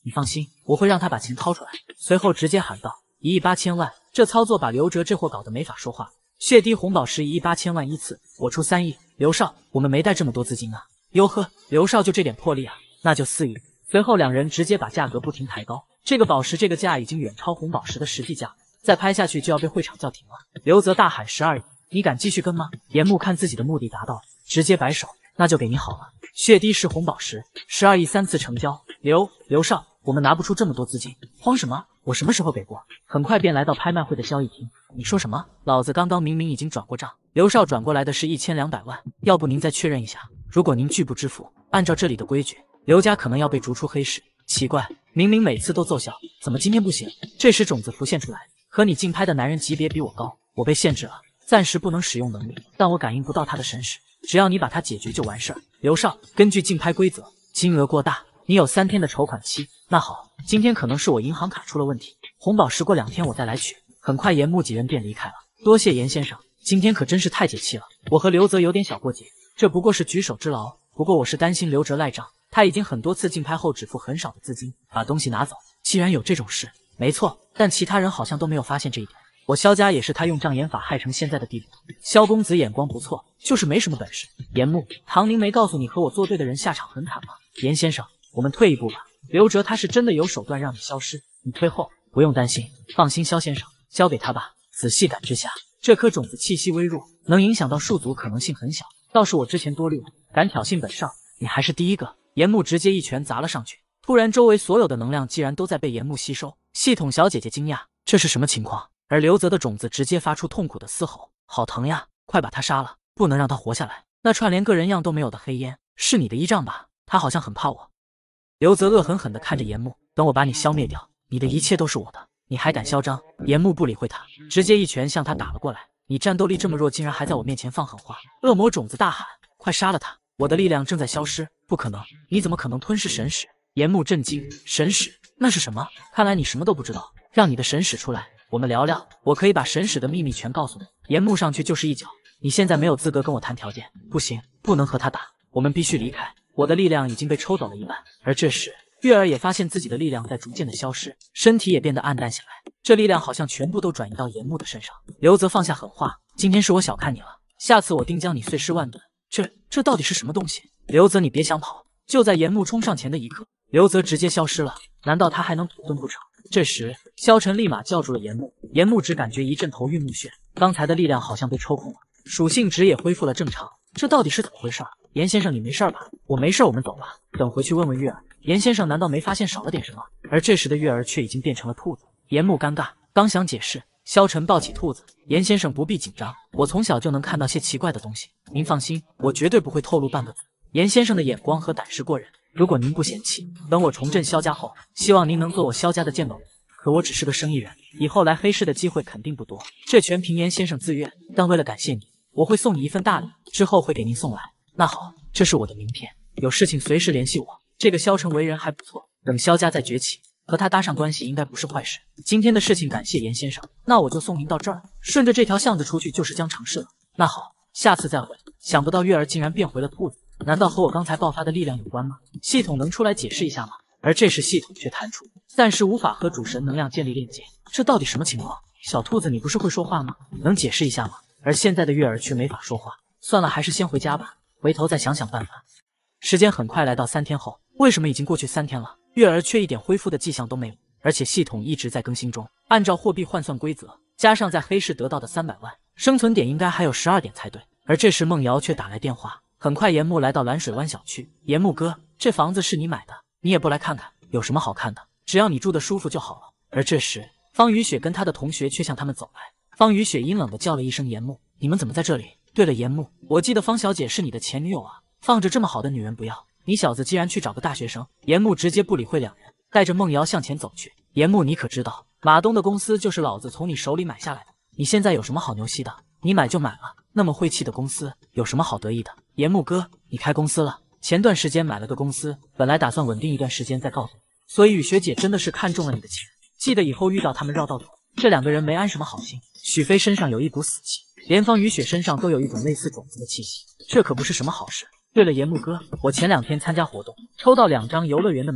你放心，我会让他把钱掏出来。随后直接喊道1亿8千万。这操作把刘哲这货搞得没法说话。血滴红宝石1亿8千万依次，我出3亿。刘少，我们没带这么多资金啊。哟呵，刘少就这点魄力啊？那就4亿。随后两人直接把价格不停抬高，这个宝石这个价已经远超红宝石的实际价，再拍下去就要被会场叫停了。刘泽大喊12亿，你敢继续跟吗？严木看自己的目的达到了，直接摆手，那就给你好了。血滴是红宝石，12亿3次成交。刘少，我们拿不出这么多资金，慌什么？我什么时候给过？很快便来到拍卖会的交易厅。你说什么？老子刚刚明明已经转过账。刘少转过来的是1200万，要不您再确认一下？如果您拒不支付，按照这里的规矩，刘家可能要被逐出黑市。奇怪，明明每次都奏效，怎么今天不行？这时种子浮现出来，和你竞拍的男人级别比我高，我被限制了，暂时不能使用能力，但我感应不到他的神识，只要你把他解决就完事儿。刘少，根据竞拍规则，金额过大，你有3天的筹款期。那好，今天可能是我银行卡出了问题，红宝石过2天我再来取。很快严木几人便离开了。多谢严先生，今天可真是太解气了。我和刘泽有点小过节，这不过是举手之劳。不过我是担心刘哲赖账，他已经很多次竞拍后只付很少的资金，把东西拿走。既然有这种事，没错，但其他人好像都没有发现这一点。我萧家也是他用障眼法害成现在的地步。萧公子眼光不错，就是没什么本事。严木，唐宁没告诉你和我作对的人下场很惨吗？严先生，我们退一步吧。刘哲他是真的有手段让你消失，你退后不用担心，放心，萧先生，交给他吧。仔细感知下，这颗种子气息微弱，能影响到数组可能性很小。倒是我之前多虑了，敢挑衅本少，你还是第一个。严木直接一拳砸了上去，突然周围所有的能量竟然都在被严木吸收。系统小姐姐惊讶，这是什么情况？而刘泽的种子直接发出痛苦的嘶吼，好疼呀，快把他杀了，不能让他活下来。那串连个人样都没有的黑烟，是你的依仗吧？他好像很怕我。刘泽恶狠狠地看着严木，等我把你消灭掉，你的一切都是我的，你还敢嚣张？严木不理会他，直接一拳向他打了过来。你战斗力这么弱，竟然还在我面前放狠话！恶魔种子大喊，快杀了他，我的力量正在消失。不可能，你怎么可能吞噬神使？严木震惊，神使？那是什么？看来你什么都不知道，让你的神使出来，我们聊聊，我可以把神使的秘密全告诉你。严木上去就是一脚，你现在没有资格跟我谈条件，不行，不能和他打，我们必须离开。我的力量已经被抽走了一半。而这时月儿也发现自己的力量在逐渐的消失，身体也变得暗淡下来，这力量好像全部都转移到严木的身上。刘泽放下狠话，今天是我小看你了，下次我定将你碎尸万段。这到底是什么东西？刘泽，你别想跑！就在严木冲上前的一刻，刘泽直接消失了，难道他还能土遁不成？这时萧晨立马叫住了严木，严木只感觉一阵头晕目眩，刚才的力量好像被抽空了，属性值也恢复了正常，这到底是怎么回事？严先生，你没事吧？我没事，我们走吧。等回去问问月儿。严先生难道没发现少了点什么？而这时的月儿却已经变成了兔子。严木尴尬，刚想解释，萧晨抱起兔子。严先生不必紧张，我从小就能看到些奇怪的东西，您放心，我绝对不会透露半个字。严先生的眼光和胆识过人，如果您不嫌弃，等我重振萧家后，希望您能做我萧家的鉴宝人。可我只是个生意人，以后来黑市的机会肯定不多，这全凭严先生自愿。但为了感谢你，我会送你一份大礼，之后会给您送来。那好，这是我的名片，有事情随时联系我。这个萧晨为人还不错，等萧家再崛起，和他搭上关系应该不是坏事。今天的事情感谢严先生，那我就送您到这儿，顺着这条巷子出去就是江城市了。那好，下次再会。想不到月儿竟然变回了兔子，难道和我刚才爆发的力量有关吗？系统能出来解释一下吗？而这时系统却弹出，暂时无法和主神能量建立链接，这到底什么情况？小兔子，你不是会说话吗？能解释一下吗？而现在的月儿却没法说话，算了，还是先回家吧，回头再想想办法。时间很快来到3天后，为什么已经过去3天了，月儿却一点恢复的迹象都没有？而且系统一直在更新中，按照货币换算规则，加上在黑市得到的300万生存点，应该还有12点才对。而这时孟瑶却打来电话，很快严木来到蓝水湾小区。严木哥，这房子是你买的，你也不来看看，有什么好看的？只要你住得舒服就好了。而这时方雨雪跟她的同学却向他们走来，方雨雪阴冷地叫了一声严木，你们怎么在这里？对了，严木，我记得方小姐是你的前女友啊，放着这么好的女人不要，你小子既然去找个大学生。严木直接不理会两人，带着孟瑶向前走去。严木，你可知道马东的公司就是老子从你手里买下来的，你现在有什么好牛吸的？你买就买了，那么晦气的公司有什么好得意的？严木哥，你开公司了？前段时间买了个公司，本来打算稳定一段时间再告诉你，所以雨学姐真的是看中了你的钱，记得以后遇到他们绕道走。这两个人没安什么好心，许飞身上有一股死气，连方雨雪身上都有一种类似种子的气息，这可不是什么好事。对了，严木哥，我前2天参加活动，抽到2张游乐园的门票，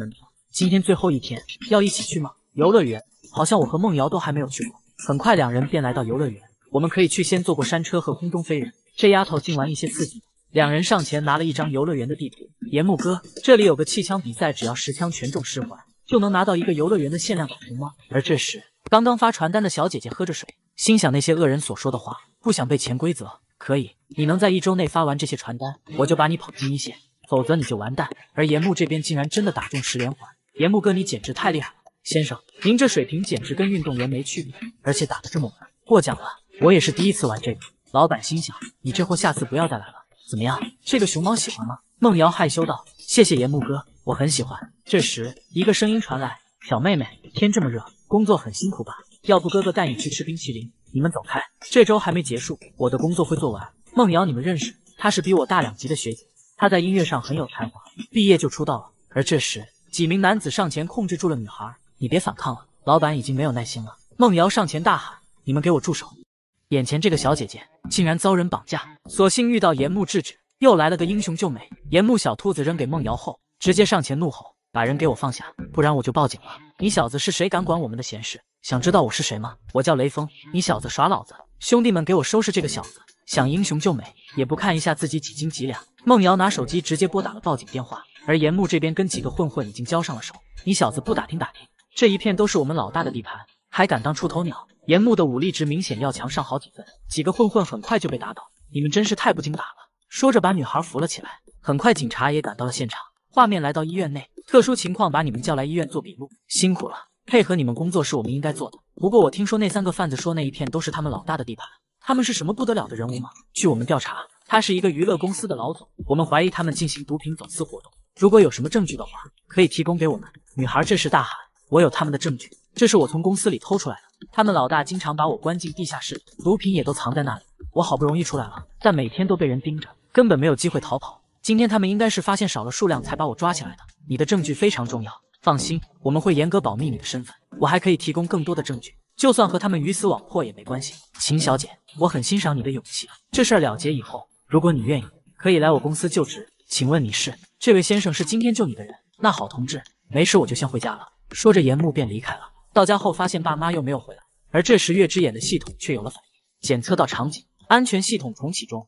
今天最后一天，要一起去吗？游乐园？好像我和梦瑶都还没有去过。很快两人便来到游乐园，我们可以去先坐过山车和空中飞人。这丫头净玩一些刺激的。两人上前拿了一张游乐园的地图。岩木哥，这里有个气枪比赛，只要10枪全中10环，就能拿到一个游乐园的限量宝图吗？而这时，刚刚发传单的小姐姐喝着水，心想那些恶人所说的话，不想被潜规则。可以，你能在1周内发完这些传单，我就把你捧进一线，否则你就完蛋。而岩木这边竟然真的打中10连环，岩木哥你简直太厉害了，先生，您这水平简直跟运动员没区别，而且打得这么稳，过奖了。我也是第一次玩这个。老板心想，你这货下次不要再来了。怎么样，这个熊猫喜欢吗？梦瑶害羞道，谢谢岩木哥，我很喜欢。这时，一个声音传来，小妹妹，天这么热，工作很辛苦吧？要不哥哥带你去吃冰淇淋？你们走开，这周还没结束，我的工作会做完。梦瑶你们认识，她是比我大2级的学姐，她在音乐上很有才华，毕业就出道了。而这时，几名男子上前控制住了女孩，你别反抗了，老板已经没有耐心了。梦瑶上前大喊，你们给我住手！眼前这个小姐姐竟然遭人绑架，所幸遇到岩木制止，又来了个英雄救美。岩木小兔子扔给梦瑶后，直接上前怒吼，把人给我放下，不然我就报警了。你小子是谁敢管我们的闲事？想知道我是谁吗？我叫雷锋，你小子耍老子！兄弟们给我收拾这个小子，想英雄救美也不看一下自己几斤几两。梦瑶拿手机直接拨打了报警电话，而岩木这边跟几个混混已经交上了手。你小子不打听打听，这一片都是我们老大的地盘，还敢当出头鸟？岩木的武力值明显要强上好几分，几个混混很快就被打倒。你们真是太不经打了！说着把女孩扶了起来。很快警察也赶到了现场，画面来到医院内，特殊情况把你们叫来医院做笔录，辛苦了，配合你们工作是我们应该做的。不过我听说那3个贩子说那一片都是他们老大的地盘，他们是什么不得了的人物吗？据我们调查，他是一个娱乐公司的老总，我们怀疑他们进行毒品走私活动。如果有什么证据的话，可以提供给我们。女孩这时大喊，我有他们的证据，这是我从公司里偷出来的。他们老大经常把我关进地下室，毒品也都藏在那里。我好不容易出来了，但每天都被人盯着，根本没有机会逃跑。今天他们应该是发现少了数量才把我抓起来的。你的证据非常重要，放心，我们会严格保密你的身份。我还可以提供更多的证据，就算和他们鱼死网破也没关系。秦小姐，我很欣赏你的勇气。这事儿了结以后，如果你愿意，可以来我公司就职。请问你是？这位先生是今天救你的人。那好，同志，没事我就先回家了。说着岩木便离开了。到家后发现爸妈又没有回来，而这时月之眼的系统却有了反应，检测到场景，安全系统重启中。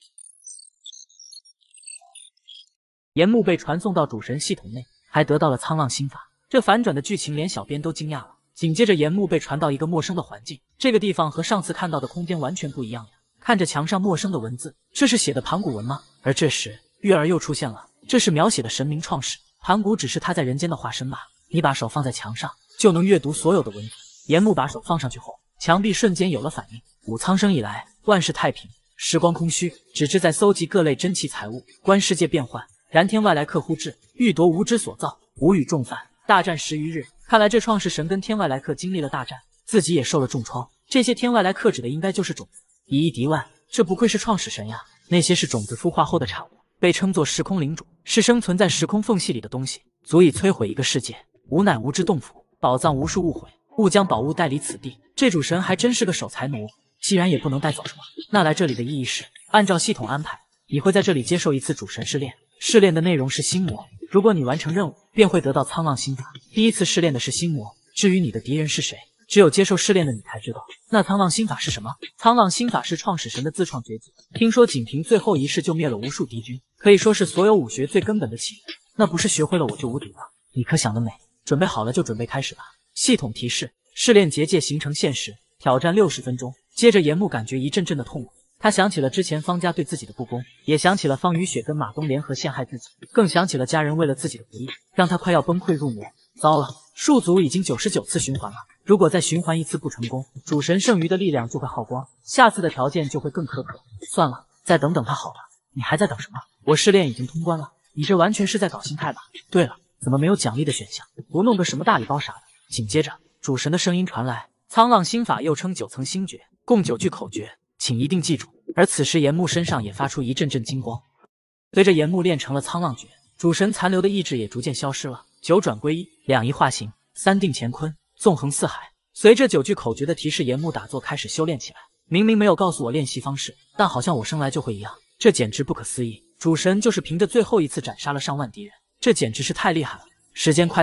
岩木被传送到主神系统内，还得到了沧浪心法。这反转的剧情连小编都惊讶了。紧接着岩木被传到一个陌生的环境，这个地方和上次看到的空间完全不一样呀。看着墙上陌生的文字，这是写的盘古文吗？而这时月儿又出现了，这是描写的神明创始，盘古只是他在人间的化身吧。你把手放在墙上，就能阅读所有的文字。岩木把手放上去后，墙壁瞬间有了反应。武苍生以来，万事太平，时光空虚，只知在搜集各类珍奇财物，观世界变幻。然天外来客忽至，欲夺无知所造，无语重犯，大战10余日。看来这创世神跟天外来客经历了大战，自己也受了重创。这些天外来客指的应该就是种子，以一敌万，这不愧是创始神呀！那些是种子孵化后的产物，被称作时空领主，是生存在时空缝隙里的东西，足以摧毁一个世界。吾乃无知洞府，宝藏无数误毁，勿将宝物带离此地。这主神还真是个守财奴，既然也不能带走什么，那来这里的意义是，按照系统安排，你会在这里接受一次主神试炼，试炼的内容是心魔。如果你完成任务，便会得到沧浪心法。第一次试炼的是心魔，至于你的敌人是谁，只有接受试炼的你才知道。那沧浪心法是什么？沧浪心法是创始神的自创绝技，听说仅凭最后一式就灭了无数敌军，可以说是所有武学最根本的起源。那不是学会了我就无敌了？你可想得美！准备好了就准备开始吧。系统提示：试炼结界形成现实，挑战60分钟。接着岩木感觉一阵阵的痛苦，他想起了之前方家对自己的不公，也想起了方雨雪跟马东联合陷害自己，更想起了家人为了自己的不义，让他快要崩溃入魔。糟了，数组已经99次循环了，如果再循环一次不成功，主神剩余的力量就会耗光，下次的条件就会更苛刻。算了，再等等他好了。你还在等什么？我试炼已经通关了，你这完全是在搞心态吧？对了，怎么没有奖励的选项？不弄个什么大礼包啥的？紧接着，主神的声音传来：沧浪心法又称9层心诀，共9句口诀，请一定记住。而此时岩木身上也发出一阵阵金光，随着岩木练成了沧浪诀，主神残留的意志也逐渐消失了。9转归一，2仪化形，3定乾坤，纵横四海。随着9句口诀的提示，岩木打坐开始修炼起来。明明没有告诉我练习方式，但好像我生来就会一样，这简直不可思议。主神就是凭着最后一次斩杀了上万敌人，这简直是太厉害了。时间快到了，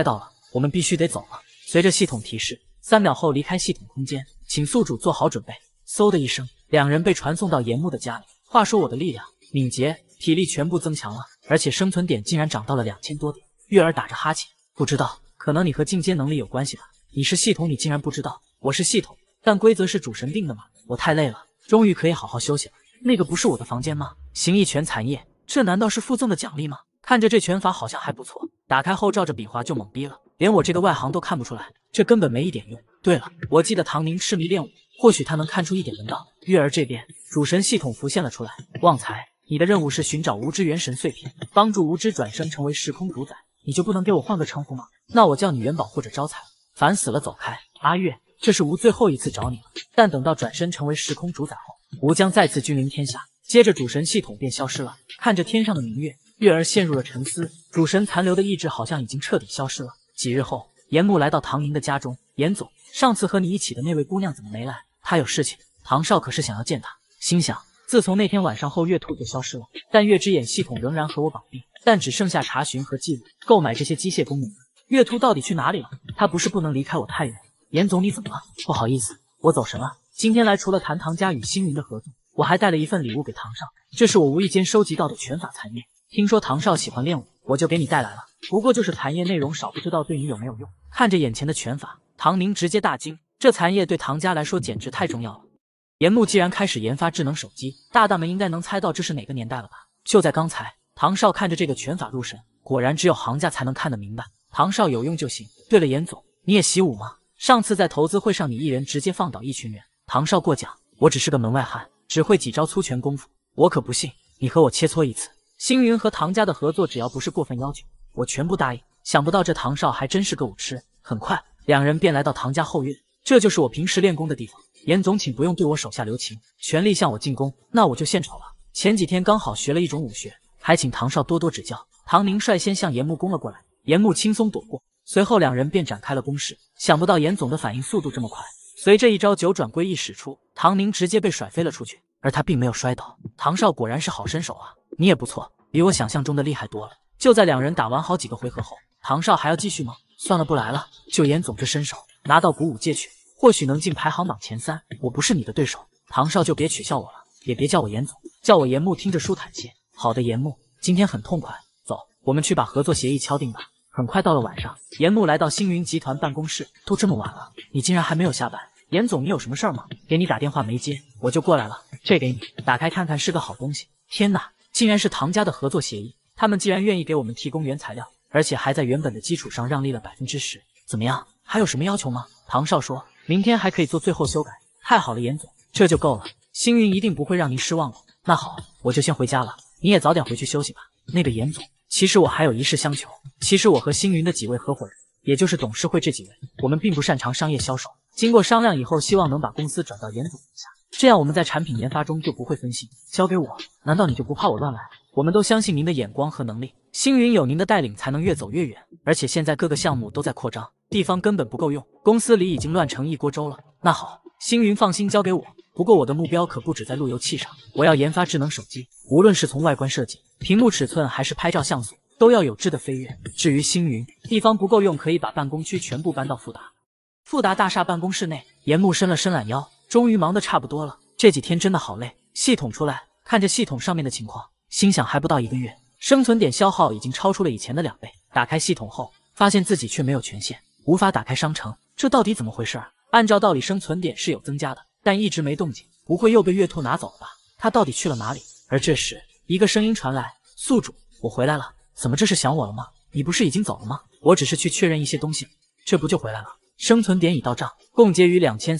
我们必须得走了。随着系统提示，3秒后离开系统空间，请宿主做好准备。嗖的一声，两人被传送到岩木的家里。话说我的力量、敏捷、体力全部增强了，而且生存点竟然涨到了2000多点。月儿打着哈欠，不知道，可能你和进阶能力有关系吧？你是系统，你竟然不知道？我是系统，但规则是主神定的嘛。我太累了，终于可以好好休息了。那个不是我的房间吗？形意拳残叶，这难道是附赠的奖励吗？看着这拳法好像还不错，打开后照着比划就懵逼了，连我这个外行都看不出来，这根本没一点用。对了，我记得唐宁痴迷练武，或许他能看出一点门道。月儿这边，主神系统浮现了出来。旺财，你的任务是寻找无知元神碎片，帮助无知转生成为时空主宰。你就不能给我换个称呼吗？那我叫你元宝或者招财。烦死了，走开！阿月，这是吴最后一次找你了。但等到转身成为时空主宰后，吴将再次君临天下。接着主神系统便消失了。看着天上的明月，月儿陷入了沉思。主神残留的意志好像已经彻底消失了。几日后，严木来到唐宁的家中。严总，上次和你一起的那位姑娘怎么没来？她有事情。唐少可是想要见她。心想，自从那天晚上后，月兔就消失了，但月之眼系统仍然和我绑定，但只剩下查询和记录、购买这些机械功能。月兔到底去哪里了？他不是不能离开我太远。严总，你怎么了？不好意思，我走神了。今天来除了谈唐家与星云的合作，我还带了一份礼物给唐少，这是我无意间收集到的拳法残叶。听说唐少喜欢练武，我就给你带来了。不过就是残叶内容少，不知道对你有没有用。看着眼前的拳法，唐宁直接大惊，这残叶对唐家来说简直太重要了。严木既然开始研发智能手机，大大们应该能猜到这是哪个年代了吧？就在刚才，唐少看着这个拳法入神，果然只有行家才能看得明白。唐少有用就行。对了，严总，你也习武吗？上次在投资会上，你一人直接放倒一群人。唐少过奖，我只是个门外汉，只会几招粗拳功夫，我可不信你和我切磋一次。星云和唐家的合作，只要不是过分要求，我全部答应。想不到这唐少还真是个武痴。很快，两人便来到唐家后院，这就是我平时练功的地方。严总，请不用对我手下留情，全力向我进攻。那我就献丑了。前几天刚好学了一种武学，还请唐少多多指教。唐宁率先向严木攻了过来，严木轻松躲过，随后两人便展开了攻势。想不到严总的反应速度这么快，随着一招九转归一使出，唐宁直接被甩飞了出去，而他并没有摔倒。唐少果然是好身手啊，你也不错，比我想象中的厉害多了。就在两人打完好几个回合后，唐少还要继续吗？算了，不来了。就严总这身手，拿到古武界去，或许能进排行榜前3。我不是你的对手，唐少就别取笑我了，也别叫我严总，叫我严木听着舒坦些。好的，严木，今天很痛快，走，我们去把合作协议敲定吧。很快到了晚上，严木来到星云集团办公室。都这么晚了，你竟然还没有下班？严总，你有什么事儿吗？给你打电话没接，我就过来了。这给你，打开看看，是个好东西。天哪，竟然是唐家的合作协议！他们竟然愿意给我们提供原材料，而且还在原本的基础上让利了10%。怎么样？还有什么要求吗？唐少说，明天还可以做最后修改。太好了，严总，这就够了。星云一定不会让您失望了。那好，我就先回家了，你也早点回去休息吧。那个严总，其实我还有一事相求。其实我和星云的几位合伙人，也就是董事会这几位，我们并不擅长商业销售。经过商量以后，希望能把公司转到严总名下，这样我们在产品研发中就不会分心。交给我，难道你就不怕我乱来？我们都相信您的眼光和能力，星云有您的带领才能越走越远。而且现在各个项目都在扩张，地方根本不够用，公司里已经乱成一锅粥了。那好，星云放心交给我。不过我的目标可不止在路由器上，我要研发智能手机，无论是从外观设计、屏幕尺寸还是拍照像素，都要有质的飞跃。至于星云，地方不够用，可以把办公区全部搬到富达大厦办公室内。严木伸了伸懒腰，终于忙得差不多了。这几天真的好累。系统出来，看着系统上面的情况，心想还不到1个月，生存点消耗已经超出了以前的2倍。打开系统后，发现自己却没有权限，无法打开商城，这到底怎么回事？按照道理生存点是有增加的，但一直没动静，不会又被月兔拿走了吧？他到底去了哪里？而这时，一个声音传来：宿主，我回来了。怎么这是想我了吗？你不是已经走了吗？我只是去确认一些东西，这不就回来了？生存点已到账，共结余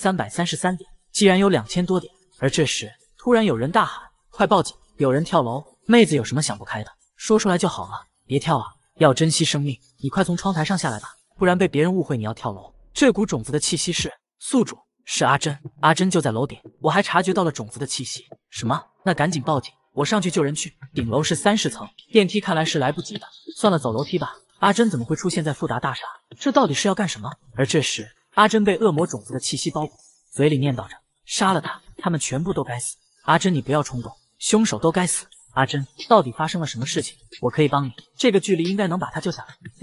2333点，既然有2000多点。而这时，突然有人大喊：快报警！有人跳楼！妹子有什么想不开的，说出来就好了，别跳啊，要珍惜生命。你快从窗台上下来吧，不然被别人误会你要跳楼。这股种子的气息是……宿主，是阿珍。阿珍就在楼顶，我还察觉到了种子的气息。什么？那赶紧报警，我上去救人去。顶楼是30层，电梯看来是来不及的。算了，走楼梯吧。阿珍怎么会出现在富达大厦？这到底是要干什么？而这时，阿珍被恶魔种子的气息包裹，嘴里念叨着：杀了他，他们全部都该死。阿珍，你不要冲动，凶手都该死。阿珍，到底发生了什么事情？我可以帮你，这个距离应该能把他救下来。内疚，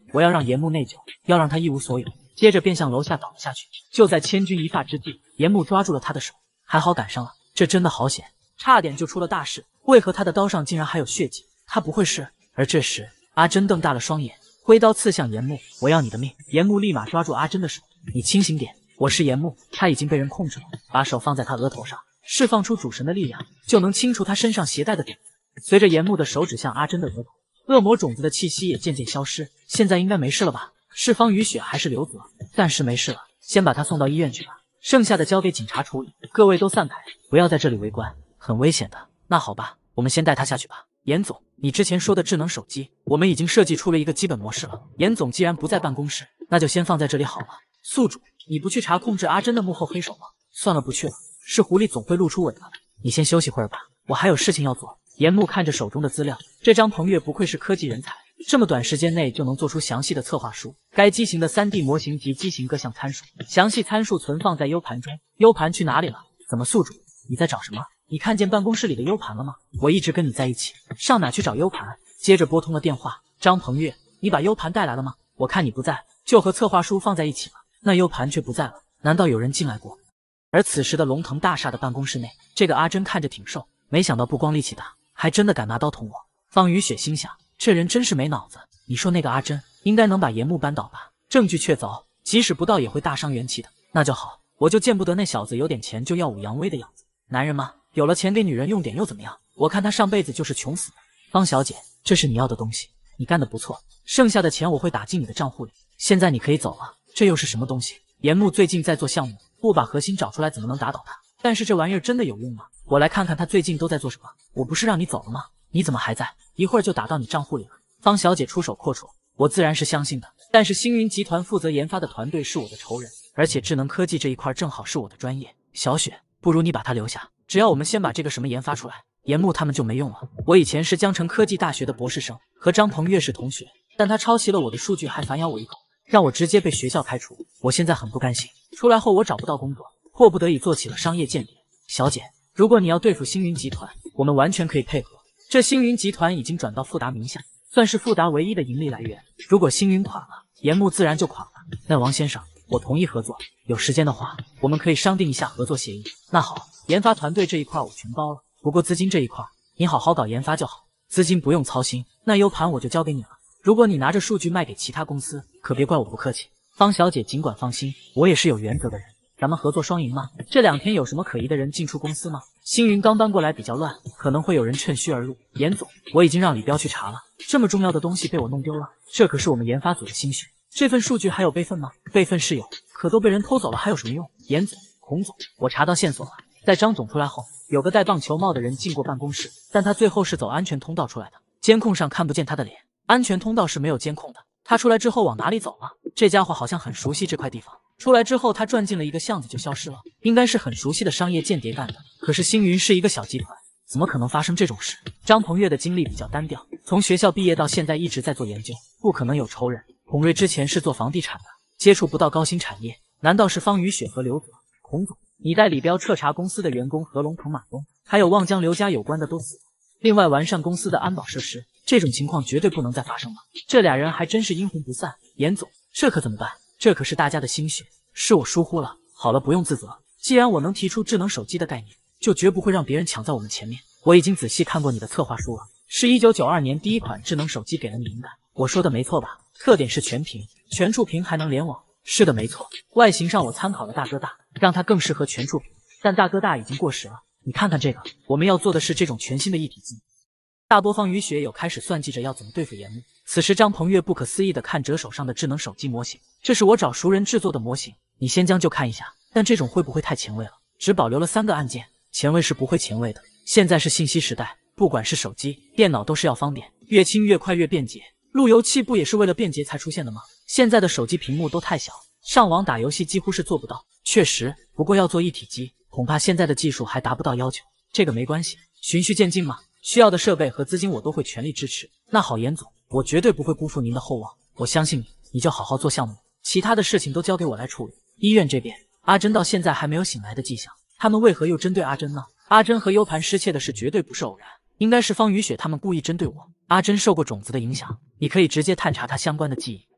我要让严木内疚，要让他一无所有。接着便向楼下倒了下去。就在千钧一发之际，严木抓住了他的手，还好赶上了，这真的好险，差点就出了大事。为何他的刀上竟然还有血迹？他不会是……而这时，阿珍瞪大了双眼，挥刀刺向严木：“我要你的命！”严木立马抓住阿珍的手：“你清醒点，我是严木，他已经被人控制了。”把手放在他额头上，释放出主神的力量，就能清除他身上携带的点子。随着严木的手指向阿珍的额头，恶魔种子的气息也渐渐消失。现在应该没事了吧？是方雨雪还是刘泽？暂时没事了，先把他送到医院去吧，剩下的交给警察处理。各位都散开，不要在这里围观，很危险的。那好吧，我们先带他下去吧。严总，你之前说的智能手机，我们已经设计出了一个基本模式了。严总既然不在办公室，那就先放在这里好了。宿主，你不去查控制阿珍的幕后黑手吗？算了，不去了。是狐狸总会露出尾巴的。你先休息会儿吧，我还有事情要做。严木看着手中的资料，这张彭越不愧是科技人才，这么短时间内就能做出详细的策划书。该机型的 3D 模型及机型各项参数，详细参数存放在 U 盘中。U 盘去哪里了？怎么，宿主，你在找什么？你看见办公室里的 U 盘了吗？我一直跟你在一起，上哪去找 U 盘？接着拨通了电话，张彭越，你把 U 盘带来了吗？我看你不在，就和策划书放在一起了。那 U 盘却不在了，难道有人进来过？而此时的龙腾大厦的办公室内，这个阿珍看着挺瘦，没想到不光力气大，还真的敢拿刀捅我。方雨雪心想，这人真是没脑子。你说那个阿珍应该能把严木扳倒吧？证据确凿，即使不到也会大伤元气的。那就好，我就见不得那小子有点钱就耀武扬威的样子。男人嘛，有了钱给女人用点又怎么样？我看他上辈子就是穷死的。方小姐，这是你要的东西，你干得不错，剩下的钱我会打进你的账户里。现在你可以走了。这又是什么东西？严木最近在做项目，不把核心找出来怎么能打倒他？但是这玩意儿真的有用吗？我来看看他最近都在做什么。我不是让你走了吗？你怎么还在？一会儿就打到你账户里了。方小姐出手阔绰，我自然是相信的。但是星云集团负责研发的团队是我的仇人，而且智能科技这一块正好是我的专业。小雪，不如你把他留下，只要我们先把这个什么研发出来，严木他们就没用了。我以前是江城科技大学的博士生，和张鹏岳是同学，但他抄袭了我的数据，还反咬我一口，让我直接被学校开除。我现在很不甘心，出来后我找不到工作，迫不得已做起了商业间谍。小姐，如果你要对付星云集团，我们完全可以配合。这星云集团已经转到富达名下，算是富达唯一的盈利来源。如果星云垮了，严木自然就垮了。那王先生，我同意合作，有时间的话，我们可以商定一下合作协议。那好，研发团队这一块我全包了，不过资金这一块，你好好搞研发就好，资金不用操心。那 U 盘我就交给你了，如果你拿着数据卖给其他公司，可别怪我不客气。方小姐尽管放心，我也是有原则的人，咱们合作双赢嘛。这2天有什么可疑的人进出公司吗？星云刚搬过来比较乱，可能会有人趁虚而入。严总，我已经让李彪去查了，这么重要的东西被我弄丢了，这可是我们研发组的心血。这份数据还有备份吗？备份是有，可都被人偷走了，还有什么用？严总，孔总，我查到线索了，在张总出来后，有个戴棒球帽的人进过办公室，但他最后是走安全通道出来的，监控上看不见他的脸，安全通道是没有监控的。他出来之后往哪里走了？这家伙好像很熟悉这块地方。出来之后，他转进了一个巷子就消失了，应该是很熟悉的商业间谍干的。可是星云是一个小集团，怎么可能发生这种事？张鹏岳的经历比较单调，从学校毕业到现在一直在做研究，不可能有仇人。孔瑞之前是做房地产的，接触不到高新产业，难道是方雨雪和刘泽？孔总，你带李彪彻查公司的员工和龙腾马东，还有望江刘家有关的都死了。另外完善公司的安保设施，这种情况绝对不能再发生了。这俩人还真是阴魂不散。严总，这可怎么办？这可是大家的心血，是我疏忽了。好了，不用自责。既然我能提出智能手机的概念，就绝不会让别人抢在我们前面。我已经仔细看过你的策划书了，是1992年第一款智能手机给了你灵感。我说的没错吧？特点是全屏、全触屏还能联网。是的，没错。外形上我参考了大哥大，让它更适合全触屏，但大哥大已经过时了。你看看这个，我们要做的是这种全新的一体机。大多方雨雪有开始算计着要怎么对付严木。此时张鹏岳不可思议地看着手上的智能手机模型，这是我找熟人制作的模型，你先将就看一下。但这种会不会太前卫了？只保留了3个按键，前卫是不会前卫的。现在是信息时代，不管是手机、电脑都是要方便，越轻越快越便捷。路由器不也是为了便捷才出现的吗？现在的手机屏幕都太小，上网打游戏几乎是做不到。确实，不过要做一体机，恐怕现在的技术还达不到要求。这个没关系，循序渐进嘛。需要的设备和资金我都会全力支持。那好，严总，我绝对不会辜负您的厚望，我相信你，你就好好做项目，其他的事情都交给我来处理。医院这边，阿珍到现在还没有醒来的迹象，他们为何又针对阿珍呢？阿珍和 U 盘失窃的事绝对不是偶然，应该是方雨雪他们故意针对我。阿珍受过种子的影响，你可以直接探查她相关的记忆，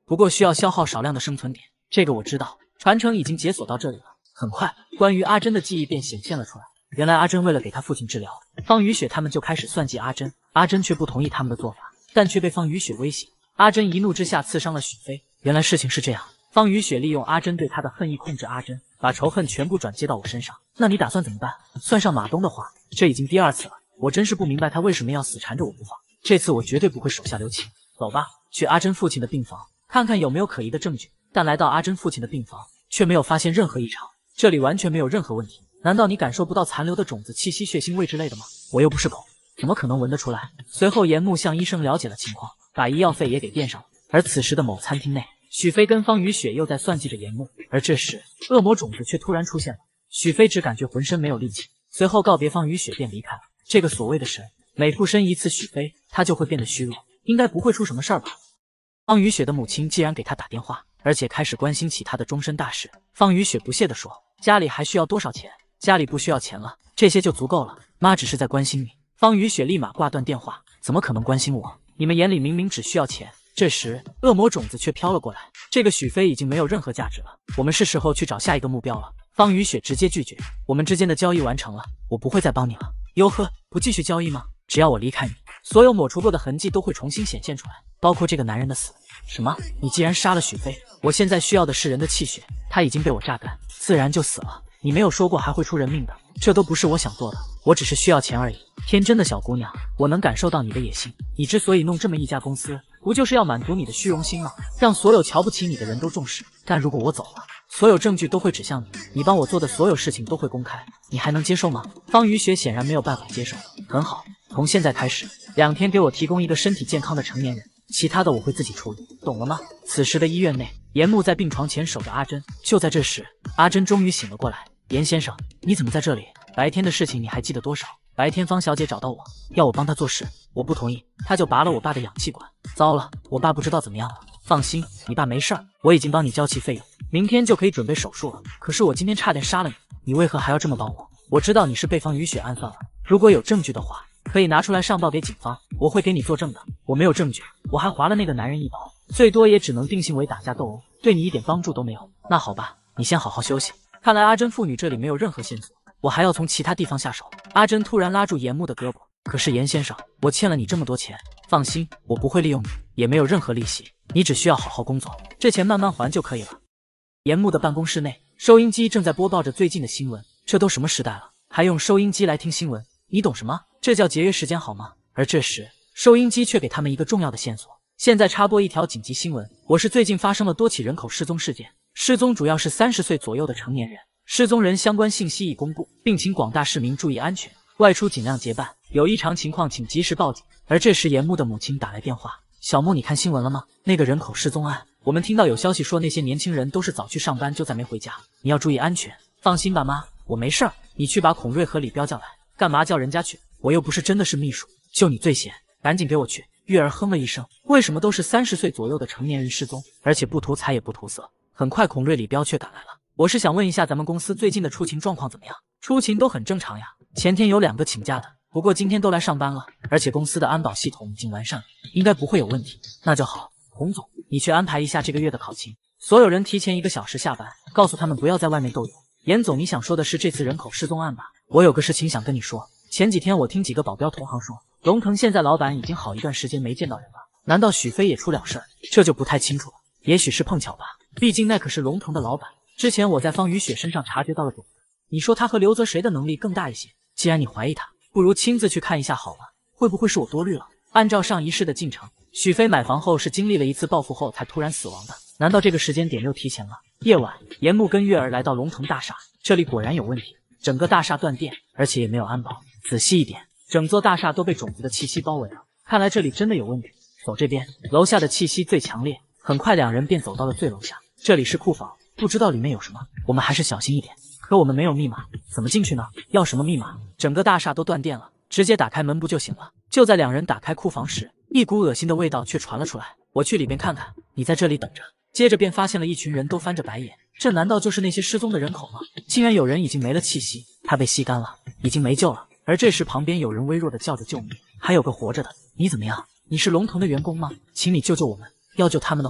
不过需要消耗少量的生存点。这个我知道，传承已经解锁到这里了。很快，关于阿珍的记忆便显现了出来。原来阿珍为了给他父亲治疗，方雨雪他们就开始算计阿珍。阿珍却不同意他们的做法，但却被方雨雪威胁。阿珍一怒之下刺伤了许飞。原来事情是这样，方雨雪利用阿珍对他的恨意控制阿珍，把仇恨全部转接到我身上。那你打算怎么办？算上马东的话，这已经第2次了。我真是不明白他为什么要死缠着我不放。这次我绝对不会手下留情。走吧，去阿珍父亲的病房，看看有没有可疑的证据。但来到阿珍父亲的病房，却没有发现任何异常。这里完全没有任何问题。难道你感受不到残留的种子气息、血腥味之类的吗？我又不是狗，怎么可能闻得出来？随后严木向医生了解了情况，把医药费也给垫上了。而此时的某餐厅内，许飞跟方雨雪又在算计着严木。而这时，恶魔种子却突然出现了。许飞只感觉浑身没有力气，随后告别方雨雪便离开了。这个所谓的神，每附身一次许飞，他就会变得虚弱，应该不会出什么事儿吧？方雨雪的母亲既然给他打电话，而且开始关心起他的终身大事。方雨雪不屑地说：“家里还需要多少钱？家里不需要钱了，这些就足够了。妈只是在关心你。”方雨雪立马挂断电话：“怎么可能关心我？你们眼里明明只需要钱。”这时，恶魔种子却飘了过来。这个许飞已经没有任何价值了，我们是时候去找下一个目标了。方雨雪直接拒绝：“我们之间的交易完成了，我不会再帮你了。”哟呵，不继续交易吗？只要我离开你，所有抹除过的痕迹都会重新显现出来，包括这个男人的死。什么？你既然杀了许飞，我现在需要的是人的气血，他已经被我榨干，自然就死了。你没有说过还会出人命的，这都不是我想做的，我只是需要钱而已。天真的小姑娘，我能感受到你的野心。你之所以弄这么一家公司，不就是要满足你的虚荣心吗？让所有瞧不起你的人都重视。但如果我走了，所有证据都会指向你，你帮我做的所有事情都会公开，你还能接受吗？方雨雪显然没有办法接受。很好，从现在开始，2天给我提供一个身体健康的成年人，其他的我会自己处理，懂了吗？此时的医院内，严木在病床前守着阿珍。就在这时，阿珍终于醒了过来。严先生，你怎么在这里？白天的事情你还记得多少？白天方小姐找到我，要我帮她做事，我不同意，她就拔了我爸的氧气管。糟了，我爸不知道怎么样了。放心，你爸没事儿，我已经帮你交齐费用，明天就可以准备手术了。可是我今天差点杀了你，你为何还要这么帮我？我知道你是被方雨雪暗算了，如果有证据的话，可以拿出来上报给警方，我会给你作证的。我没有证据，我还划了那个男人一刀，最多也只能定性为打架斗殴，对你一点帮助都没有。那好吧，你先好好休息。看来阿珍父女这里没有任何线索，我还要从其他地方下手。阿珍突然拉住严木的胳膊，可是严先生，我欠了你这么多钱，放心，我不会利用你，也没有任何利息，你只需要好好工作，这钱慢慢还就可以了。严木的办公室内，收音机正在播报着最近的新闻。这都什么时代了，还用收音机来听新闻？你懂什么？这叫节约时间好吗？而这时，收音机却给他们一个重要的线索。现在插播一条紧急新闻，我市最近发生了多起人口失踪事件，失踪主要是30岁左右的成年人，失踪人相关信息已公布，并请广大市民注意安全，外出尽量结伴，有异常情况请及时报警。而这时严木的母亲打来电话：小木，你看新闻了吗？那个人口失踪案，我们听到有消息说那些年轻人都是早去上班就再没回家，你要注意安全。放心吧妈，我没事儿，你去把孔瑞和李彪叫来。干嘛叫人家去？我又不是真的是秘书，就你最闲，赶紧给我去。月儿哼了一声，为什么都是30岁左右的成年人失踪，而且不图财也不图色？很快孔瑞、李彪却赶来了。我是想问一下咱们公司最近的出勤状况怎么样？出勤都很正常呀，前天有2个请假的，不过今天都来上班了，而且公司的安保系统已经完善了，应该不会有问题。那就好，洪总，你去安排一下这个月的考勤，所有人提前1个小时下班，告诉他们不要在外面逗留。严总，你想说的是这次人口失踪案吧？我有个事情想跟你说。前几天我听几个保镖同行说，龙腾现在老板已经好一段时间没见到人了，难道许飞也出了事儿？这就不太清楚了，也许是碰巧吧，毕竟那可是龙腾的老板。之前我在方雨雪身上察觉到了种子，你说他和刘泽谁的能力更大一些？既然你怀疑他，不如亲自去看一下好了，会不会是我多虑了？按照上一世的进程，许飞买房后是经历了一次报复后才突然死亡的，难道这个时间点又提前了？夜晚，严木跟月儿来到龙腾大厦，这里果然有问题，整个大厦断电，而且也没有安保。仔细一点，整座大厦都被种子的气息包围了，看来这里真的有问题。走这边，楼下的气息最强烈。很快2人便走到了最楼下，这里是库房，不知道里面有什么，我们还是小心一点。可我们没有密码，怎么进去呢？要什么密码？整个大厦都断电了，直接打开门不就行了？就在2人打开库房时，一股恶心的味道却传了出来。我去里边看看，你在这里等着。接着便发现了一群人都翻着白眼，这难道就是那些失踪的人口吗？竟然有人已经没了气息，他被吸干了，已经没救了。而这时旁边有人微弱的叫着救命，还有个活着的。你怎么样？你是龙腾的员工吗？请你救救我们。要救他们的话，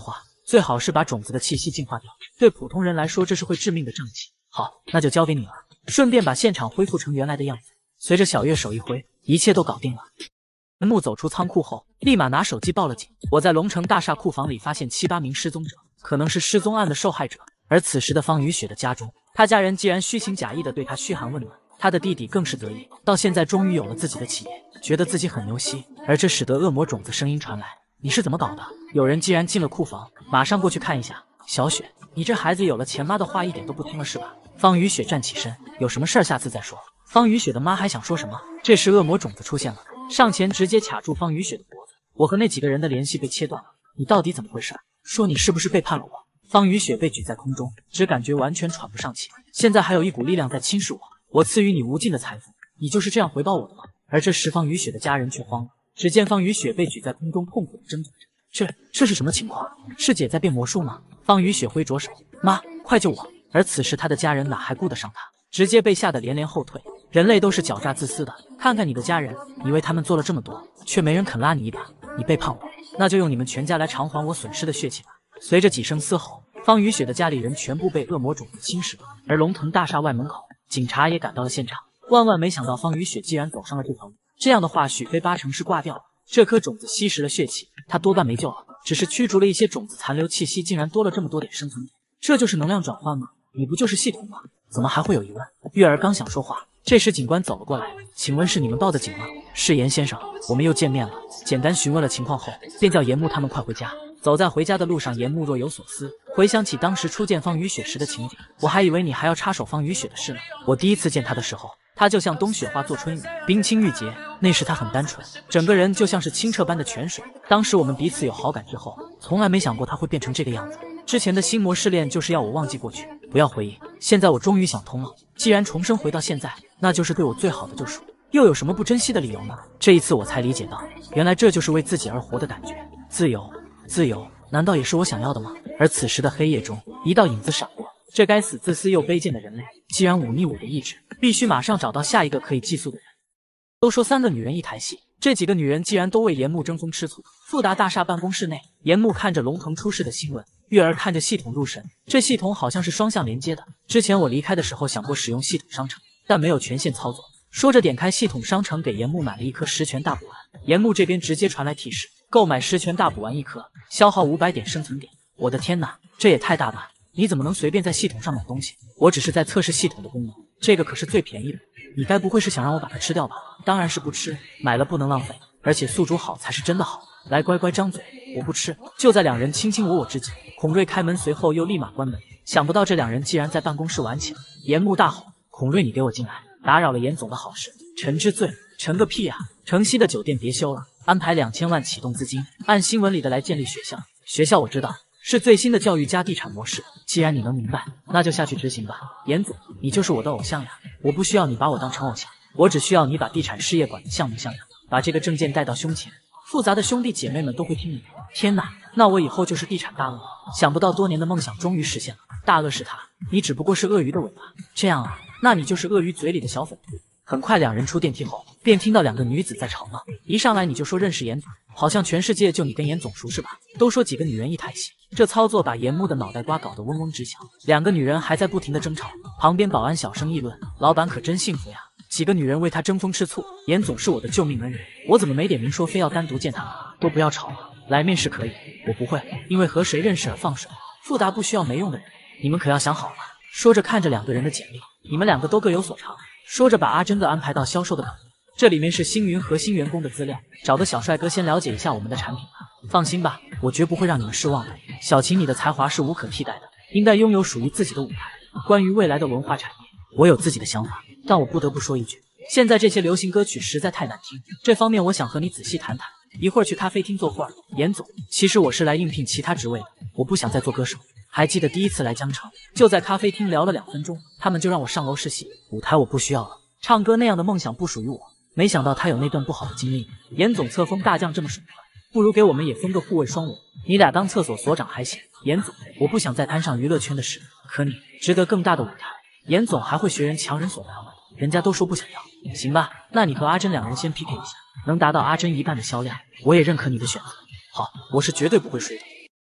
最好是把种子的气息净化掉。对普通人来说，这是会致命的瘴气。好，那就交给你了。顺便把现场恢复成原来的样子。随着小月手一挥，一切都搞定了。严木走出仓库后，立马拿手机报了警。我在龙城大厦库房里发现7、8名失踪者，可能是失踪案的受害者。而此时的方雨雪的家中，她家人既然虚情假意的对她嘘寒问暖，她的弟弟更是得意，到现在终于有了自己的企业，觉得自己很牛西。而这使得恶魔种子声音传来：“你是怎么搞的？”有人既然进了库房，马上过去看一下。小雪，你这孩子有了钱，妈的话一点都不听了是吧？方雨雪站起身，有什么事儿下次再说。方雨雪的妈还想说什么，这时恶魔种子出现了，上前直接卡住方雨雪的脖子。我和那几个人的联系被切断了，你到底怎么回事？说你是不是背叛了我？方雨雪被举在空中，只感觉完全喘不上气。现在还有一股力量在侵蚀我，我赐予你无尽的财富，你就是这样回报我的吗？而这时方雨雪的家人却慌了，只见方雨雪被举在空中，痛苦的挣扎着。这是什么情况？是姐在变魔术吗？方雨雪挥着手，妈，快救我！而此时她的家人哪还顾得上她，直接被吓得连连后退。人类都是狡诈自私的，看看你的家人，你为他们做了这么多，却没人肯拉你一把，你背叛我，那就用你们全家来偿还我损失的血气吧。随着几声嘶吼，方雨雪的家里人全部被恶魔种子侵蚀了。而龙腾大厦外门口，警察也赶到了现场。万万没想到方雨雪既然走上了这条路，这样的话许飞8成是挂掉了。这颗种子吸食了血气，他多半没救了，只是驱逐了一些种子残留气息，竟然多了这么多点生存点，这就是能量转换吗？你不就是系统吗？怎么还会有疑问？月儿刚想说话，这时警官走了过来，请问是你们报的警吗？是严先生，我们又见面了。简单询问了情况后，便叫严木他们快回家。走在回家的路上，严木若有所思，回想起当时初见方雨雪时的情景，我还以为你还要插手方雨雪的事呢。我第一次见她的时候，她就像冬雪花做春雨，冰清玉洁。那时她很单纯，整个人就像是清澈般的泉水。当时我们彼此有好感之后，从来没想过她会变成这个样子。之前的心魔试炼就是要我忘记过去，不要回忆。现在我终于想通了，既然重生回到现在，那就是对我最好的救赎，又有什么不珍惜的理由呢？这一次我才理解到，原来这就是为自己而活的感觉。自由，自由，难道也是我想要的吗？而此时的黑夜中，一道影子闪过，这该死自私又卑贱的人类，既然忤逆我的意志，必须马上找到下一个可以寄宿的人。都说3个女人一台戏，这几个女人既然都为严木争风吃醋。富达大厦办公室内，严木看着龙腾出事的新闻，月儿看着系统入神。这系统好像是双向连接的，之前我离开的时候想过使用系统商城，但没有权限操作。说着点开系统商城，给严木买了一颗十全大补丸。严木这边直接传来提示，购买十全大补丸1颗，消耗500点生存点。我的天哪，这也太大了！你怎么能随便在系统上买东西？我只是在测试系统的功能，这个可是最便宜的。你该不会是想让我把它吃掉吧？当然是不吃，买了不能浪费，而且宿主好才是真的好。来，乖乖张嘴，我不吃。就在两人卿卿我我之际，孔瑞开门，随后又立马关门。想不到这两人竟然在办公室玩起来。严木大吼：“孔瑞，你给我进来！打扰了严总的好事。”臣之罪，臣个屁啊！城西的酒店别修了，安排2000万启动资金，按新闻里的来建立学校。学校我知道，是最新的教育加地产模式。既然你能明白，那就下去执行吧。严总，你就是我的偶像呀！我不需要你把我当成偶像，我只需要你把地产事业管得像模像样，把这个证件带到胸前，复杂的兄弟姐妹们都会听你的。天哪，那我以后就是地产大鳄！想不到多年的梦想终于实现了。大鳄是他，你只不过是鳄鱼的尾巴。这样啊，那你就是鳄鱼嘴里的小粉兔。很快两人出电梯后，便听到2个女子在吵闹。一上来你就说认识严总，好像全世界就你跟严总熟是吧？都说几个女人一台戏，这操作把严木的脑袋瓜搞得嗡嗡直响。2个女人还在不停的争吵，旁边保安小声议论：老板可真幸福呀，几个女人为他争风吃醋。严总是我的救命恩人，我怎么没点名说非要单独见他呢？都不要吵了，来面试可以，我不会因为和谁认识而放水。富达不需要没用的人，你们可要想好了。说着看着2个人的简历，你们2个都各有所长。说着把阿珍的安排到销售的岗位，这里面是星云核心员工的资料，找个小帅哥先了解一下我们的产品吧。放心吧，我绝不会让你们失望的。小琴，你的才华是无可替代的，应该拥有属于自己的舞台。关于未来的文化产业，我有自己的想法，但我不得不说一句，现在这些流行歌曲实在太难听，这方面我想和你仔细谈谈。一会儿去咖啡厅坐会儿。严总，其实我是来应聘其他职位的，我不想再做歌手。还记得第一次来江城，就在咖啡厅聊了2分钟，他们就让我上楼试戏。舞台我不需要了，唱歌那样的梦想不属于我。没想到他有那段不好的经历。严总，册封大将这么爽快，不如给我们也分个护卫双龙，你俩当厕所所长还行。严总，我不想再摊上娱乐圈的事，可你值得更大的舞台。严总还会学人强人所难吗？人家都说不想要。行吧，那你和阿珍2人先 PK 一下，能达到阿珍1半的销量，我也认可你的选择。好，我是绝对不会输的。